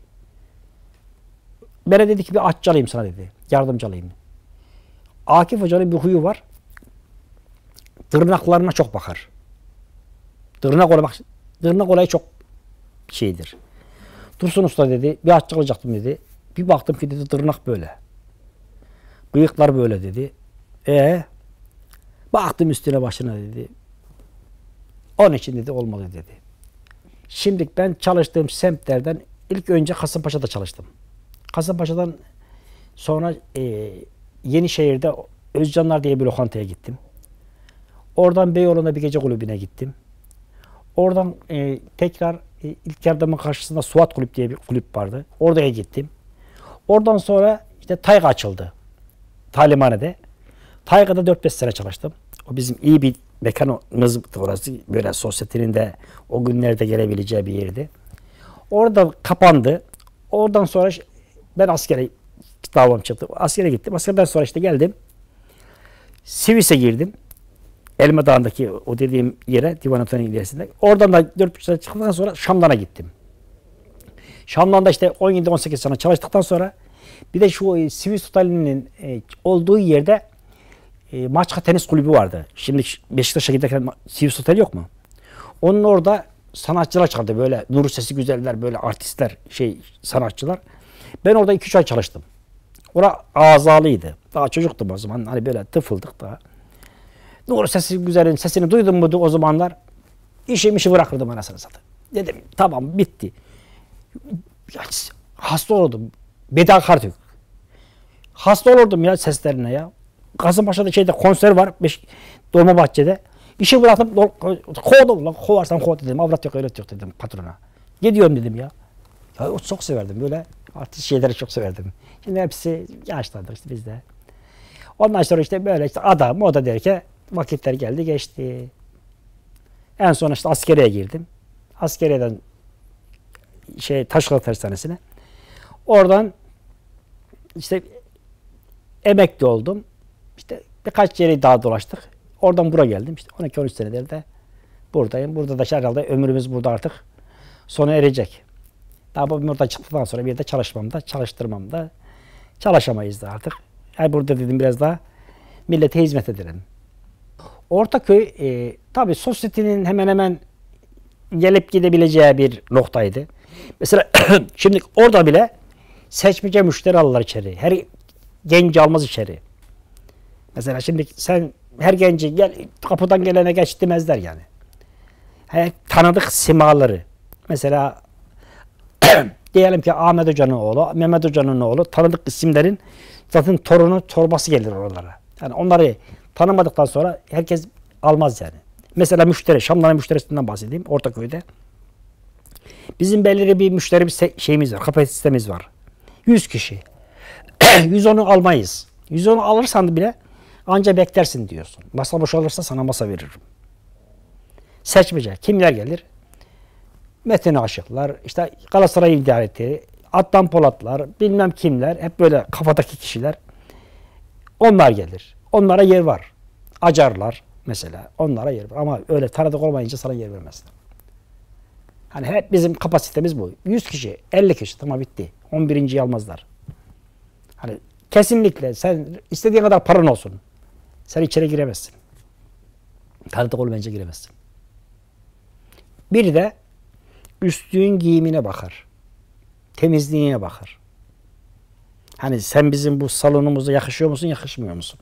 Bana dedi ki bir aşçı alayım sana dedi. Yardımcı alayım. Akif Hoca'nın bir huyu var. Tırnaklarına çok bakar. Tırnak olayı bak. Tırnak olayı çok şeydir. Dursun Usta dedi. Bir aşçı alacaktım dedi. Bir baktım ki dedi tırnak böyle. Bıyıklar böyle dedi. E baktım üstüne başına dedi. Onun için dedi olmadı dedi. Şimdi ben çalıştığım semtlerden ilk önce Kasımpaşa'da çalıştım. Kasımpaşa'dan sonra e, Yenişehir'de Özcanlar diye bir lokantaya gittim. Oradan Beyoğlu'nda bir gece kulübüne gittim. Oradan e, tekrar e, ilk yardımın karşısında Suat Kulüp diye bir kulüp vardı. Oraya gittim. Oradan sonra işte Tayga açıldı. Talimhanede. Tayga'da dört beş sene çalıştım. O bizim iyi bir mekanımız orası. Böyle sosyetenin de o günlerde gelebileceği bir yerdi. Orada kapandı. Oradan sonra ben askere davam çıktı. Askere gittim. Askerden sonra işte geldim. Sivis'e girdim. Elma Dağı'ndaki o dediğim yere, Divan Oteli'nin ilerisinde. Oradan da dört buçuk sene çıktıktan sonra Şam'dan'a gittim. Şam'dan da işte on yedi on sekiz sene çalıştıktan sonra bir de şu Sivis Oteli'nin e, olduğu yerde e, Maçka Tenis Kulübü vardı. Şimdi Beşiktaş'a giderken Sivis Oteli yok mu? Onun orada sanatçılar çıkardı. Böyle nur sesi güzeller, böyle artistler, şey sanatçılar. Ben orada iki üç ay çalıştım. Orada azalıydı. Daha çocuktum o zaman. Hani böyle tıfıldık daha. Nur sesi güzelin sesini duydum mu o zamanlar işim işi bırakırdım anasını satayım. Dedim tamam bitti. Ya, hasta olurdum. Bedakartük. Hasta olurdum ya seslerine ya. Kasımpaşa'da şeyde konser var. Beş, Dolmabahçe'de. İşi bıraktım. Kovdum lan. Kovarsan kov dedim. Avrat yok, öğret yok dedim patrona. Gidiyorum dedim ya. Ya o çok severdim böyle. Artist şeyleri çok severdim. Şimdi hepsi yaşlandık işte biz de. Ondan sonra işte böyle işte ada moda derken vakitler geldi geçti. En son işte askeriye girdim. Askeriyeden şey Taşkala Tersanesi'ne. Oradan işte emekli oldum. İşte birkaç yeri daha dolaştık. Oradan buraya geldim. İşte on iki on üç senedir de buradayım. Burada da herhalde ömrümüz burada artık sona erecek. Daha bu burada çıktıktan sonra bir de çalışmam da, çalıştırmam da çalışamayız da artık. Yani burada dedim biraz daha millete hizmet edelim. Ortaköy e, tabii sosyetenin hemen hemen gelip gidebileceği bir noktaydı. Mesela şimdi orada bile seçmece müşteri alırlar içeri. Her genci almaz içeri. Mesela şimdi sen her genci gel kapıdan gelene geç demezler yani. Her tanıdık simaları. Mesela diyelim ki Ahmet Hoca'nın oğlu, Mehmet Hoca'nın oğlu tanıdık isimlerin zaten torunu torbası gelir oralara. Yani onları tanımadıktan sonra herkes almaz yani. Mesela müşteri, Şamların müşterisinden bahsedeyim Ortaköy'de. Bizim belirli bir müşteri bir şeyimiz var, kapasitemiz var. yüz kişi. yüz onu almayız. yüz onu alırsan bile anca beklersin diyorsun. Masa boşalırsa sana masa veririm. Seçmece. Kimler gelir? Metin aşıklar, işte Galatasaray idareti, Adnan Polatlar, bilmem kimler, hep böyle kafadaki kişiler. Onlar gelir. Onlara yer var. Acarlar mesela. Onlara yer var. Ama öyle tanıdık olmayınca sana yer vermezler. Hani hep bizim kapasitemiz bu. yüz kişi, elli kişi tamam bitti. on birinciyi almazlar. Hani kesinlikle sen istediğin kadar paran olsun. Sen içeri giremezsin. Tanıdık olmayınca giremezsin. Bir de üstün giyimine bakar. Temizliğine bakar. Hani sen bizim bu salonumuza yakışıyor musun, yakışmıyor musun?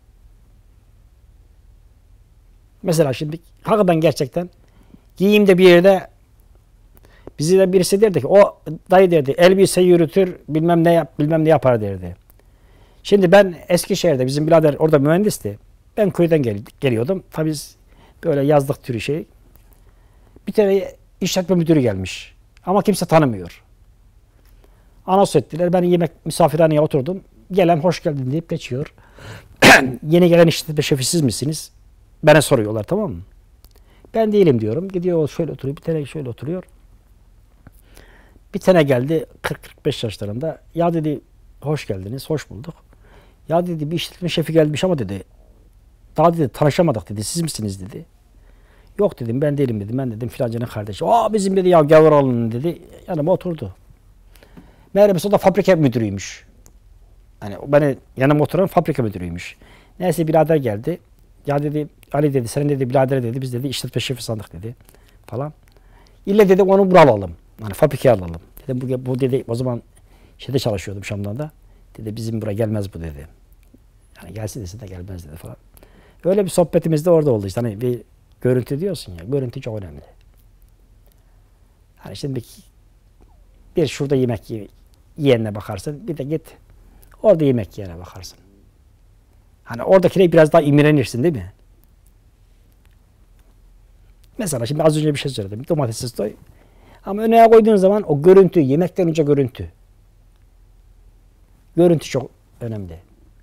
Mesela şimdi hakikaten gerçekten giyimde bir yerde bizi de birisi derdi ki o dayı derdi elbise yürütür bilmem ne yap bilmem ne yapar derdi. Şimdi ben Eskişehir'de bizim birader orada mühendisti. Ben köyden gel geliyordum. Tabii böyle yazlık türü şey. Bir tane işletme müdürü gelmiş. Ama kimse tanımıyor. Anons ettiler. Ben yemek misafirhaneye oturdum. Gelen hoş geldin deyip geçiyor. Yeni gelen işletme şefi siz misiniz? Bana soruyorlar tamam mı? Ben değilim diyorum. Gidiyor şöyle oturuyor. Bir tane şöyle oturuyor. Bir tane geldi kırk kırk beş yaşlarında. Ya dedi hoş geldiniz. Hoş bulduk. Ya dedi bir işletme şefi gelmiş ama dedi daha dedi tanışamadık dedi. Siz misiniz dedi. Yok dedim ben değilim dedim. Ben dedim filancanın kardeşi. Aa bizim dedi ya gavur alın dedi. Yanıma oturdu. Meğer o da fabrika müdürüymüş. Hani beni yanıma oturan fabrika müdürüymüş. Neyse birader geldi. Ya dedi Ali dedi sen dedi birader dedi biz dedi işletme şefi sandık dedi falan. İlle dedi onu buraya alalım. Hani fabrikaya alalım. Dedim bu, bu dedi o zaman şeyde çalışıyordum Şam'dan da. Dedi bizim buraya gelmez bu dedi. Yani gelsin desin de gelmez dedi falan. Öyle bir sohbetimiz de orada oldu işte. Hani bir görüntü diyorsun ya. Görüntü çok önemli. Hani şimdi bir şurada yemek yiyenine bakarsın. Bir de git orada yemek yiyene bakarsın. Hani oradakine biraz daha imrenirsin değil mi? Mesela şimdi az önce bir şey söyledim. Domatessiz toy. Ama önüne koyduğun zaman o görüntü, yemekten önce görüntü. Görüntü çok önemli.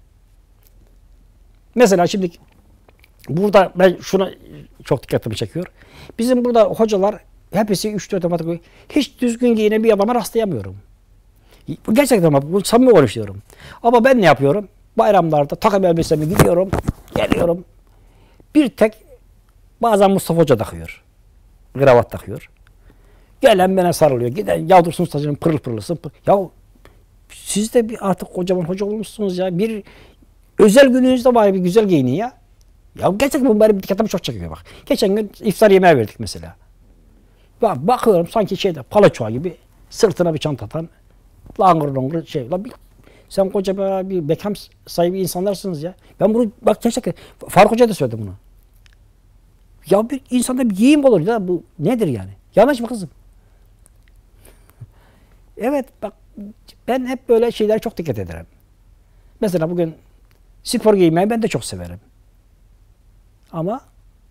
Mesela şimdi burada ben şuna çok dikkatimi çekiyor. Bizim burada hocalar hepsi üç dört otomatik koyuyor. Hiç düzgün giyinen bir adama rastlayamıyorum. Gerçekten ama bu samimi konuşuyorum. Ama ben ne yapıyorum? Bayramlarda takım elbisemi gidiyorum, geliyorum. Bir tek bazen Mustafa Hoca takıyor. Kravat takıyor. Gelen bana sarılıyor. Giden yavrusun saçının pırıl pırılsın. Ya siz de bir artık kocaman hoca olmuşsunuz ya. Bir özel gününüzde bari bir güzel giyinin ya. Ya gerçekten bu benim dikkatimi çok çekiyor bak. Geçen gün iftar yemeği verdik mesela. Bak bakıyorum sanki şeyde palaçoğa gibi sırtına bir çanta atan langır langır şey. La bir, sen koca bir, bir bekam sahibi insanlarsınız ya. Ben bunu bak gerçekten Faruk Hoca da söyledi bunu. Ya bir insanda bir giyim olur ya bu nedir yani? Yanlış mı kızım? Evet bak ben hep böyle şeylere çok dikkat ederim. Mesela bugün spor giymeyi ben de çok severim. Ama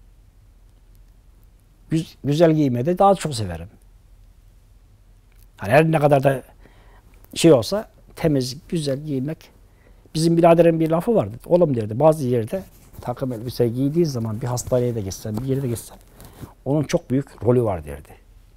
güz, güzel giymeyi de daha çok severim. Hani her ne kadar da şey olsa temiz, güzel giymek. Bizim biraderin bir lafı vardı. Oğlum derdi bazı yerde takım elbise giydiği zaman bir hastaneye de geçsen, bir yere de geçsen onun çok büyük rolü var derdi.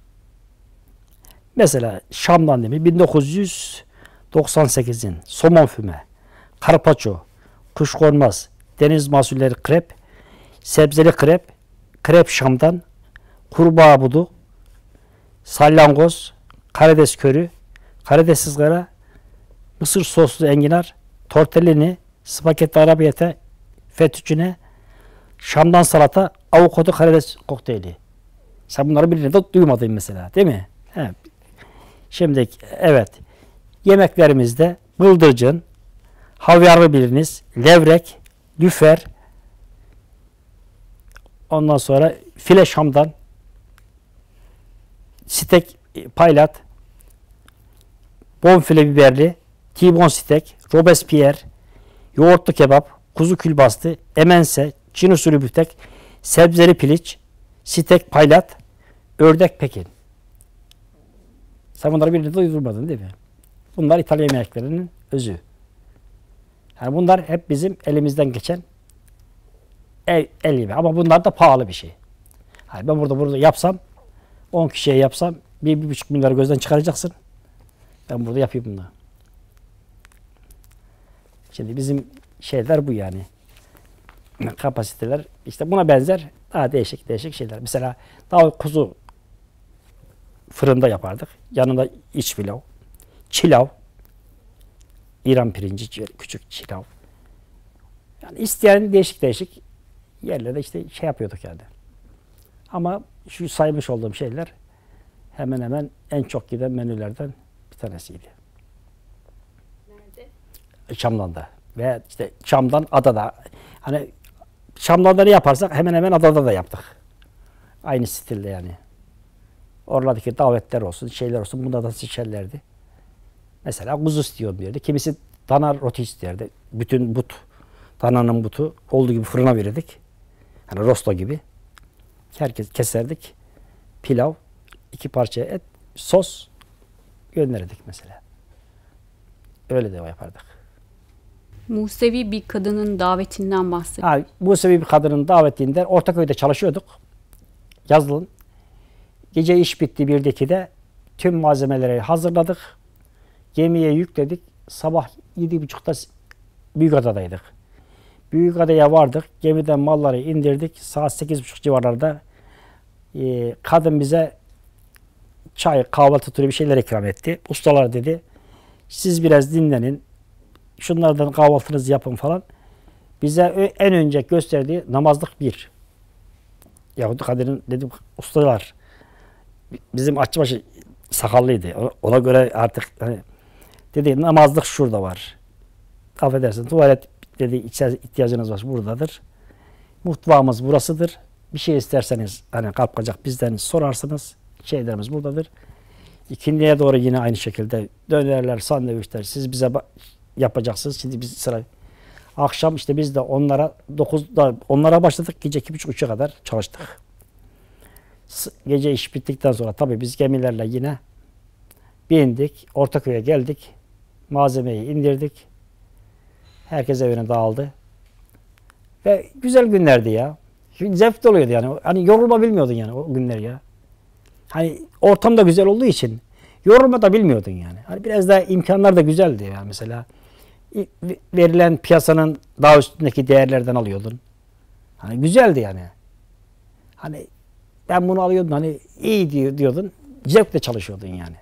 Mesela Şam'dan demiş bin dokuz yüz doksan sekizin somon füme, karpaço, kuşkonmaz, deniz mahsulleri krep, sebzeli krep, krep Şam'dan, kurbağa budu, salyangoz, karides körü, karides ızgara, mısır soslu enginar, tortellini, spagetti arabiyete, fettuccine, Şam'dan salata, avokado karides kokteyli. Sen bunları birine de duymadın mesela, değil mi? He. Şimdi evet, yemeklerimizde bıldırcın, havyarlı biliniz, levrek, lüfer, ondan sonra file Şam'dan, steak paylat, bonfile biberli, T-bone steak, Robespierre, yoğurtlu kebap, kuzu külbastı, emense, Çin usulü büftek, sebzeli piliç, steak paylat, ördek pekin. Sen bunları birlikte uydurmadın değil mi? Bunlar İtalyan yemeklerinin özü. Yani bunlar hep bizim elimizden geçen el, el yemeği. Ama bunlar da pahalı bir şey. Yani ben burada burada yapsam, on kişiye yapsam bir, bir buçuk milyar gözden çıkaracaksın. Ben burada yapayım bunu. Şimdi bizim şeyler bu yani. Kapasiteler işte buna benzer daha değişik değişik şeyler. Mesela daha kuzu fırında yapardık. Yanında iç pilav, çilav, İran pirinci, küçük çilav. Yani isteyen değişik değişik yerlerde işte şey yapıyorduk yani. Ama şu saymış olduğum şeyler hemen hemen en çok giden menülerden bir tanesiydi. Nerede? Şam'dan da. Ve işte Şam'dan adada. Hani Şam'dan da ne yaparsak hemen hemen adada da yaptık. Aynı stilde yani. Oradaki davetler olsun, şeyler olsun. Bunda da seçerlerdi. Mesela kuzu istiyorum diyordu. Kimisi dana roti isterdi. Bütün but, dananın butu olduğu gibi fırına verirdik. Hani rosto gibi. Herkes keserdik. Pilav, iki parça et, sos gönderirdik mesela. Öyle de yapardık. Musevi bir kadının davetinden bahsedin. Ha, Musevi bir kadının davetinden Ortaköy'de çalışıyorduk. Yazılın. Gece iş bitti birdeki de tüm malzemeleri hazırladık. Gemiye yükledik. Sabah yedi buçukta Büyükada'daydık. Büyükada'ya vardık. Gemiden malları indirdik. Saat sekiz buçuk civarlarda e, kadın bize çay, kahvaltı türü bir şeyler ikram etti. Ustalar dedi, siz biraz dinlenin. Şunlardan kahvaltınızı yapın falan. Bize en önce gösterdiği namazlık bir. Yahut kadının dedim ustalar bizim açbaşı sakallıydı. Ona göre artık hani, dedi namazlık şurada var. Affedersin tuvalet dedi ihtiyacınız var buradadır. Mutfağımız burasıdır. Bir şey isterseniz hani kalkacak bizden sorarsınız. Şeylerimiz buradadır. İkindiye doğru yine aynı şekilde dönerler, sandviçler siz bize yapacaksınız. Şimdi biz sıra akşam işte biz de onlara dokuzda onlara başladık. Gece iki buçuk üçe kadar çalıştık. Gece iş bittikten sonra tabii biz gemilerle yine bindik. Ortaköy'e geldik. Malzemeyi indirdik. Herkes evine dağıldı. Ve güzel günlerdi ya. Zevk oluyordu yani. Hani yorulma bilmiyordun yani o günler ya. Hani ortam da güzel olduğu için yorulma da bilmiyordun yani. Hani biraz daha imkanlar da güzeldi yani mesela. Verilen piyasanın daha üstündeki değerlerden alıyordun. Hani güzeldi yani. Hani ben bunu alıyordum hani iyi diyordun. Zevkle çalışıyordun yani.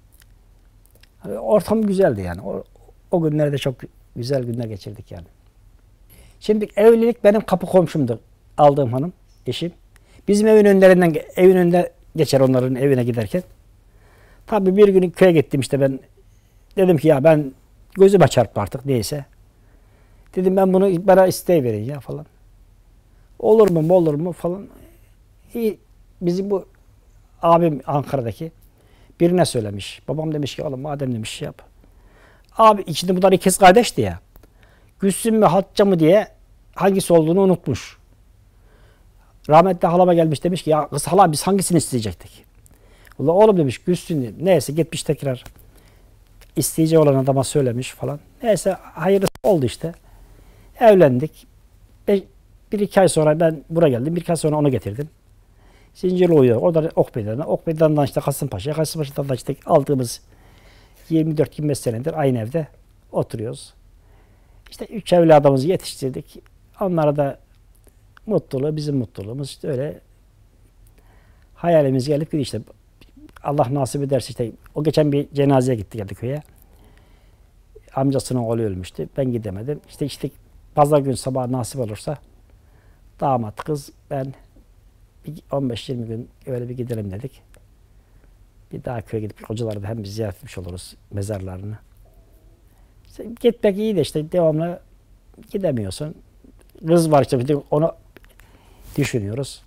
Hani ortam güzeldi yani. O, o günlerde çok güzel günler geçirdik yani. Şimdi evlilik benim kapı komşumdu. Aldığım hanım, eşim. Bizim evin önlerinden, evin önünde geçer onların evine giderken. Tabii bir gün köye gittim işte ben. Dedim ki ya ben gözüme çarptı artık neyse. Dedim ben bunu bana isteyiverin ya falan. Olur mu olur mu falan. İyi. Bizim bu abim Ankara'daki Birine söylemiş. Babam demiş ki oğlum madem demiş şey yap. Abi içinde bunlar ikiz kardeşti ya. Gülsün mü Hatice mı diye hangisi olduğunu unutmuş. Rahmetli halama gelmiş demiş ki ya kız hala biz hangisini isteyecektik? Ulan oğlum demiş Gülsün neyse gitmiş tekrar isteyecek olan adama söylemiş falan. Neyse hayırlısı oldu işte. Evlendik. Be bir iki ay sonra ben buraya geldim. Bir iki ay sonra onu getirdim. Zincirlioğlu orada Okbey'den. Okbey'den işte Kasımpaşa. Kasımpaşa'dan da işte aldığımız yirmi dört yirmi beş senedir aynı evde oturuyoruz. İşte üç evladımızı yetiştirdik. Onlara da mutluluğu bizim mutluluğumuz. İşte öyle hayalimiz gelip gidiyor işte. Allah nasip ederse işte o geçen bir cenazeye gitti geldi köye. Amcasının oğlu ölmüştü. Ben gidemedim. İşte işte pazar gün sabah nasip olursa damat kız ben bir on beş yirmi gün öyle bir gidelim dedik. Bir daha köye gidip hocaları da hem bir ziyaret etmiş oluruz mezarlarını. İşte gitmek iyi de işte devamlı gidemiyorsun. Kız var işte onu düşünüyoruz.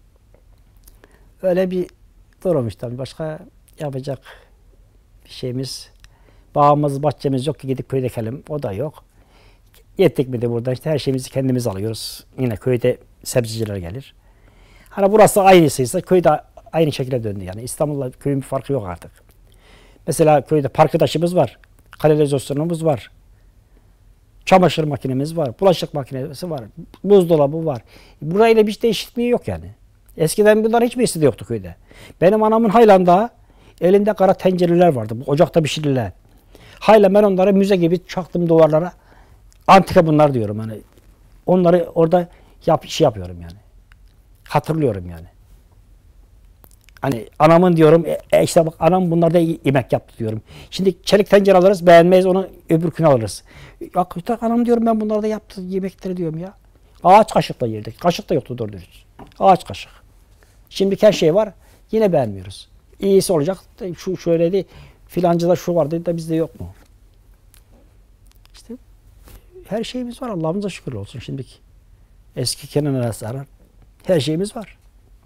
Öyle bir durum işte. Başka yapacak bir şeyimiz, bağımız, bahçemiz yok ki gidip köyde ekelim. O da yok. Yettik mi de burada işte her şeyimizi kendimiz alıyoruz. Yine köyde sebzeciler gelir. Hani burası aynısıysa köyde aynı şekilde döndü yani. İstanbul'la köyün bir farkı yok artık. Mesela köyde park taşımız var. Kanalizasyonumuz var. Çamaşır makinemiz var. Bulaşık makinesi var. Buzdolabı var. Burayla bir değişikliği yok yani. Eskiden bunların hiçbirisi de yoktu köyde. Benim anamın haylanda elinde kara tencereler vardı. Ocakta pişirilen. Hayla ben onları müze gibi çaktım duvarlara. Antika bunlar diyorum hani. Onları orada yap, şey yapıyorum yani. Hatırlıyorum yani. Hani anamın diyorum e, işte bak anam bunlarda yemek yaptı diyorum. Şimdi çelik tencere alırız beğenmeyiz onu öbür gün alırız. Ya anam diyorum ben bunlarda yaptı yemekleri diyorum ya. Ağaç kaşıkla yerdik. Kaşık da yoktu doğru dürüst. Ağaç kaşık. Şimdiki her şey var. Yine beğenmiyoruz. İyisi olacak. Şu şöyleydi. Filancıda şu vardı da bizde yok mu? İşte her şeyimiz var. Allah'ımıza şükür olsun şimdiki. Eski Kenan Arası'nın her şeyimiz var.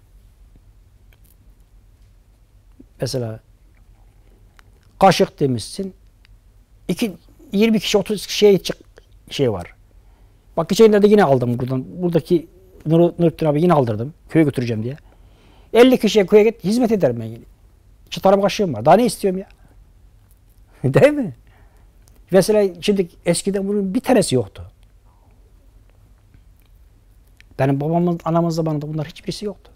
Mesela kaşık demişsin. iki, yirmi kişi otuz kişiye şey var. Bak geçenlerde yine aldım buradan. Buradaki Nur, Nurettin abi yine aldırdım. Köye götüreceğim diye. elli kişiye köye git. Hizmet ederim ben yine. Çıtarım kaşığım var. Daha ne istiyorum ya? Değil mi? Mesela şimdi eskiden bunun bir tanesi yoktu. Benim babamın, anamın zamanında bunlar hiçbirisi yoktu.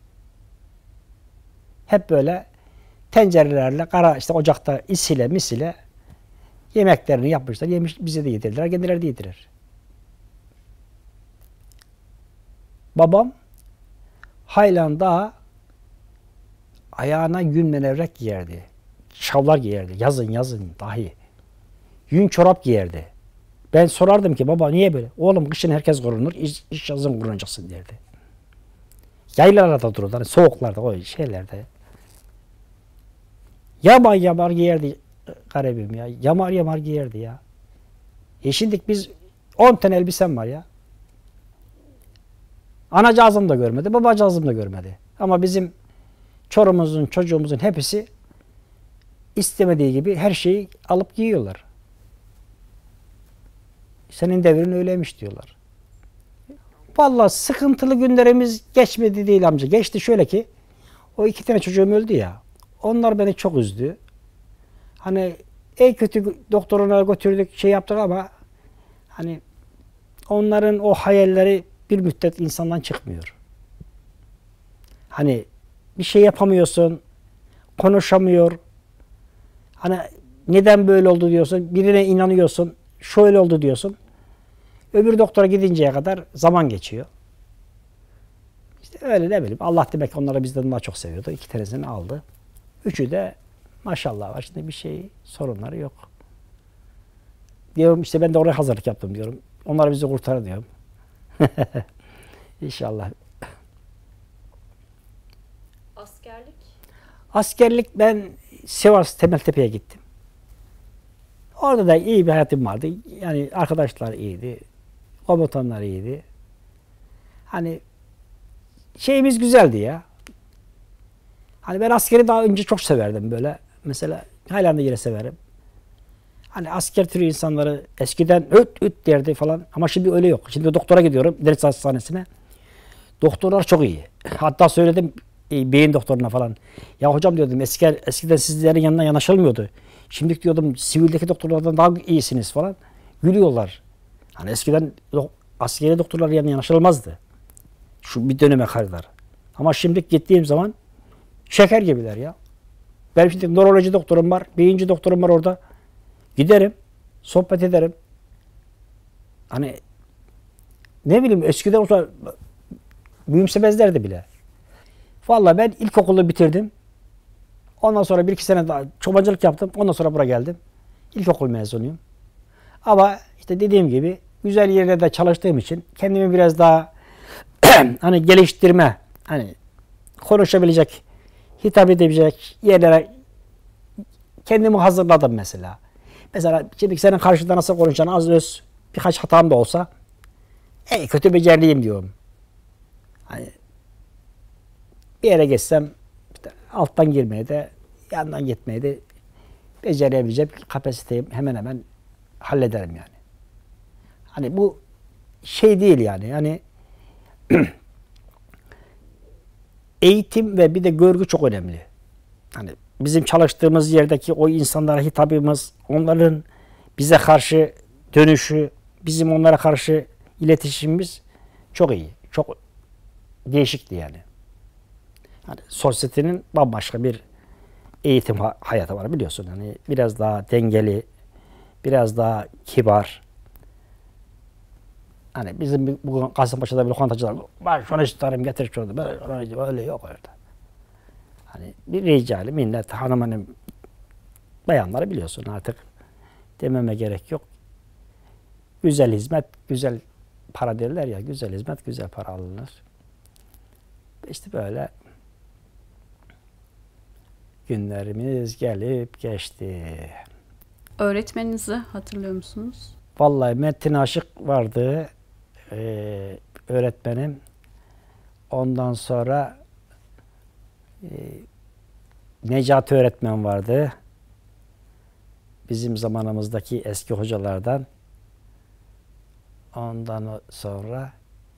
Hep böyle tencerelerle, kara işte ocakta isile misile yemeklerini yapmışlar. Yemiş, bize de yedirdiler, kendileri de yedirir. Babam haylan dağı ayağına yün menevrek giyerdi. Şavlar giyerdi. Yazın yazın dahi. Yün çorap giyerdi. Ben sorardım ki baba niye böyle? Oğlum kışın herkes korunur, iş, iş yazın korunacaksın derdi. Yaylalarda dururdu. Hani soğuklarda o şeylerde. Yamar yamar giyerdi garibim ya. Yamar yamar giyerdi ya. E şimdi biz on tane elbisem var ya. Anacığızım da görmedi, babacığızım da görmedi. Ama bizim Çorum'umuzun, çocuğumuzun hepsi istemediği gibi her şeyi alıp giyiyorlar. Senin devrin öyleymiş diyorlar. Vallahi sıkıntılı günlerimiz geçmedi değil amca. Geçti şöyle ki o iki tane çocuğum öldü ya. Onlar beni çok üzdü. Hani en kötü doktoruna götürdük şey yaptık ama hani onların o hayalleri bir müddet insandan çıkmıyor. Hani bir şey yapamıyorsun, konuşamıyor. Hani neden böyle oldu diyorsun, birine inanıyorsun, şöyle oldu diyorsun. Öbür doktora gidinceye kadar zaman geçiyor. İşte öyle ne bileyim. Allah demek ki onları bizden daha çok seviyordu. İki tanesini aldı. Üçü de maşallah var. Şimdi bir şey sorunları yok. Diyorum işte ben de oraya hazırlık yaptım diyorum. Onlar bizi kurtarır diyorum. İnşallah. Askerlik? Askerlik ben Sivas Temeltepe'ye gittim. Orada da iyi bir hayatım vardı. Yani arkadaşlar iyiydi. Komutanlar iyiydi. Hani şeyimiz güzeldi ya. Hani ben askeri daha önce çok severdim böyle. mesela halen de yine severim. Hani asker türü insanları eskiden öt öt derdi falan ama şimdi öyle yok. Şimdi doktora gidiyorum devlet hastanesine. Doktorlar çok iyi. Hatta söyledim e, beyin doktoruna falan. Ya hocam diyordum eski, eskiden sizlerin yanına yanaşılmıyordu. Şimdi diyordum sivildeki doktorlardan daha iyisiniz falan. Gülüyorlar. Hani eskiden do askeri doktorların yanına yanaşılmazdı. Şu bir döneme kadar. Ama şimdi gittiğim zaman şeker gibiler ya. Benim şimdi nöroloji doktorum var, beyinci doktorum var orada. Giderim, sohbet ederim. Hani ne bileyim eskiden olsa büyümsemezlerdi bile. Vallahi ben ilkokulu bitirdim. Ondan sonra bir iki sene daha çobancılık yaptım. Ondan sonra buraya geldim. İlkokul mezunuyum. Ama işte dediğim gibi güzel yerlerde çalıştığım için kendimi biraz daha hani geliştirme, hani konuşabilecek, hitap edebilecek yerlere kendimi hazırladım mesela. Mesela şimdi senin karşında nasıl konuşacağını az öz birkaç hatam da olsa en kötü becerliyim diyorum. Hani bir yere geçsem işte alttan girmeye de yandan gitmeye de becerebileceğim kapasiteyim hemen hemen hallederim yani. Hani bu şey değil yani. Yani eğitim ve bir de görgü çok önemli. Hani bizim çalıştığımız yerdeki o insanlara hitabımız, onların bize karşı dönüşü, bizim onlara karşı iletişimimiz çok iyi. Çok değişikti yani. Hani sosyetenin bambaşka bir eğitim hayatı var biliyorsun. Hani biraz daha dengeli, biraz daha kibar. Hani bizim bugün Kasımpaşa'da bir lokantacılar var, şunu isterim getir şunu. Böyle, öyle yok orada. Hani bir ricali, minnet, hanım hanım bayanları biliyorsun artık dememe gerek yok. Güzel hizmet, güzel para derler ya, güzel hizmet, güzel para alınır. İşte böyle günlerimiz gelip geçti. Öğretmeninizi hatırlıyor musunuz? Vallahi Metin Aşık vardı, ee, öğretmenim. Ondan sonra e, Necati öğretmen vardı. Bizim zamanımızdaki eski hocalardan. Ondan sonra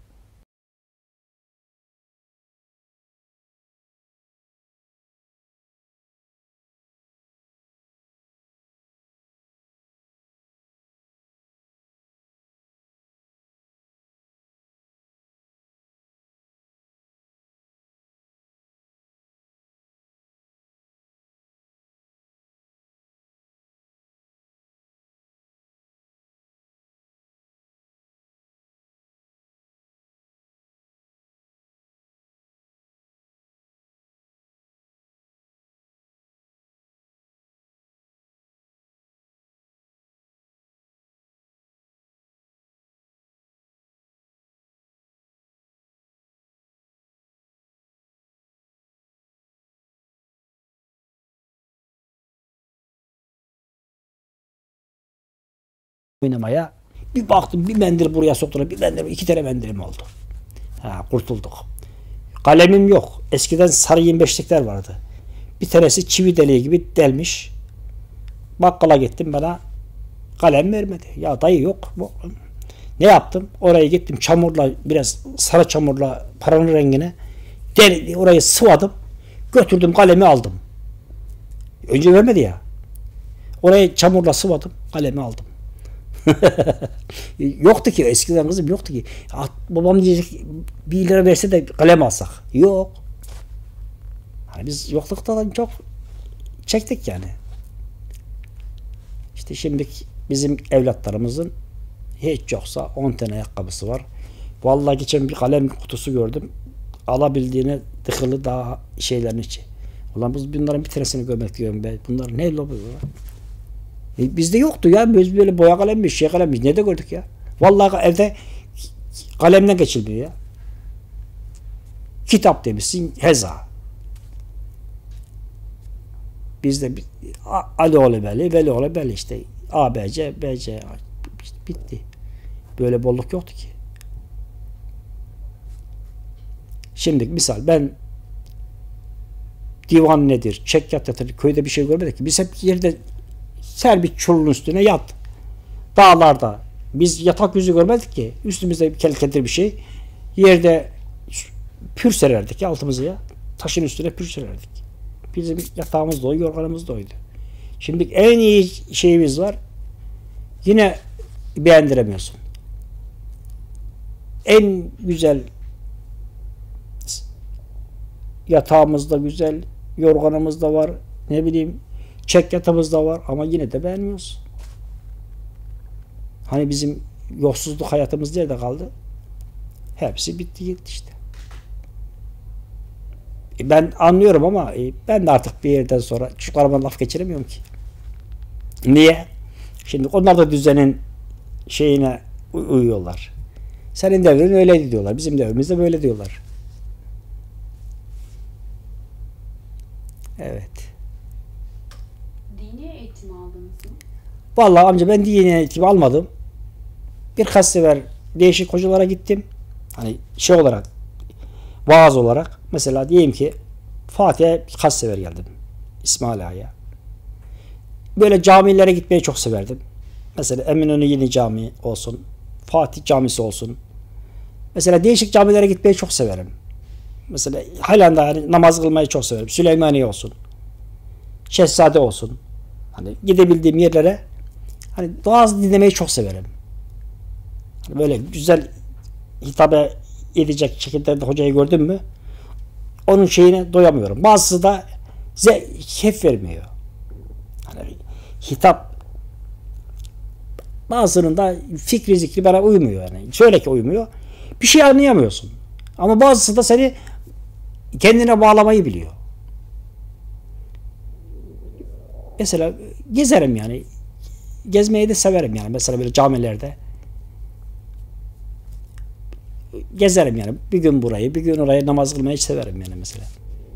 oynamaya bir baktım bir mendil buraya soktular, bir mendil, iki tane mendilim oldu. Ha, kurtulduk. Kalemim yok. Eskiden sarı yirmi beşlikler vardı. Bir tanesi çivi deliği gibi delmiş. Bakkala gittim, bana kalem vermedi. Ya dayı yok. Ne yaptım? Oraya gittim çamurla, biraz sarı çamurla paranın rengine deli, orayı sıvadım. Götürdüm kalemi aldım. Önce vermedi ya. Orayı çamurla sıvadım. Kalemi aldım. Yoktu ki eskiden kızım, yoktu ki. Babam diyecek bir lira verse de kalem alsak. Yok. Hani biz yokluktan çok çektik yani. İşte şimdi bizim evlatlarımızın hiç yoksa on tane ayakkabısı var. Vallahi geçen bir kalem kutusu gördüm. Alabildiğine tıkılı daha şeylerin içi. Ulan biz bunların bir tanesini görmek diyorum ben. Bunlar ne lobu? E bizde yoktu ya. Biz böyle boya kalemmiş, şey kalemmiş. Ne de gördük ya. Vallahi evde kalemden geçilmiyor ya. Kitap demişsin, heza. Bizde Ali oğlu Veli, Veli oğlu Veli işte. A, B, C, B, C. Bitti. Böyle bolluk yoktu ki. Şimdi misal ben divan nedir, çek yat yatır, köyde bir şey görmedik ki. Biz hep yerde ser bir çulun üstüne yat. Dağlarda. Biz yatak yüzü görmedik ki. Üstümüzde bir kel kedir bir şey. Yerde pür sererdik ya altımıza ya. Taşın üstüne pür sererdik. Bizim yatağımız da oydu, yorganımız da oydu. Şimdi en iyi şeyimiz var. Yine beğendiremiyorsun. En güzel yatağımız da güzel, yorganımız da var, ne bileyim çek yatağımız da var ama yine de beğenmiyoruz. Hani bizim yoksulluk hayatımız nerede kaldı? Hepsi bitti gitti işte. E ben anlıyorum ama e ben de artık bir yerden sonra çocuklarıma laf geçiremiyorum ki. Niye? Şimdi onlar da düzenin şeyine uyuyorlar. Senin devrin öyleydi diyorlar. Bizim devrimizde böyle diyorlar. Evet. Dini eğitim aldınız mı? Vallahi amca ben dini eğitimi almadım. Birkaç sefer değişik hocalara gittim. Hani şey olarak, vaaz olarak. Mesela diyeyim ki Fatih'e birkaç sefer geldim. İsmail Ağa'ya. Böyle camilere gitmeyi çok severdim. Mesela Eminönü Yeni Camii olsun. Fatih Camisi olsun. Mesela değişik camilere gitmeyi çok severim. Mesela halen daha hani namaz kılmayı çok severim. Süleymaniye olsun. Şehzade olsun. Hani gidebildiğim yerlere hani vaaz dinlemeyi çok severim. Hani böyle güzel hitap edecek şekilde de hocayı gördüm mü onun şeyine doyamıyorum. Bazısı da keyif vermiyor. Hani hitap bazısının da fikri zikri bana uymuyor yani. Söyle ki uymuyor. Bir şey anlayamıyorsun. Ama bazısı da seni kendine bağlamayı biliyor. Mesela gezerim yani. Gezmeyi de severim yani. Mesela böyle camilerde. Gezerim yani. Bir gün burayı, bir gün orayı namaz kılmayı severim yani mesela.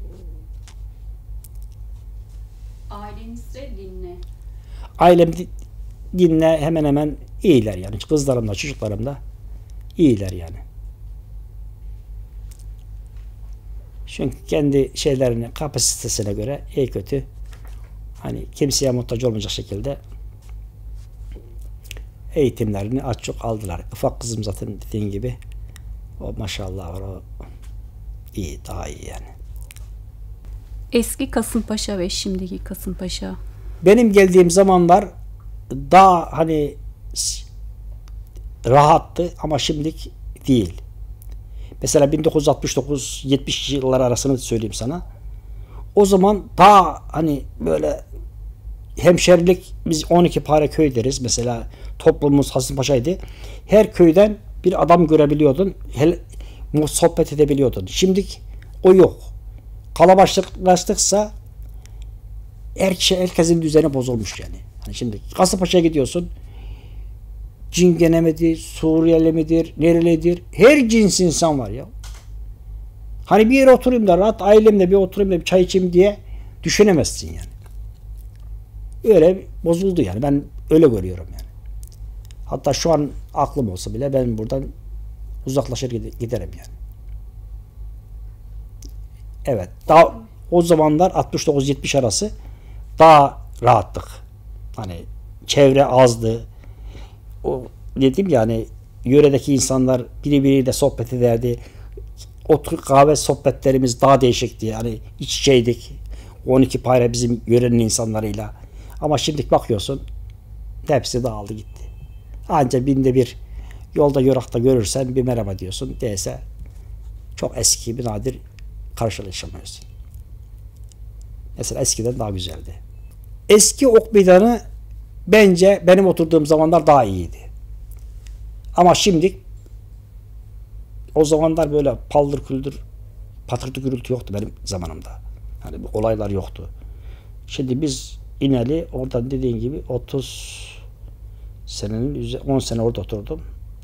Ailenizde dinle. Ailem dinle hemen hemen iyiler yani. Kızlarım da çocuklarım da iyiler yani. Çünkü kendi şeylerini kapasitesine göre iyi kötü hani kimseye muhtaç olmayacak şekilde eğitimlerini az çok aldılar. Ufak kızım zaten dediğin gibi o maşallah var o iyi, daha iyi yani. Eski Kasımpaşa ve şimdiki Kasımpaşa. Benim geldiğim zamanlar daha hani rahattı ama şimdilik değil. Mesela bin dokuz yüz altmış dokuz yetmiş yıllar arasını söyleyeyim sana. O zaman daha hani böyle hemşerilik, biz on iki pare köy deriz. Mesela toplumumuz Kasımpaşa'ydı. Her köyden bir adam görebiliyordun. Hele, sohbet edebiliyordun. Şimdilik o yok. Kalabalıklaştıksa her, herkesin düzeni bozulmuş yani. Hani şimdi Kasımpaşa'ya gidiyorsun. Cingene midir, Suriyeli midir, nerelidir? Her cins insan var ya. Hani bir yere oturayım da rahat ailemle bir oturayım da bir çay içeyim diye düşünemezsin yani. Öyle bozuldu yani. Ben öyle görüyorum yani. Hatta şu an aklım olsa bile ben buradan uzaklaşır giderim yani. Evet. Daha o zamanlar altmış dokuz yetmiş arası daha rahattık. Hani çevre azdı. O dedim yani yöredeki insanlar birbiriyle sohbet ederdi. Otur kahve sohbetlerimiz daha değişikti. Yani iç içeydik. on iki payla bizim yörenin insanlarıyla. Ama şimdi bakıyorsun hepsi dağıldı gitti. Ancak binde bir yolda yorakta görürsen bir merhaba diyorsun. Değilse çok eski bir nadir karşılaşamıyorsun. Mesela eskiden daha güzeldi. Eski ok meydanı bence benim oturduğum zamanlar daha iyiydi. Ama şimdi o zamanlar böyle paldır küldür patırtı gürültü yoktu benim zamanımda. Hani bu olaylar yoktu. Şimdi biz İneli oradan dediğin gibi otuz senenin on sene orada oturdum.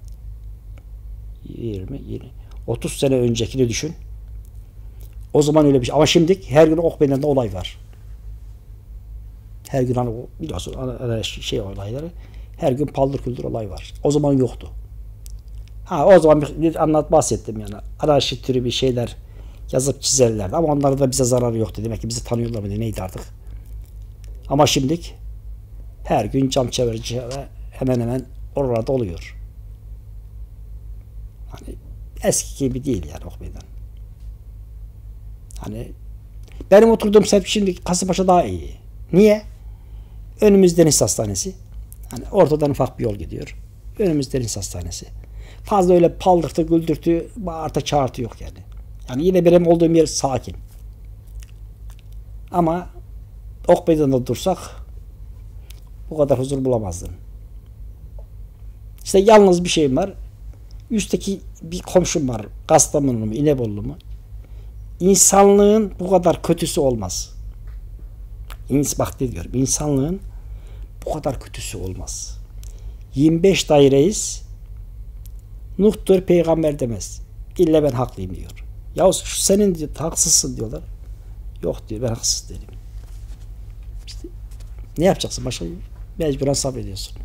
yirmi yirmi otuz sene öncekini düşün. O zaman öyle bir şey. Ama şimdi her gün ok meydanında olay var. Her gün hani biliyorsun şey olayları her gün paldır küldür olay var. O zaman yoktu. Ha o zaman bir, bir anlat bahsettim yani. Anarşi türü bir şeyler yazıp çizerlerdi. Ama onların da bize zararı yoktu. Demek ki bizi tanıyorlar mıydı neydi artık. Ama şimdilik her gün cam çevirici ve hemen hemen oralarda oluyor. Hani eski gibi değil yani ok meydan. Hani benim oturduğum semt şimdi Kasımpaşa daha iyi. Niye? Önümüz Deniz Hastanesi. Hani ortadan ufak bir yol gidiyor. Önümüz Deniz Hastanesi. Fazla öyle paldırtı, güldürtü, bağırtı, çağırtı yok yani. Yani yine benim olduğum yer sakin. Ama ok meydanında dursak bu kadar huzur bulamazdım. İşte yalnız bir şeyim var. Üstteki bir komşum var. Kastamonulu mu, İnebolu mu? İnsanlığın bu kadar kötüsü olmaz. İns bak ne diyorum. İnsanlığın bu kadar kötüsü olmaz. yirmi beş daireyiz. Nuh'tur peygamber demez. İlle ben haklıyım diyor. Ya şu senin diyor, haksızsın diyorlar. Yok diyor ben haksız değilim. İşte ne yapacaksın? Başka mecburen sabrediyorsun.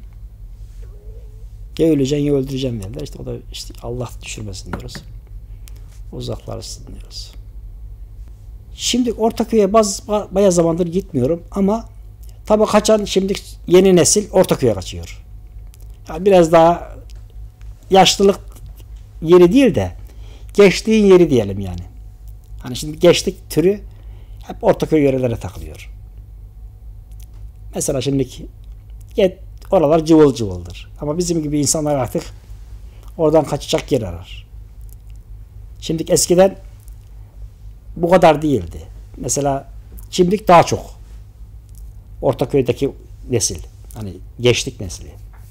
Ya öleceksin ya öldüreceksin derler. İşte o da işte Allah düşürmesin diyoruz. Uzaklaşsın diyoruz. Şimdi Ortaköy'e baz, bayağı zamandır gitmiyorum ama tabi kaçan şimdi yeni nesil Ortaköy'e kaçıyor. Yani biraz daha yaşlılık yeri değil de gençliğin yeri diyelim yani. Hani şimdi gençlik türü hep Ortaköy yörelere takılıyor. Mesela şimdiki oralar cıvıl cıvıldır. Ama bizim gibi insanlar artık oradan kaçacak yer arar. Şimdi eskiden bu kadar değildi. Mesela şimdilik daha çok. Ortaköy'deki nesil. Hani gençlik nesli.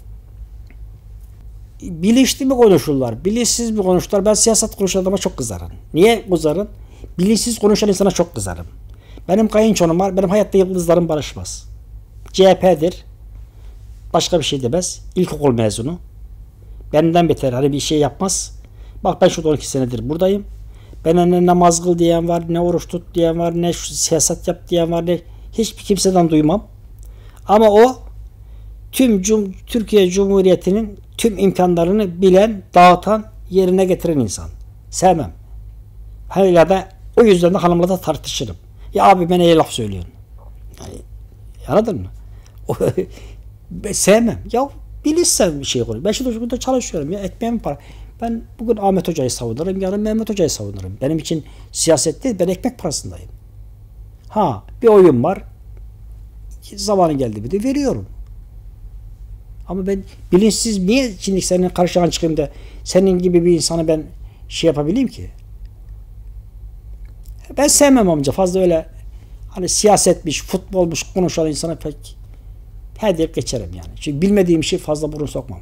Bilinçli mi konuşurlar? Bilinçsiz mi konuşurlar? Ben siyaset konuşan adama çok kızarım. Niye kızarım? Bilinçsiz konuşan insana çok kızarım. Benim kayınçonum var. Benim hayatta yıldızlarım barışmaz. C H P'dir. Başka bir şey demez. İlkokul mezunu. Benden beter. Hani bir şey yapmaz. Bak ben şurada on iki senedir buradayım. Ben ne namaz kıl diyen var, ne oruç tut diyen var, ne siyaset yap diyen var, ne hiçbir kimseden duymam. Ama o tüm Cum Türkiye Cumhuriyeti'nin tüm imkanlarını bilen, dağıtan, yerine getiren insan. Sevmem. Hala da o yüzden de hanımla da tartışırım. Ya abi ben iyi laf söylüyorsun. Yani, anladın mı? Sevmem. Ya bilirsen bir şey konuş. Ben şimdi burada çalışıyorum ya ekmeğim para. Ben bugün Ahmet Hoca'yı savunurum, yarın Mehmet Hoca'yı savunurum. Benim için siyaset değil, ben ekmek parasındayım. Ha, bir oyun var. Zamanı geldi bir de veriyorum. Ama ben bilinçsiz niye şimdi senin karşına çıkayım da senin gibi bir insanı ben şey yapabileyim ki? Ben sevmem amca fazla öyle hani siyasetmiş, futbolmuş konuşan insana pek he deyip geçerim yani. Çünkü bilmediğim şey fazla burun sokmam.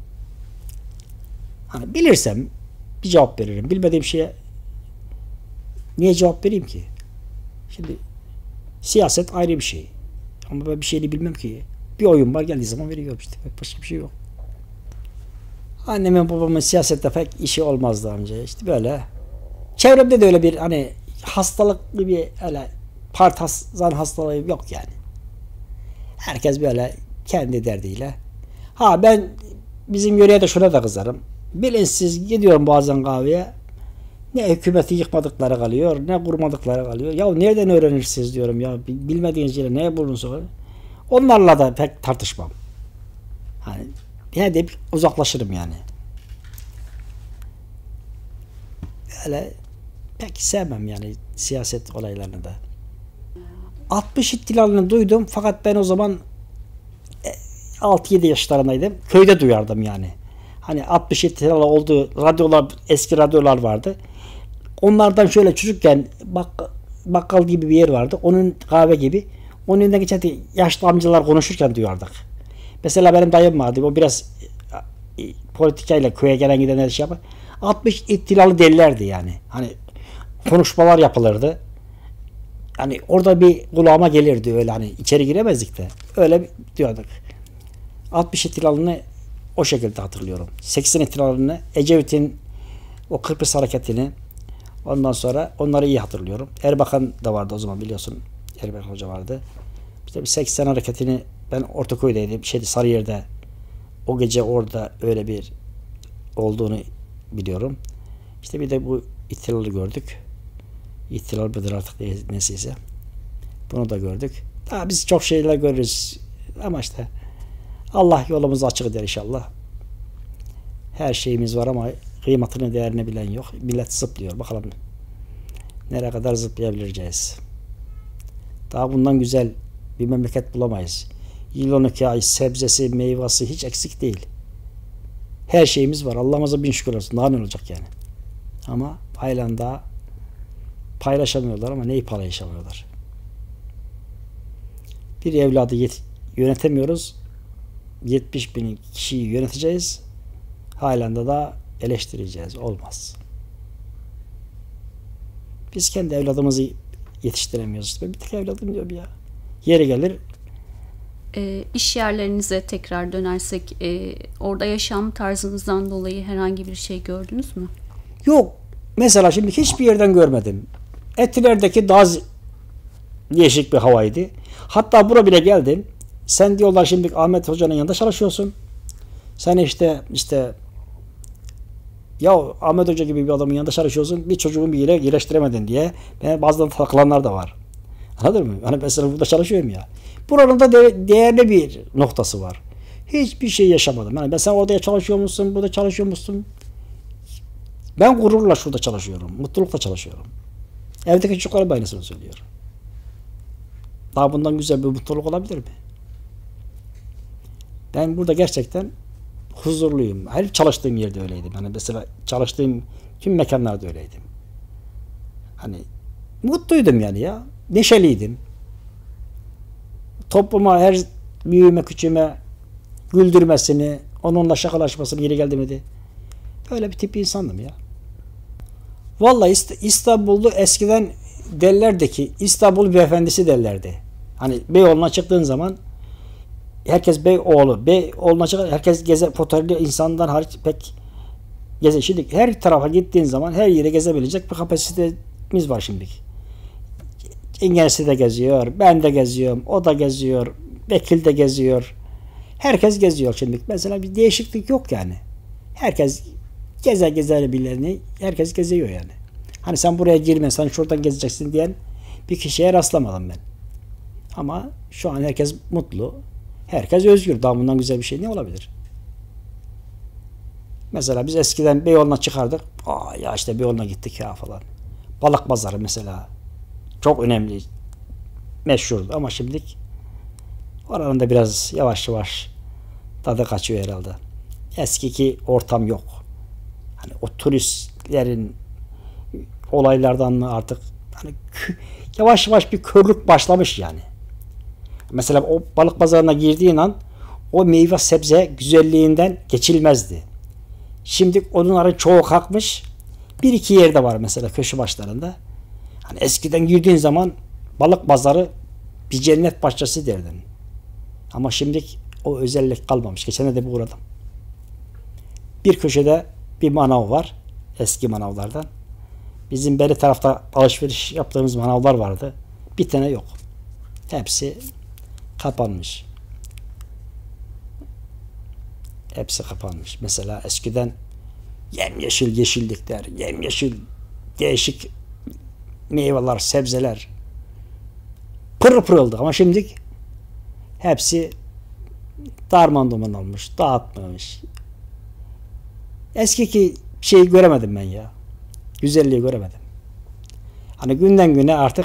Hani bilirsem bir cevap veririm. Bilmediğim şeye niye cevap vereyim ki? Şimdi siyaset ayrı bir şey. Ama ben bir şeyini bilmem ki. Bir oyun var geldiği zaman veriyorum işte. Başka bir şey yok. Annemin babamın siyasette pek işi olmazdı amca. İşte böyle. Çevremde de öyle bir hani hastalıklı bir öyle partizan hastalığı yok yani. Herkes böyle kendi derdiyle. Ha ben bizim yöreye de şuna da kızarım. Bilinçsiz gidiyorum bazen kahveye. Ne hükümeti yıkmadıkları kalıyor, ne kurmadıkları kalıyor. Ya nereden öğrenirsiniz diyorum ya. Bilmediğiniz yere neye bulunsun? Onlarla da pek tartışmam. Hani ne deyip uzaklaşırım yani. Öyle pek sevmem yani siyaset olaylarını da. altmış ihtilalini duydum fakat ben o zaman altı yedi yaşlarındaydım. Köyde duyardım yani. Hani altmış ihtilal olduğu radyolar, eski radyolar vardı. Onlardan şöyle çocukken bak, bakkal gibi bir yer vardı. Onun kahve gibi. Onun önünden geçen yaşlı amcalar konuşurken duyardık. Mesela benim dayım vardı. O biraz politikayla köye gelen gidenler şey yapar. altmış ihtilalı delilerdi yani. Hani konuşmalar yapılırdı. Hani orada bir kulağıma gelirdi öyle hani içeri giremezdik de. Öyle diyorduk. altmış ihtilalını o şekilde hatırlıyorum. seksen ihtilalını, Ecevit'in o Kıbrıs hareketini ondan sonra onları iyi hatırlıyorum. Erbakan da vardı o zaman biliyorsun. Erbakan Hoca vardı. İşte bir seksen hareketini ben Ortaköy'deydim. Şeydi Sarıyer'de o gece orada öyle bir olduğunu biliyorum. İşte bir de bu ihtilali gördük. İhtilal budur artık ne- nesiyse. Bunu da gördük. Daha biz çok şeyler görürüz. Ama işte Allah yolumuzu açık eder inşallah. Her şeyimiz var ama kıymetini, değerini bilen yok. Millet zıplıyor. Bakalım nereye kadar zıplayabileceğiz. Daha bundan güzel bir memleket bulamayız. Yıl on iki ay sebzesi, meyvesi hiç eksik değil. Her şeyimiz var. Allah'ımıza bin şükür olsun. Daha ne olacak yani? Ama halen daha paylaşamıyorlar ama neyi paylaşamıyorlar? Bir evladı yet- yönetemiyoruz. yetmiş bin kişiyi yöneteceğiz. Halen de daha eleştireceğiz. Olmaz. Biz kendi evladımızı yetiştiremiyoruz. Ben bir tek evladım diyorum ya. Yeri gelir. E, iş yerlerinize tekrar dönersek e, orada yaşam tarzınızdan dolayı herhangi bir şey gördünüz mü? Yok. Mesela şimdi hiçbir yerden görmedim. Etiler'deki daha z- değişik bir havaydı. Hatta bura bile geldim. Sen diyorlar şimdi Ahmet Hoca'nın yanında çalışıyorsun. Sen işte işte ya Ahmet Hoca gibi bir adamın yanında çalışıyorsun. Bir çocuğun bir yere iyileştiremedin diye. Ben bazen takılanlar da var. Anladın mı? Hani mesela burada çalışıyorum ya. Buranın da de- değerli bir noktası var. Hiçbir şey yaşamadım. Yani ben sen orada çalışıyor musun? Burada çalışıyor musun? Ben gururla şurada çalışıyorum. Mutlulukla çalışıyorum. Evdeki çocuklara aynısını söylüyorum. Daha bundan güzel bir mutluluk olabilir mi? Ben burada gerçekten huzurluyum. Her çalıştığım yerde öyleydim. Hani mesela çalıştığım tüm mekanlarda öyleydim. Hani mutluydum yani ya. Neşeliydim. Topluma her büyüme küçüğüme güldürmesini, onunla şakalaşmasını yeri geldi miydi? Böyle bir tip bir insandım ya. Vallahi İst- İstanbul'da eskiden derlerdi ki İstanbul beyefendisi derlerdi. Hani Beyoğlu'na çıktığın zaman herkes Beyoğlu, Beyoğlu'na çıkar, herkes gezer, fotoğraflı insandan hariç pek gezer. Şimdi her tarafa gittiğin zaman her yere gezebilecek bir kapasitemiz var şimdi. İngilizce de geziyor, ben de geziyorum, o da geziyor, Bekil de geziyor. Herkes geziyor şimdi. Mesela bir değişiklik yok yani. Herkes gezer gezer birilerini, herkes geziyor yani. Hani sen buraya girme, sen şuradan gezeceksin diyen bir kişiye rastlamadım ben. Ama şu an herkes mutlu. Herkes özgür. Daha bundan güzel bir şey ne olabilir? Mesela biz eskiden Beyoğlu'na çıkardık. Aa ya işte Beyoğlu'na gittik ya falan. Balık pazarı mesela. Çok önemli. Meşhurdu ama şimdi oranın da biraz yavaş yavaş tadı kaçıyor herhalde. Eskiki ortam yok. Hani o turistlerin olaylardan artık hani yavaş yavaş bir körlük başlamış yani. Mesela o balık pazarına girdiğin an o meyve sebze güzelliğinden geçilmezdi. Şimdi onların çoğu kalkmış. Bir iki yerde var mesela köşe başlarında. Hani eskiden girdiğin zaman balık pazarı bir cennet bahçesi derdin. Ama şimdi o özellik kalmamış. Geçen de bir uğradım. Bir köşede bir manav var. Eski manavlardan. Bizim beri tarafta alışveriş yaptığımız manavlar vardı. Bir tane yok. Hepsi kapanmış. Hepsi kapanmış. Mesela eskiden yemyeşil yeşillikler, yemyeşil değişik meyveler, sebzeler pırıl pırıldı ama şimdi hepsi darman duman olmuş, dağıtmamış. Eskiki şeyi göremedim ben ya. Güzelliği göremedim. Hani günden güne artık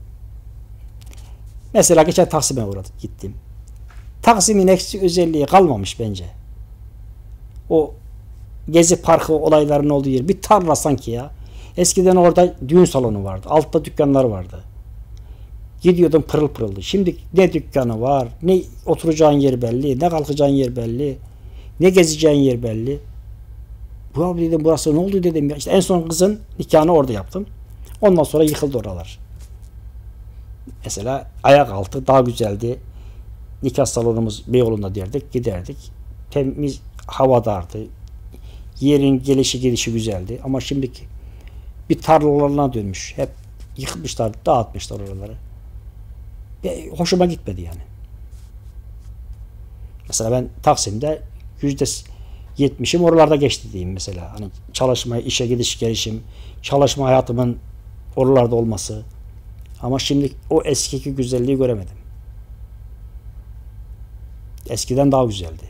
mesela geçen Taksim'e uğradık, gittim. Taksim'in eksik özelliği kalmamış bence. O Gezi Parkı olaylarının olduğu yer. Bir tarla sanki ya. Eskiden orada düğün salonu vardı. Altta dükkanlar vardı. Gidiyordum pırıl pırıldı. Şimdi ne dükkanı var, ne oturacağın yer belli, ne kalkacağın yer belli, ne gezeceğin yer belli. Bu abi dedim burası ne oldu dedim ya. İşte en son kızın nikahını orada yaptım. Ondan sonra yıkıldı oralar. Mesela ayak altı daha güzeldi. Nikah salonumuz Beyoğlu'nda derdik, giderdik. Temiz hava dardı. Yerin gelişi gelişi güzeldi. Ama şimdiki bir tarlalarına dönmüş. Hep yıkmışlar, dağıtmışlar oraları. Ve hoşuma gitmedi yani. Mesela ben Taksim'de yüzde yetmişim oralarda geçti diyeyim mesela. Hani çalışma, işe gidiş gelişim, çalışma hayatımın oralarda olması. Ama şimdi o eskiki güzelliği göremedim. Eskiden daha güzeldi.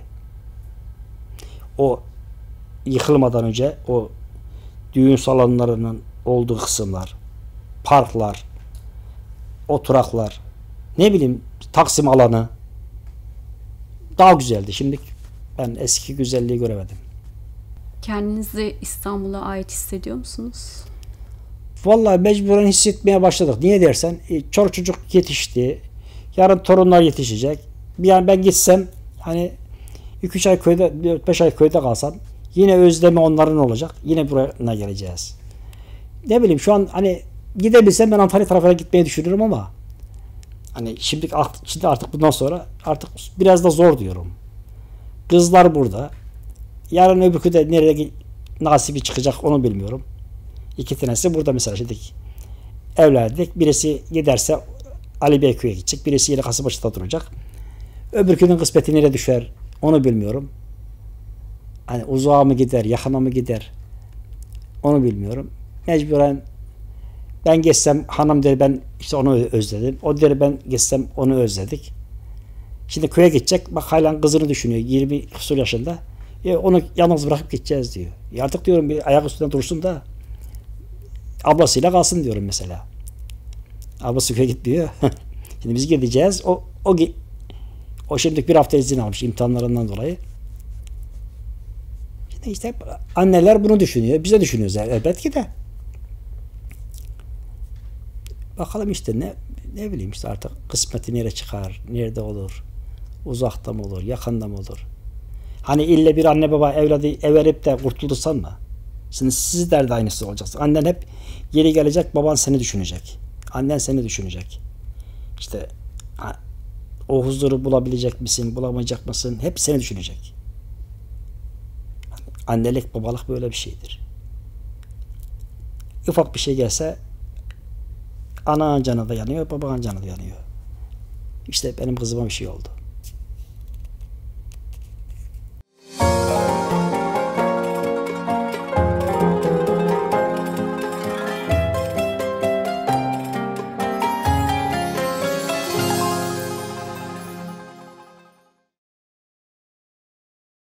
O yıkılmadan önce o düğün salonlarının olduğu kısımlar, parklar, oturaklar, ne bileyim Taksim alanı daha güzeldi. Şimdi ben eski güzelliği göremedim. Kendinizi İstanbul'a ait hissediyor musunuz? Vallahi mecburen hissetmeye başladık. Niye dersen, çoluk çocuk yetişti. Yarın torunlar yetişecek. Bir an ben gitsem, hani iki üç ay köyde, dört beş ay köyde kalsam yine özlemi onların olacak. Yine buraya geleceğiz. Ne bileyim, şu an hani gidebilsem ben Antalya tarafına gitmeyi düşünüyorum ama hani şimdi, şimdi artık bundan sonra artık biraz da zor diyorum. Kızlar burada. Yarın öbürkü de nereye nasibi çıkacak onu bilmiyorum. İki tanesi burada mesela, şimdi evlendik. Birisi giderse Ali Beyköy'e gidecek. Birisi yine Kasımpaşa'da duracak. Öbürkünün kısmeti nereye düşer onu bilmiyorum. Hani uzağa mı gider, yakına mı gider onu bilmiyorum. Mecburen ben geçsem hanım der ben işte onu özledim. O der ben geçsem onu özledik. Şimdi köye gidecek. Bak hala kızını düşünüyor. yirmi küsur yaşında. E, onu yalnız bırakıp gideceğiz diyor. E artık diyorum bir ayak üstünde dursun da ablasıyla kalsın diyorum mesela. Ablası köye gitmiyor. Şimdi biz gideceğiz. O o o şimdi bir hafta izin almış imtihanlarından dolayı. Şimdi işte anneler bunu düşünüyor. Biz de düşünüyoruz elbet ki de. Bakalım işte ne ne bileyim işte artık kısmeti nereye çıkar, nerede olur, uzakta mı olur, yakında mı olur. Hani ille bir anne baba evladı everip de kurtuldu sanma. Şimdi sizler de aynısı olacaksınız. Annen hep geri gelecek, baban seni düşünecek. Annen seni düşünecek. İşte o huzuru bulabilecek misin, bulamayacak mısın? Hep seni düşünecek. Annelik, babalık böyle bir şeydir. Ufak bir şey gelse ana canı da yanıyor, babanın canı da yanıyor. İşte benim kızıma bir şey oldu.